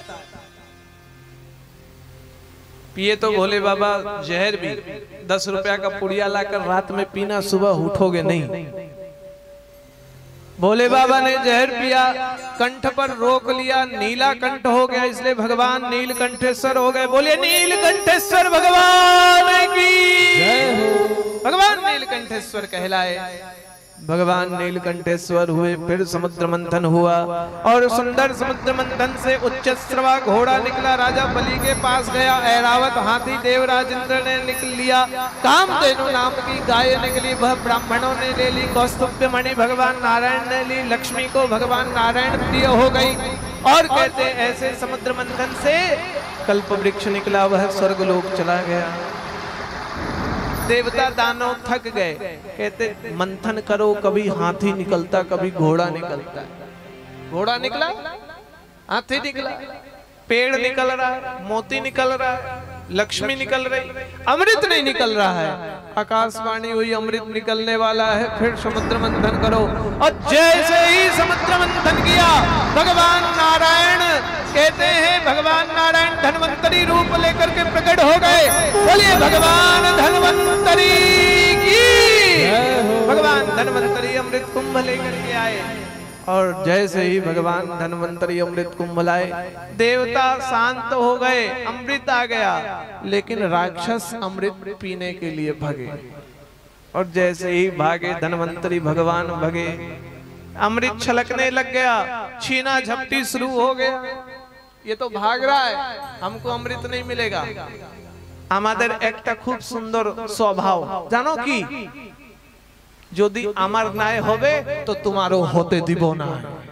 पिए तो भोले बाबा जहर भी, 10 रुपया का पुड़िया लाकर रात में पीना, सुबह उठोगे नहीं। भोले बाबा ने जहर पिया, कंठ पर रोक लिया, नीला कंठ हो गया, इसलिए भगवान नीलकंठेश्वर हो गए। बोलिए नीलकंठेश्वर भगवान की जय हो। भगवान नीलकंठेश्वर कहलाए। भगवान नीलकंठेश्वर हुए, फिर समुद्र मंथन हुआ और सुंदर समुद्र मंथन से उच्चश्रवा घोड़ा निकला, राजा बलि के पास गया। ऐरावत हाथी देवराज इंद्र ने निकल लिया। कामधेनु नाम की गाय निकली, वह ब्राह्मणों ने ले ली। कौस्तुभ मणि भगवान नारायण ने ली, लक्ष्मी को भगवान नारायण प्रिय हो गई। और कहते ऐसे समुद्र मंथन से कल्प वृक्ष निकला, वह स्वर्गलोक चला गया। देवता दानव थक गए, कहते मंथन करो, कभी हाथी निकलता, कभी घोड़ा निकलता है। घोड़ा निकला, हाथी निकला, पेड़ निकल रहा है, मोती निकल रहा है, लक्ष्मी निकल रही, अमृत नहीं निकल रहा है। आकाशवाणी हुई अमृत निकलने वाला है, फिर समुद्र मंथन करो। और जैसे ही समुद्र मंथन किया, भगवान नारायण कहते हैं, भगवान नारायण धन्वंतरी रूप लेकर के प्रकट हो गए। बोलिए भगवान धन्वंतरी की। भगवान धन्वंतरी अमृत कुंभ लेकर के आए और जैसे ही भगवान धन्वंतरी अमृत कुंभ लाए, देवता शांत हो गए, अमृत आ गया। लेकिन राक्षस अमृत पीने के लिए भागे और जैसे ही भागे धन्वंतरी भगवान भागे, अमृत छलकने लग गया, छीना झपटी शुरू हो गया। ये तो भाग रहा है, हमको अमृत नहीं मिलेगा। আমাদের একটা খুব সুন্দর স্বভাব জানো কি, যদি আমার নাই হবে তো তোমারও হতে দিব না।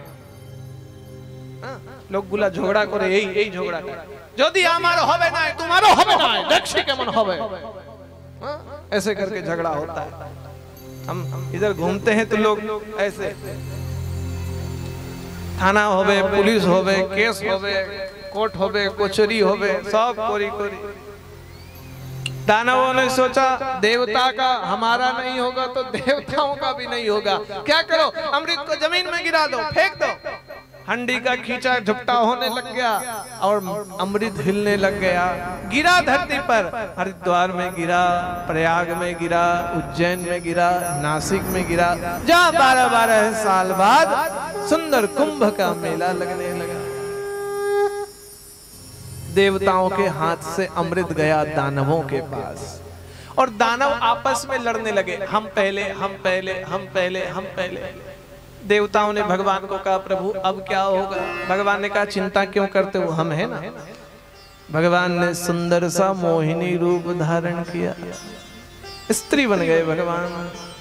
লোকগুলা ঝগড়া করে, এই ঝগড়াটা, যদি আমার হবে না তোমারও হবে না, দেখছি কেমন হবে। ऐसे करके झगड़ा होता है। हम इधर घूमते हैं तो लोग ऐसे, थाना होवे, पुलिस होवे, केस होवे, कोर्ट होवे, कचहरी होवे, सब कोरी कोरी। दानवों ने सोचा देवता का हमारा नहीं होगा तो देवताओं का भी नहीं होगा, क्या करो, अमृत को जमीन में गिरा दो, फेंक दो। हंडी का खींचा झपटा होने लग गया और अमृत हिलने लग गया। गिरा धरती पर, हरिद्वार में गिरा, प्रयाग में गिरा, उज्जैन में गिरा, नासिक में गिरा, जहाँ 12-12 साल बाद सुंदर कुंभ का मेला लगने लगा। देवताओं के हाथ से अमृत गया दानवों के पास और दानव आपस में लड़ने लगे, हम पहले, हम पहले, हम पहले, हम पहले। देवताओं ने भगवान को कहा, प्रभु अब क्या होगा। भगवान ने कहा, चिंता क्यों करते हो, हम है ना। भगवान ने सुंदर सा मोहिनी रूप धारण किया, स्त्री बन गए भगवान।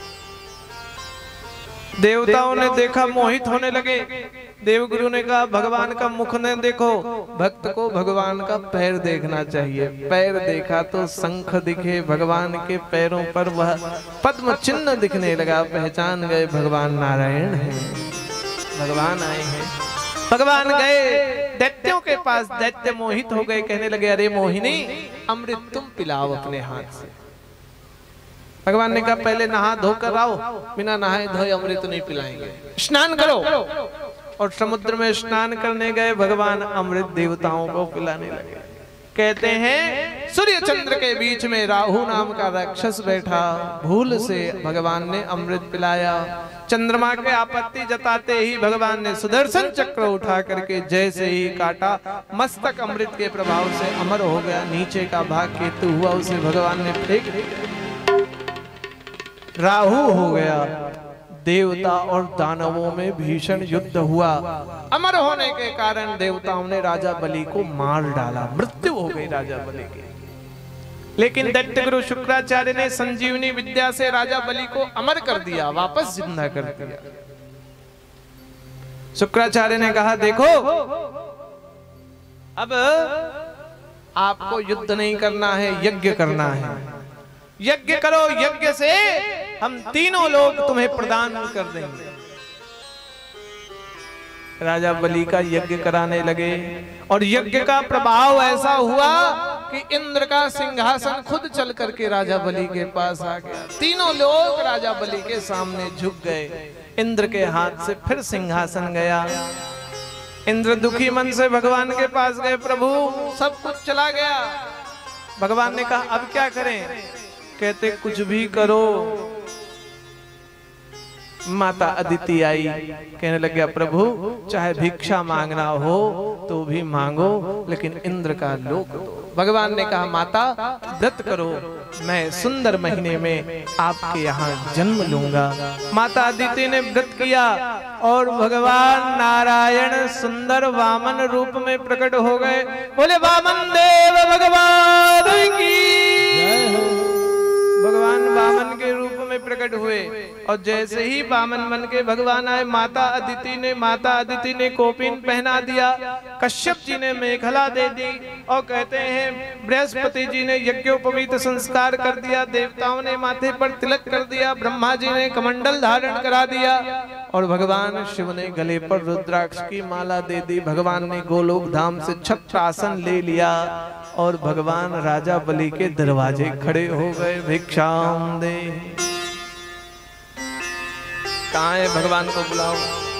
देवताओं ने देखा, मोहित होने लगे। देवगुरु ने कहा, भगवान का मुख न देखो, भक्त को भगवान का पैर देखना चाहिए। पैर देखा तो शंख दिखे, भगवान के पैरों पर वह पद्म चिन्ह दिखने लगा। पहचान गए भगवान नारायण हैं, भगवान आए हैं। भगवान गए दैत्यों के पास, दैत्य मोहित हो गए, कहने लगे, अरे मोहिनी, अमृत तुम पिलाओ अपने हाथ से। भगवान ने कहा, पहले नहा धोकर आओ, बिना नहाए धोए अमृत नहीं पिलाएंगे, स्नान करो। और समुद्र में स्नान करने गए भगवान, अमृत देवताओं को पिलाने लगे। कहते हैं सूर्य चंद्र के बीच में राहु नाम का राक्षस बैठा, भूल से भगवान ने अमृत पिलाया। चंद्रमा के आपत्ति जताते ही भगवान ने सुदर्शन चक्र उठा करके जैसे ही काटा, मस्तक अमृत के प्रभाव से अमर हो गया। नीचे का भाग केतु हुआ, उसे भगवान ने फेंक दिया, राहु हो गया। देवता और दानवों में भीषण युद्ध हुआ। अमर होने के कारण देवताओं ने राजा बलि को मार डाला, मृत्यु हो गई राजा बलि की। लेकिन दैत्य गुरु शुक्राचार्य ने संजीवनी विद्या से राजा बलि को अमर कर दिया, वापस जिंदा कर दिया। शुक्राचार्य ने कहा, देखो अब आपको युद्ध नहीं करना है, यज्ञ करना है। यज्ञ करो, यज्ञ से हम तीनों लोग तुम्हें प्रदान कर देंगे। राजा बलि का यज्ञ कराने लगे और यज्ञ का प्रभाव ऐसा हुआ कि इंद्र का सिंहासन खुद चल करके राजा बलि के पास आ गया। तीनों लोग राजा बलि के सामने झुक गए। इंद्र के हाथ से फिर सिंहासन गया। इंद्र दुखी मन से भगवान के पास गए, प्रभु सब कुछ चला गया। भगवान ने कहा अब क्या करें? कहते कुछ भी करो। माता अदिति आई, कहने लगे प्रभु चाहे भिक्षा मांगना हो तो भी मांगो, लेकिन इंद्र का लोक दो। भगवान ने कहा माता व्रत करो, मैं सुंदर महीने में आपके यहाँ जन्म लूंगा। माता अदिति ने व्रत किया और भगवान नारायण सुंदर वामन रूप में प्रकट हो गए। बोले वामन देव भगवान की। भगवान वामन के रूप में प्रकट हुए और जैसे ही वामन बन के भगवान आए, माता अदिति ने कोपिन पहना दिया, कश्यप जी ने मेखला दे दी और कहते हैं बृहस्पति जी ने यज्ञोपवीत संस्कार कर दिया, देवताओं ने माथे पर तिलक कर दिया, ब्रह्मा जी ने कमंडल धारण करा दिया और भगवान शिव ने गले पर रुद्राक्ष की माला दे दी। भगवान ने गोलोक धाम से छत्रासन ले लिया और भगवान राजा बलि के दरवाजे खड़े हो गए, भिक्षाम दे। कहाँ है? भगवान को बुलाओ।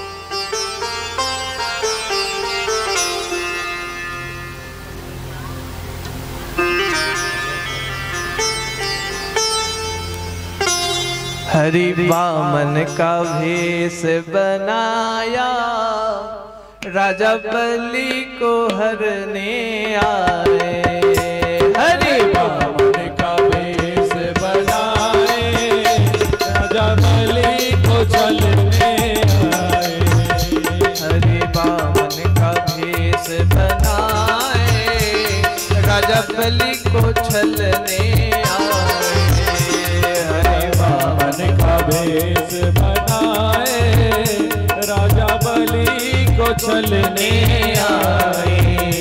हरि वामन का भेष बनाया, राजा बलि को हरने आए। हरि वामन का भेष बनाए, राजा बलि को छलने आए। हरि वामन का भेष बनाए, राजा बलि को छलने आए। हरि वामन का भेष बनाए, राजा बलि को छलने आए।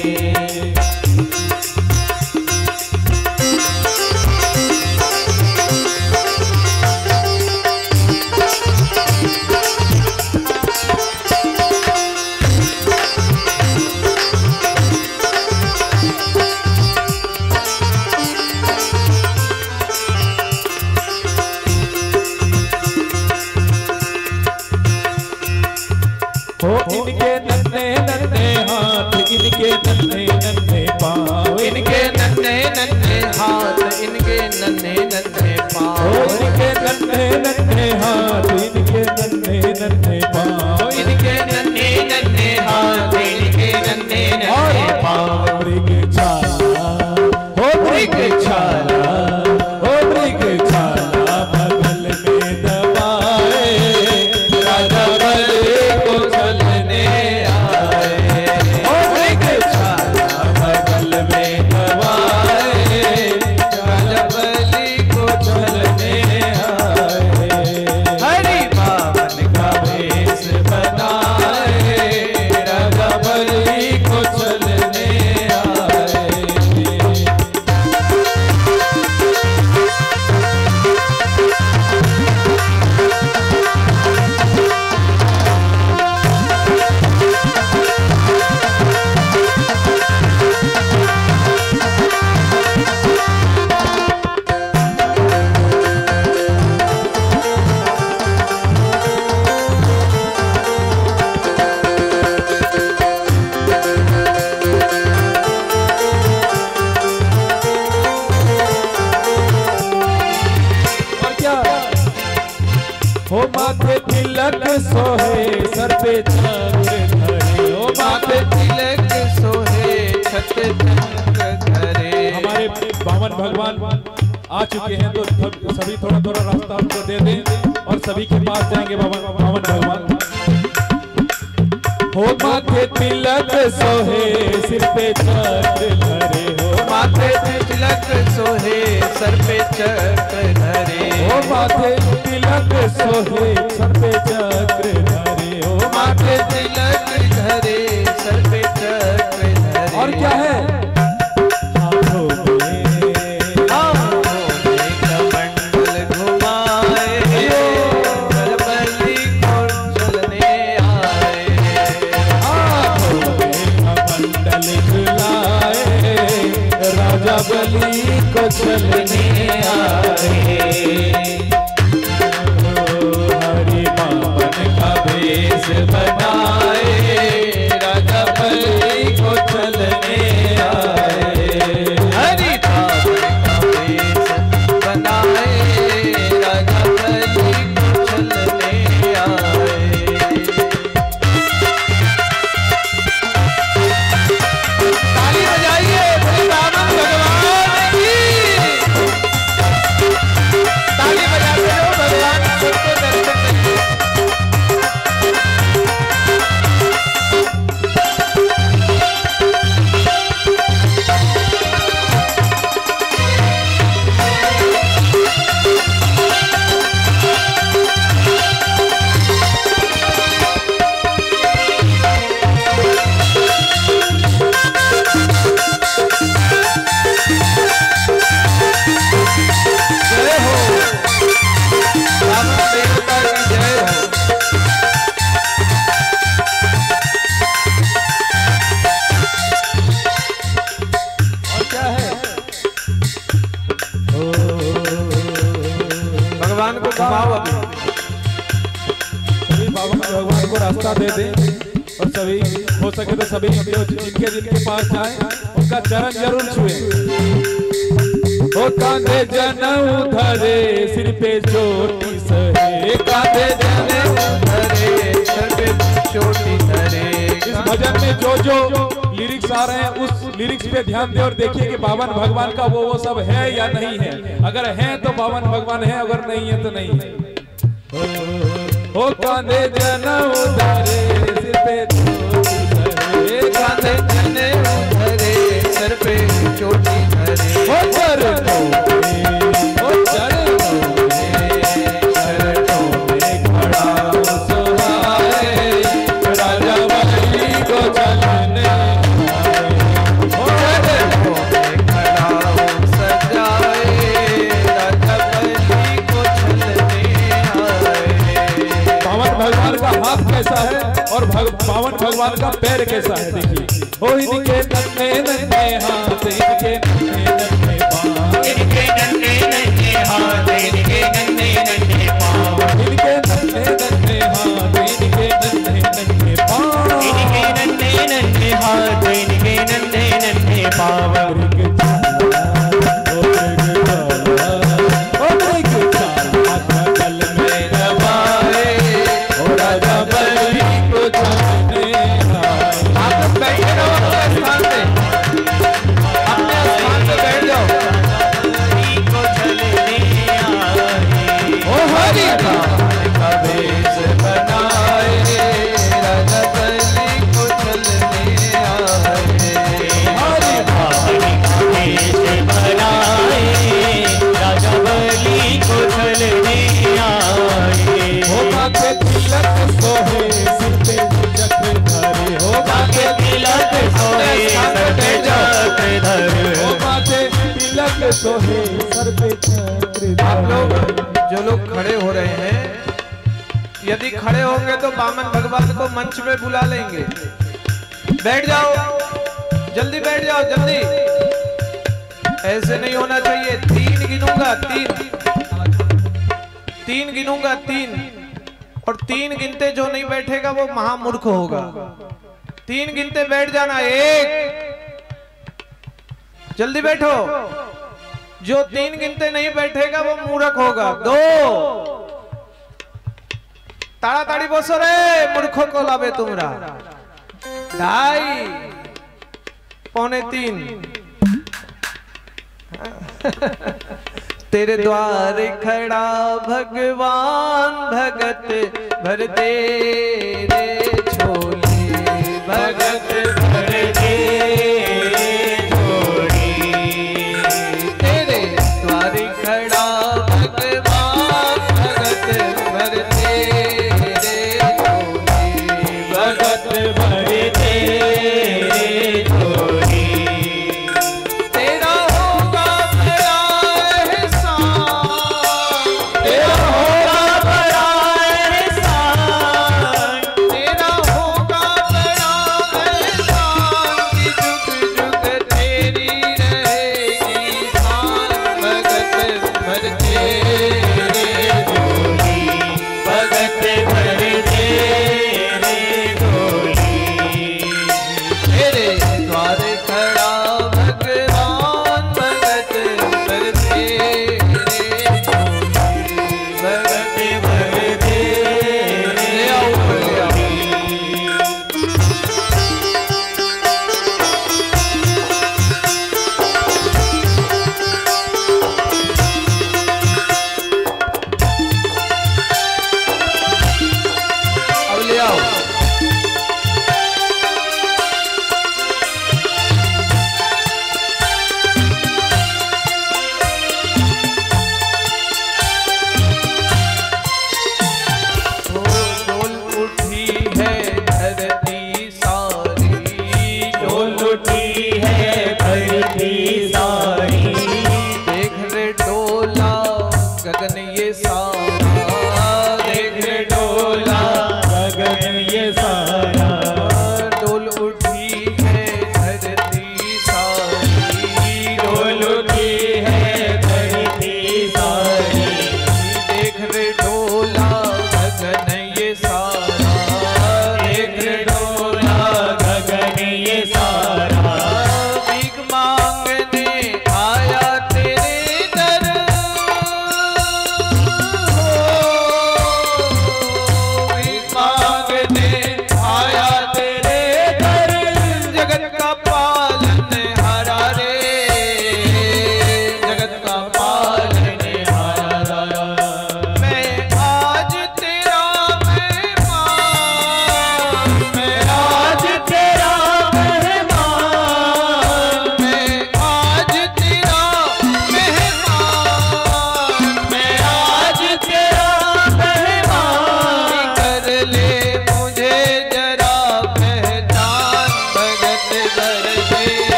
इनके नन्हे नन्हे हाथ, इनके नन्हे नन्हे पाँव, इनके नन्हे नन्हे हाथ, इनके नन्हे नन्हे पाँव, इनके नन्हे नन्हे हाथ, इनके नन्हे नन्हे पाँव, इनके नन्हे नन्हे हाथ, इनके नन्हे नन्हे पाँव। मृगछाला हो मृगछाला, हो मृगछाला बगल में दबाए, राजा बलि को छलने आए। हो मृगछाला बगल में दबाए, राजा बलि को छलने आए। हरि वामन का भेष बनाए, राजा बलि को छलने आए। हो माथे तिलक सोहे, सर पे चक्र धरे, हो माथे तिलक सोहे, छत चक्र धरे। हमारे वामन भगवान आ चुके हैं तो सभी थोड़ा थोड़ा रास्ता हमको दे दें और सभी के पास जाएंगे वामन भगवान। हो माथे तिलक सोहे, सिर पे चक्र धरे, हो माथे तिलक सोहे, सर पे चक्र धरे। हो माथे तिलक सोहे, सर पे चक्र धरे, हो माथे तिलक धरे, सर पे चक्र धरे। और क्या है? हाथों में कमंडल घुमाए, बलि को चलने आए, हरि बावन का भेष बनाए, राजा बलि को चलने आए, हरि बावन का भेष बनाए, राजा बलि को चलने आए। ताली बजाइए बोले बामन भगवान की। ताली बजाते हो भगवान सबको दर्शन करिए। जय हो बामन देवता की जय हो। और क्या है? भगवान को घुमाओ अभी। सभी भगवान को रास्ता दे दे और सभी हो सके तो सभी जो जिनके जिनके पास जाए उनका चरण जरूर छुए। ओ कांधे जनेऊ धरे सिर पे चोटी सहे, कांधे जनेऊ धरे सर पे चोटी धरे। इस भजन में जो जो लिरिक्स आ रहे हैं उस लिरिक्स पे ध्यान दे और देखिए कि बावन भगवान का वो सब है या नहीं है। अगर है तो बावन भगवान है, अगर नहीं है तो नहीं है। ओ कांधे जनेऊ धरे सिर पे चोटी सहे, कांधे जनेऊ धरे सर पे चोटी धरे। ओ चरणों में खड़ा हूँ सुहाए, राजा बलि को चलने आए। ओ चरणों में खड़ा हूँ सजाए, राजा बलि को चलने आए। पावन भगवान का हाथ कैसा है और पावन भगवान का पैर कैसा है देखिए। ओ इनके नन्हे नन्हे हाथ, इनके नन्हे नन्हे पाँव, इनके नन्हे नन्हे हाथ, इनके नन्हे नन्हे पाँव, इनके नन्हे नन्हे हाथ, इनके नन्हे नन्हे पाँव, इनके नन्हे नन्हे हाथ, इनके नन्हे नन्हे पाँव। आप लोग जो लोग खड़े हो रहे हैं, यदि खड़े होंगे तो बामन भगवान को मंच में बुला लेंगे। बैठ जाओ, जल्दी बैठ जाओ, जल्दी। ऐसे नहीं होना चाहिए। 3 गिनूंगा, 3 गिनूंगा, 3 और 3 गिनते जो नहीं बैठेगा वो महामूर्ख होगा। 3 गिनते बैठ जाना। 1, जल्दी बैठो। जो 3 गिनते नहीं बैठेगा वो मूर्ख होगा। 2, ताड़ाताड़ी बसो रे, मूर्खों को लावे तुमरा। 2.5, पौने 3। तेरे द्वार खड़ा भगवान, भगत भर तेरे झोली, भगत भर तेरे झोली। तेरे द्वार खड़ा भगवान, भगत भर तेरे झोली, भगत भर तेरे झोली। तेरा होगा बड़ा एहसान, तेरा होगा बड़ा एहसान, तेरा होगा बड़ा एहसान कि जुग जुग तेरी रहेगी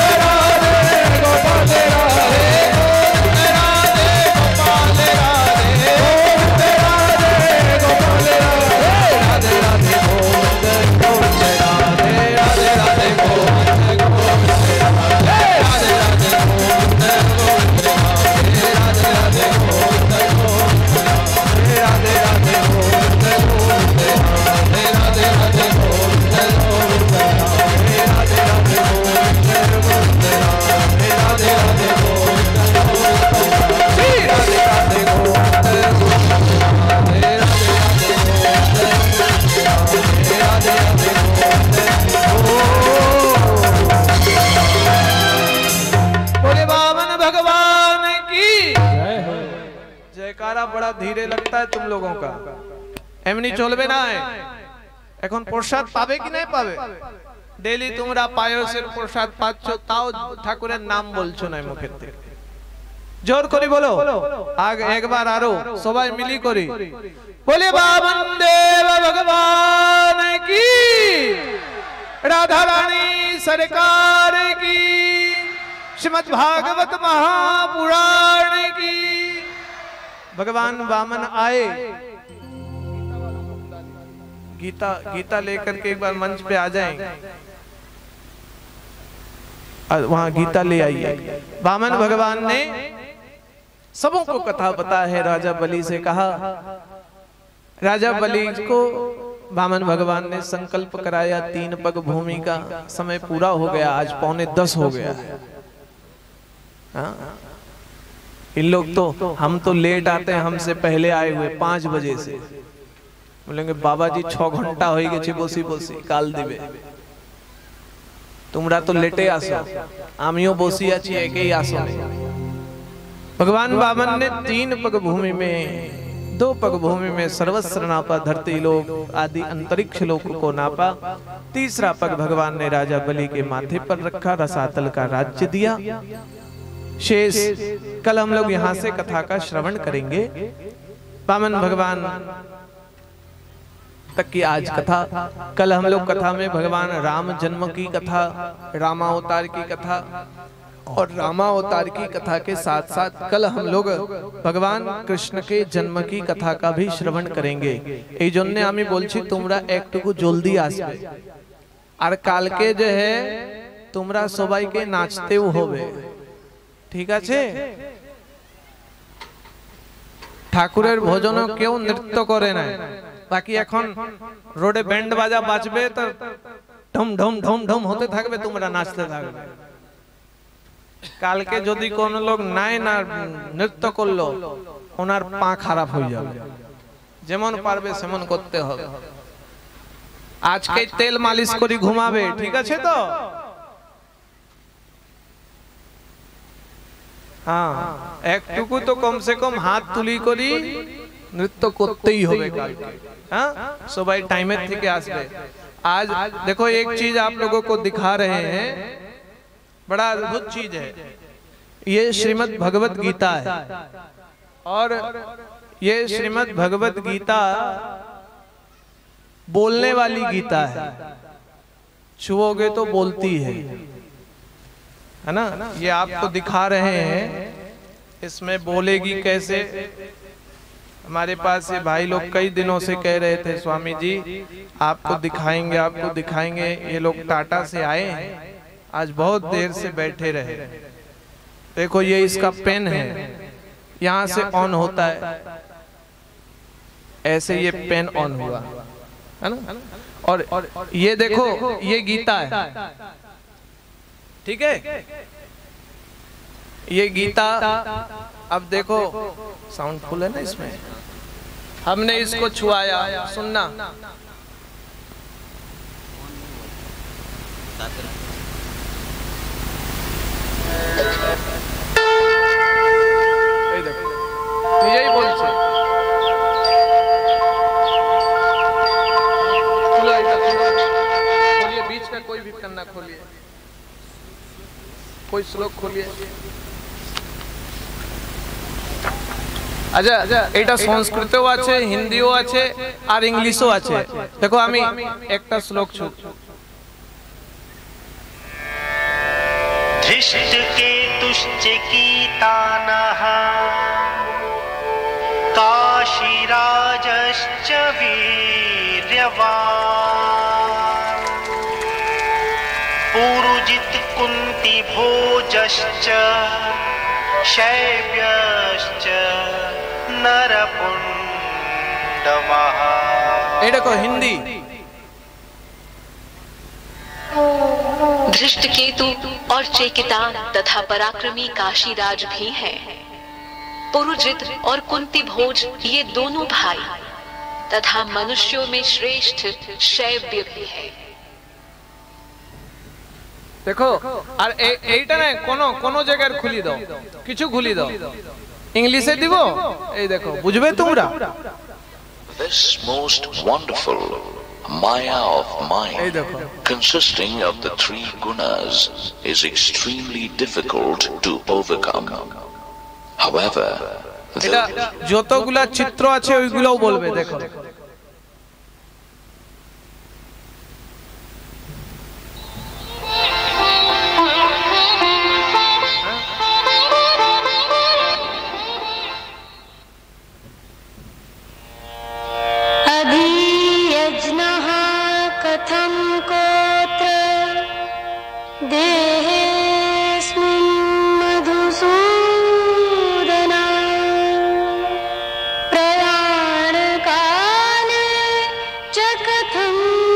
बड़ा धीरे लगता है तुम लोगों का एमनी चलबे ना এখন প্রসাদ পাবে কি নাই পাবে ডেইলি তোমরা পায়সের প্রসাদ পাচ্ছ তাও ঠাকুরের নাম বলছো না মুখের থেকে জোর করে বলো আগে একবার আরো সবাই মিলি করি বলে বামন দেব ভগবান কি राधा रानी सरकार की श्रीमद् भागवत महापुराण की। भगवान वामन आए गीता लेकर के एक बार मंच पे आ जाएंगे वहां गीता ले आइए। वामन भगवान ने सबों को कथा पता है राजा बलि से कहा। राजा बलि को वामन भगवान ने संकल्प कराया 3 पग भूमि का समय पूरा हो गया आज 9:45 हो गया है। इन लोग तो हम तो लेट आते हैं हमसे पहले आए हुए 5 बजे से बोलेंगे बाबा जी 6 घंटा हो गए बसी बसी काल दिबे तुमरा तो लेटे आसो आमियो बसी आछि एकेई आसो। भगवान वामन ने 3 पग भूमि में दो पग भूमि में सर्वस्त्र नापा, धरती लोक आदि अंतरिक्ष लोक को नापा। तीसरा पग भगवान ने राजा बलि के माथे पर रखा, रसातल का राज्य दिया। शेष कल हम लोग यहाँ से कथा का श्रवण करेंगे। वामन भगवान तक की आज कथा। कल हम लोग कथा में भगवान राम जन्म की कथा, रामावतार की कथा और रामावतार की कथा के साथ साथ कल हम लोग भगवान कृष्ण के जन्म की कथा का भी श्रवण करेंगे। এই জন্য আমি বলছি তোমরা একটুকু জলদি আসবে, আর কালকে যে है তোমরা সবাইকে নাচতেও হবে, ঠিক আছে? ঠাকুরের ভজনও কেউ নৃত্য করে না, বাকি এখন রোডে ব্যান্ড বাজা বাজবে তো ঢম ঢম ঢম ঢম হতে থাকবে, তোমরা নাচতে থাকবে। কালকে যদি কোন লোক নাই না নৃত্য করলো ওনার পা খারাপ হয়ে যাবে। যেমন পারবে সেমন করতে হবে। আজকে তেল মালিশ করে ঘুমাবে, ঠিক আছে তো? হ্যাঁ, একটুকু তো কমসে কম হাত তুলি করি নৃত্য করতেই হবে কালকে। हाँ, सुबह टाइम থেকে আসবে। आज देखो एक चीज आप लोगों को दिखा रहे हैं, बड़ा अद्भुत चीज है। ये श्रीमद् भगवत गीता है और ये श्रीमद् भगवत गीता बोलने वाली गीता है। छुओगे तो बोलती है ना? ये आपको दिखा रहे हैं। इसमें बोलेगी कैसे? हमारे पास ये भाई लोग कई दिनों से कह रहे थे स्वामी जी आपको दिखाएंगे, आपको दिखाएंगे। ये लोग टाटा से आए हैं, आज बहुत देर से बैठे रहे। देखो ये इसका पेन है, यहाँ से ऑन होता है, ऐसे ये पेन ऑन हुआ है ना? और ये देखो ये गीता है, ठीक है? ये गीता अब देखो साउंड फुल है ना इसमें। हमने इसको छुआया, सुनना यही बोलছে खोलिए, बीच का कोई भी पन्ना खोलिए, कोई श्लोक खोलिए। আচ্ছা, এটা সংস্কৃতও আছে, হিন্দিও আছে আর ইংলিশও আছে। দেখো আমি একটা শ্লোক ছুঁই। धृष्टकेतुश्चिकीतानः काशीराजश्च वीर्यवान् पुरुजित् कुन्तिभोजश्च शैब्यश्च नरपुण्डवः। ये देखो हिंदी। धृष्टकेतु और चेकिता तथा पराक्रमी काशीराज भी हैं। पुरुजित और कुंती भोज ये दोनों भाई तथा मनुष्यों में श्रेष्ठ शैव्य भी है। देखो আর এইটা না কোন জায়গায় খুলি দাও, কিছু খুলি দাও, ইংলিশে দিব। এই দেখো বুঝবে তোমরা। This most wonderful Maya of mind, consisting of the three gunas, is extremely difficult to overcome. However, এটা যতগুলা চিত্র আছে ওইগুলোও বলবে। দেখো कथं कोत्र देहेऽस्मिन् मधुसूदन प्रयाणकाले च कथं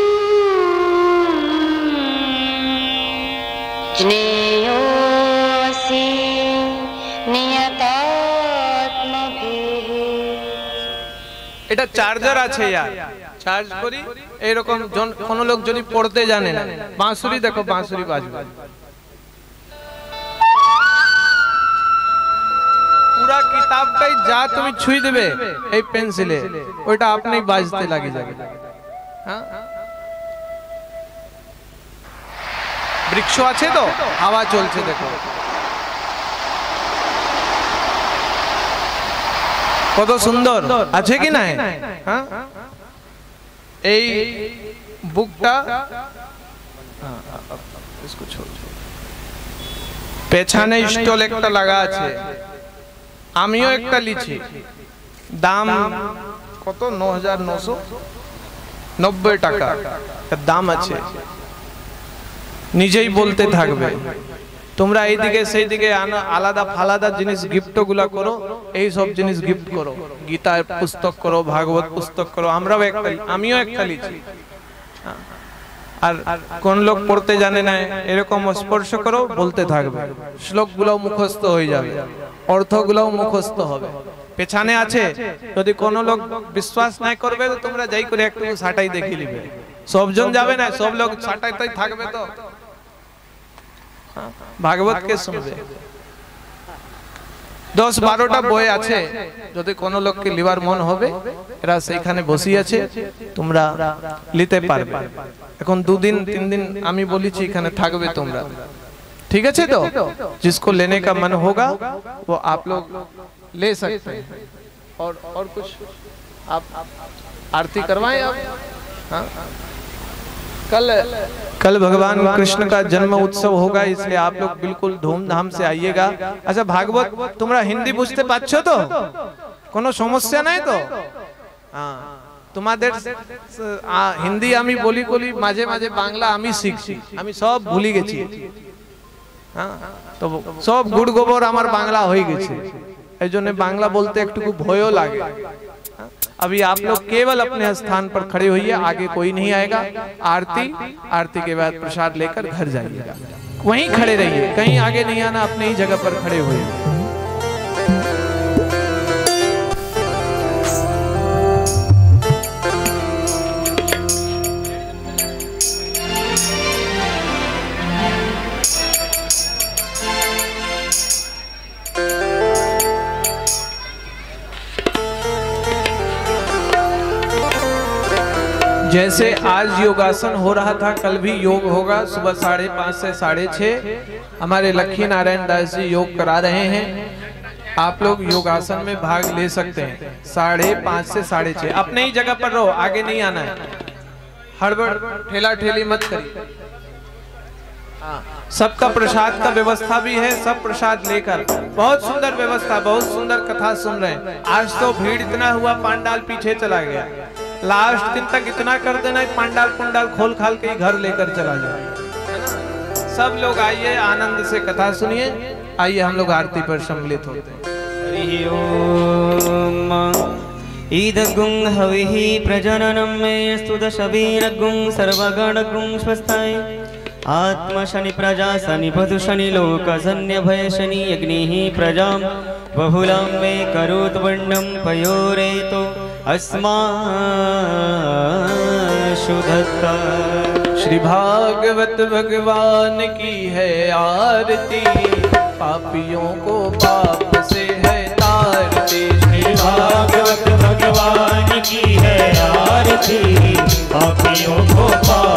ज्ञेयोऽसि नियतात्मभिः। এটা চার্জার আছে यार, চার্জ করি। এরকম কোন লোক যদি পড়তে জানে না, বাঁশুরি দেখো বাঁশুরি বাজবে। पूरा किताब का তাই যা তুমি ছুঁই দেবে এই পেন্সিলে ওইটা আপনি বাজতে লাগি যাবে। হ্যাঁ, বৃক্ষ আছে তো, হাওয়া চলছে দেখো কত সুন্দর আছে কি না। হ্যাঁ, এই বুকটা পেছনে স্টল একটা লাগা আছে, আমিও একটা লিছি, দাম কত 9,990 টাকা দাম আছে। নিজেই বলতে থাকবে, তোমরা এইদিকে সেই দিকে আলাদা ফালাদা জিনিস গিফট গুলা করো, এই সব জিনিস গিফট করো, গীতার পুস্তক করো, ভাগবত পুস্তক করো, আমিও একটা লিছি। আর কোন লোক পড়তে জানে না এরকম স্পর্শ করো, বলতে থাকবে, শ্লোক গুলাও মুখস্থ হয়ে যাবে, অর্থ গুলাও মুখস্থ হবে। পেছনে আছে, যদি কোন লোক বিশ্বাস নাই করবে তো তোমরা যাই করে একটু সাটাই দেখে নিবে, সবজন যাবে না, সব লোক সাটাইতেই থাকবে তো ভাগবত কে শুনবে। 10-12টা বই আছে, যদি কোন লোককে লিবার মন হবে এরা সেইখানে বসি আছে, তোমরা নিতে পারবে। এখন 2 दिन 3 दिन আমি বলেছি এখানে থাকবে তোমরা, ঠিক আছে তো। जिसको लेने का मन होगा वो आप लोग ले सकते हैं। और कुछ आप आरती करवाएं आप। हाँ, कल भगवान कृष्ण का जन्म उत्सव होगा, इसलिए आप लोग बिल्कुल धूमधाम से आइएगा। अच्छा, भागवत তোমরা হিন্দি বুঝতে পারছো তো? কোনো সমস্যা নাই তো? হ্যাঁ, তোমাদের হিন্দি আমি বলি মাঝে মাঝে, বাংলা আমি শিখছি, আমি সব ভুলে গেছি। হ্যাঁ, তো সব গুড় গোবর আমার বাংলা হয়ে গেছে, এই জন্য বাংলা বলতে একটু ভয়ও লাগে। अभी आप लोग केवल अपने स्थान पर खड़े होइए, आगे कोई नहीं आएगा। आरती के बाद प्रसाद लेकर घर जाइएगा, वहीं खड़े रहिए, कहीं आगे नहीं आना, अपने ही जगह पर खड़े होइए। जैसे आज योगासन हो रहा था, कल भी योग होगा सुबह 5:30 से 6:30। हमारे लक्ष्मी नारायण दास जी योग करा रहे हैं, आप लोग योगासन में भाग ले सकते हैं। 5:30 से 6:30 अपने ही जगह पर रहो, आगे नहीं आना है, हड़बड़ ठेला ठेली मत करिए। सबका प्रसाद का व्यवस्था भी है, सब प्रसाद लेकर, बहुत सुंदर व्यवस्था, बहुत सुंदर कथा सुन रहे हैं। आज तो भीड़ इतना हुआ, पांडाल पीछे चला गया, लास्ट दिन तक इतना कर देना, पांडाल पुंडाल खोल खाल के घर लेकर चला जाए। सब लोग आइए, आनंद से कथा सुनिए। आइए हम लोग आरती पर सम्मिलित होते हैं। हरि ओम ईदगुं हविहि प्रजननं मे स्तुदशवीरगुं सर्वगणगुं स्वस्ताय आत्म शनि प्रजा शनि बधु शनि लोक शन्य भय शनि अग्निः प्रजां बहुलां मे करोत् वर्णं पयोरेतो अस्माशुधत्ता। श्री भागवत भगवान की है आरती, पापियों को पाप से है तारती। श्री भागवत भगवान की है आरती, पापियों को पाप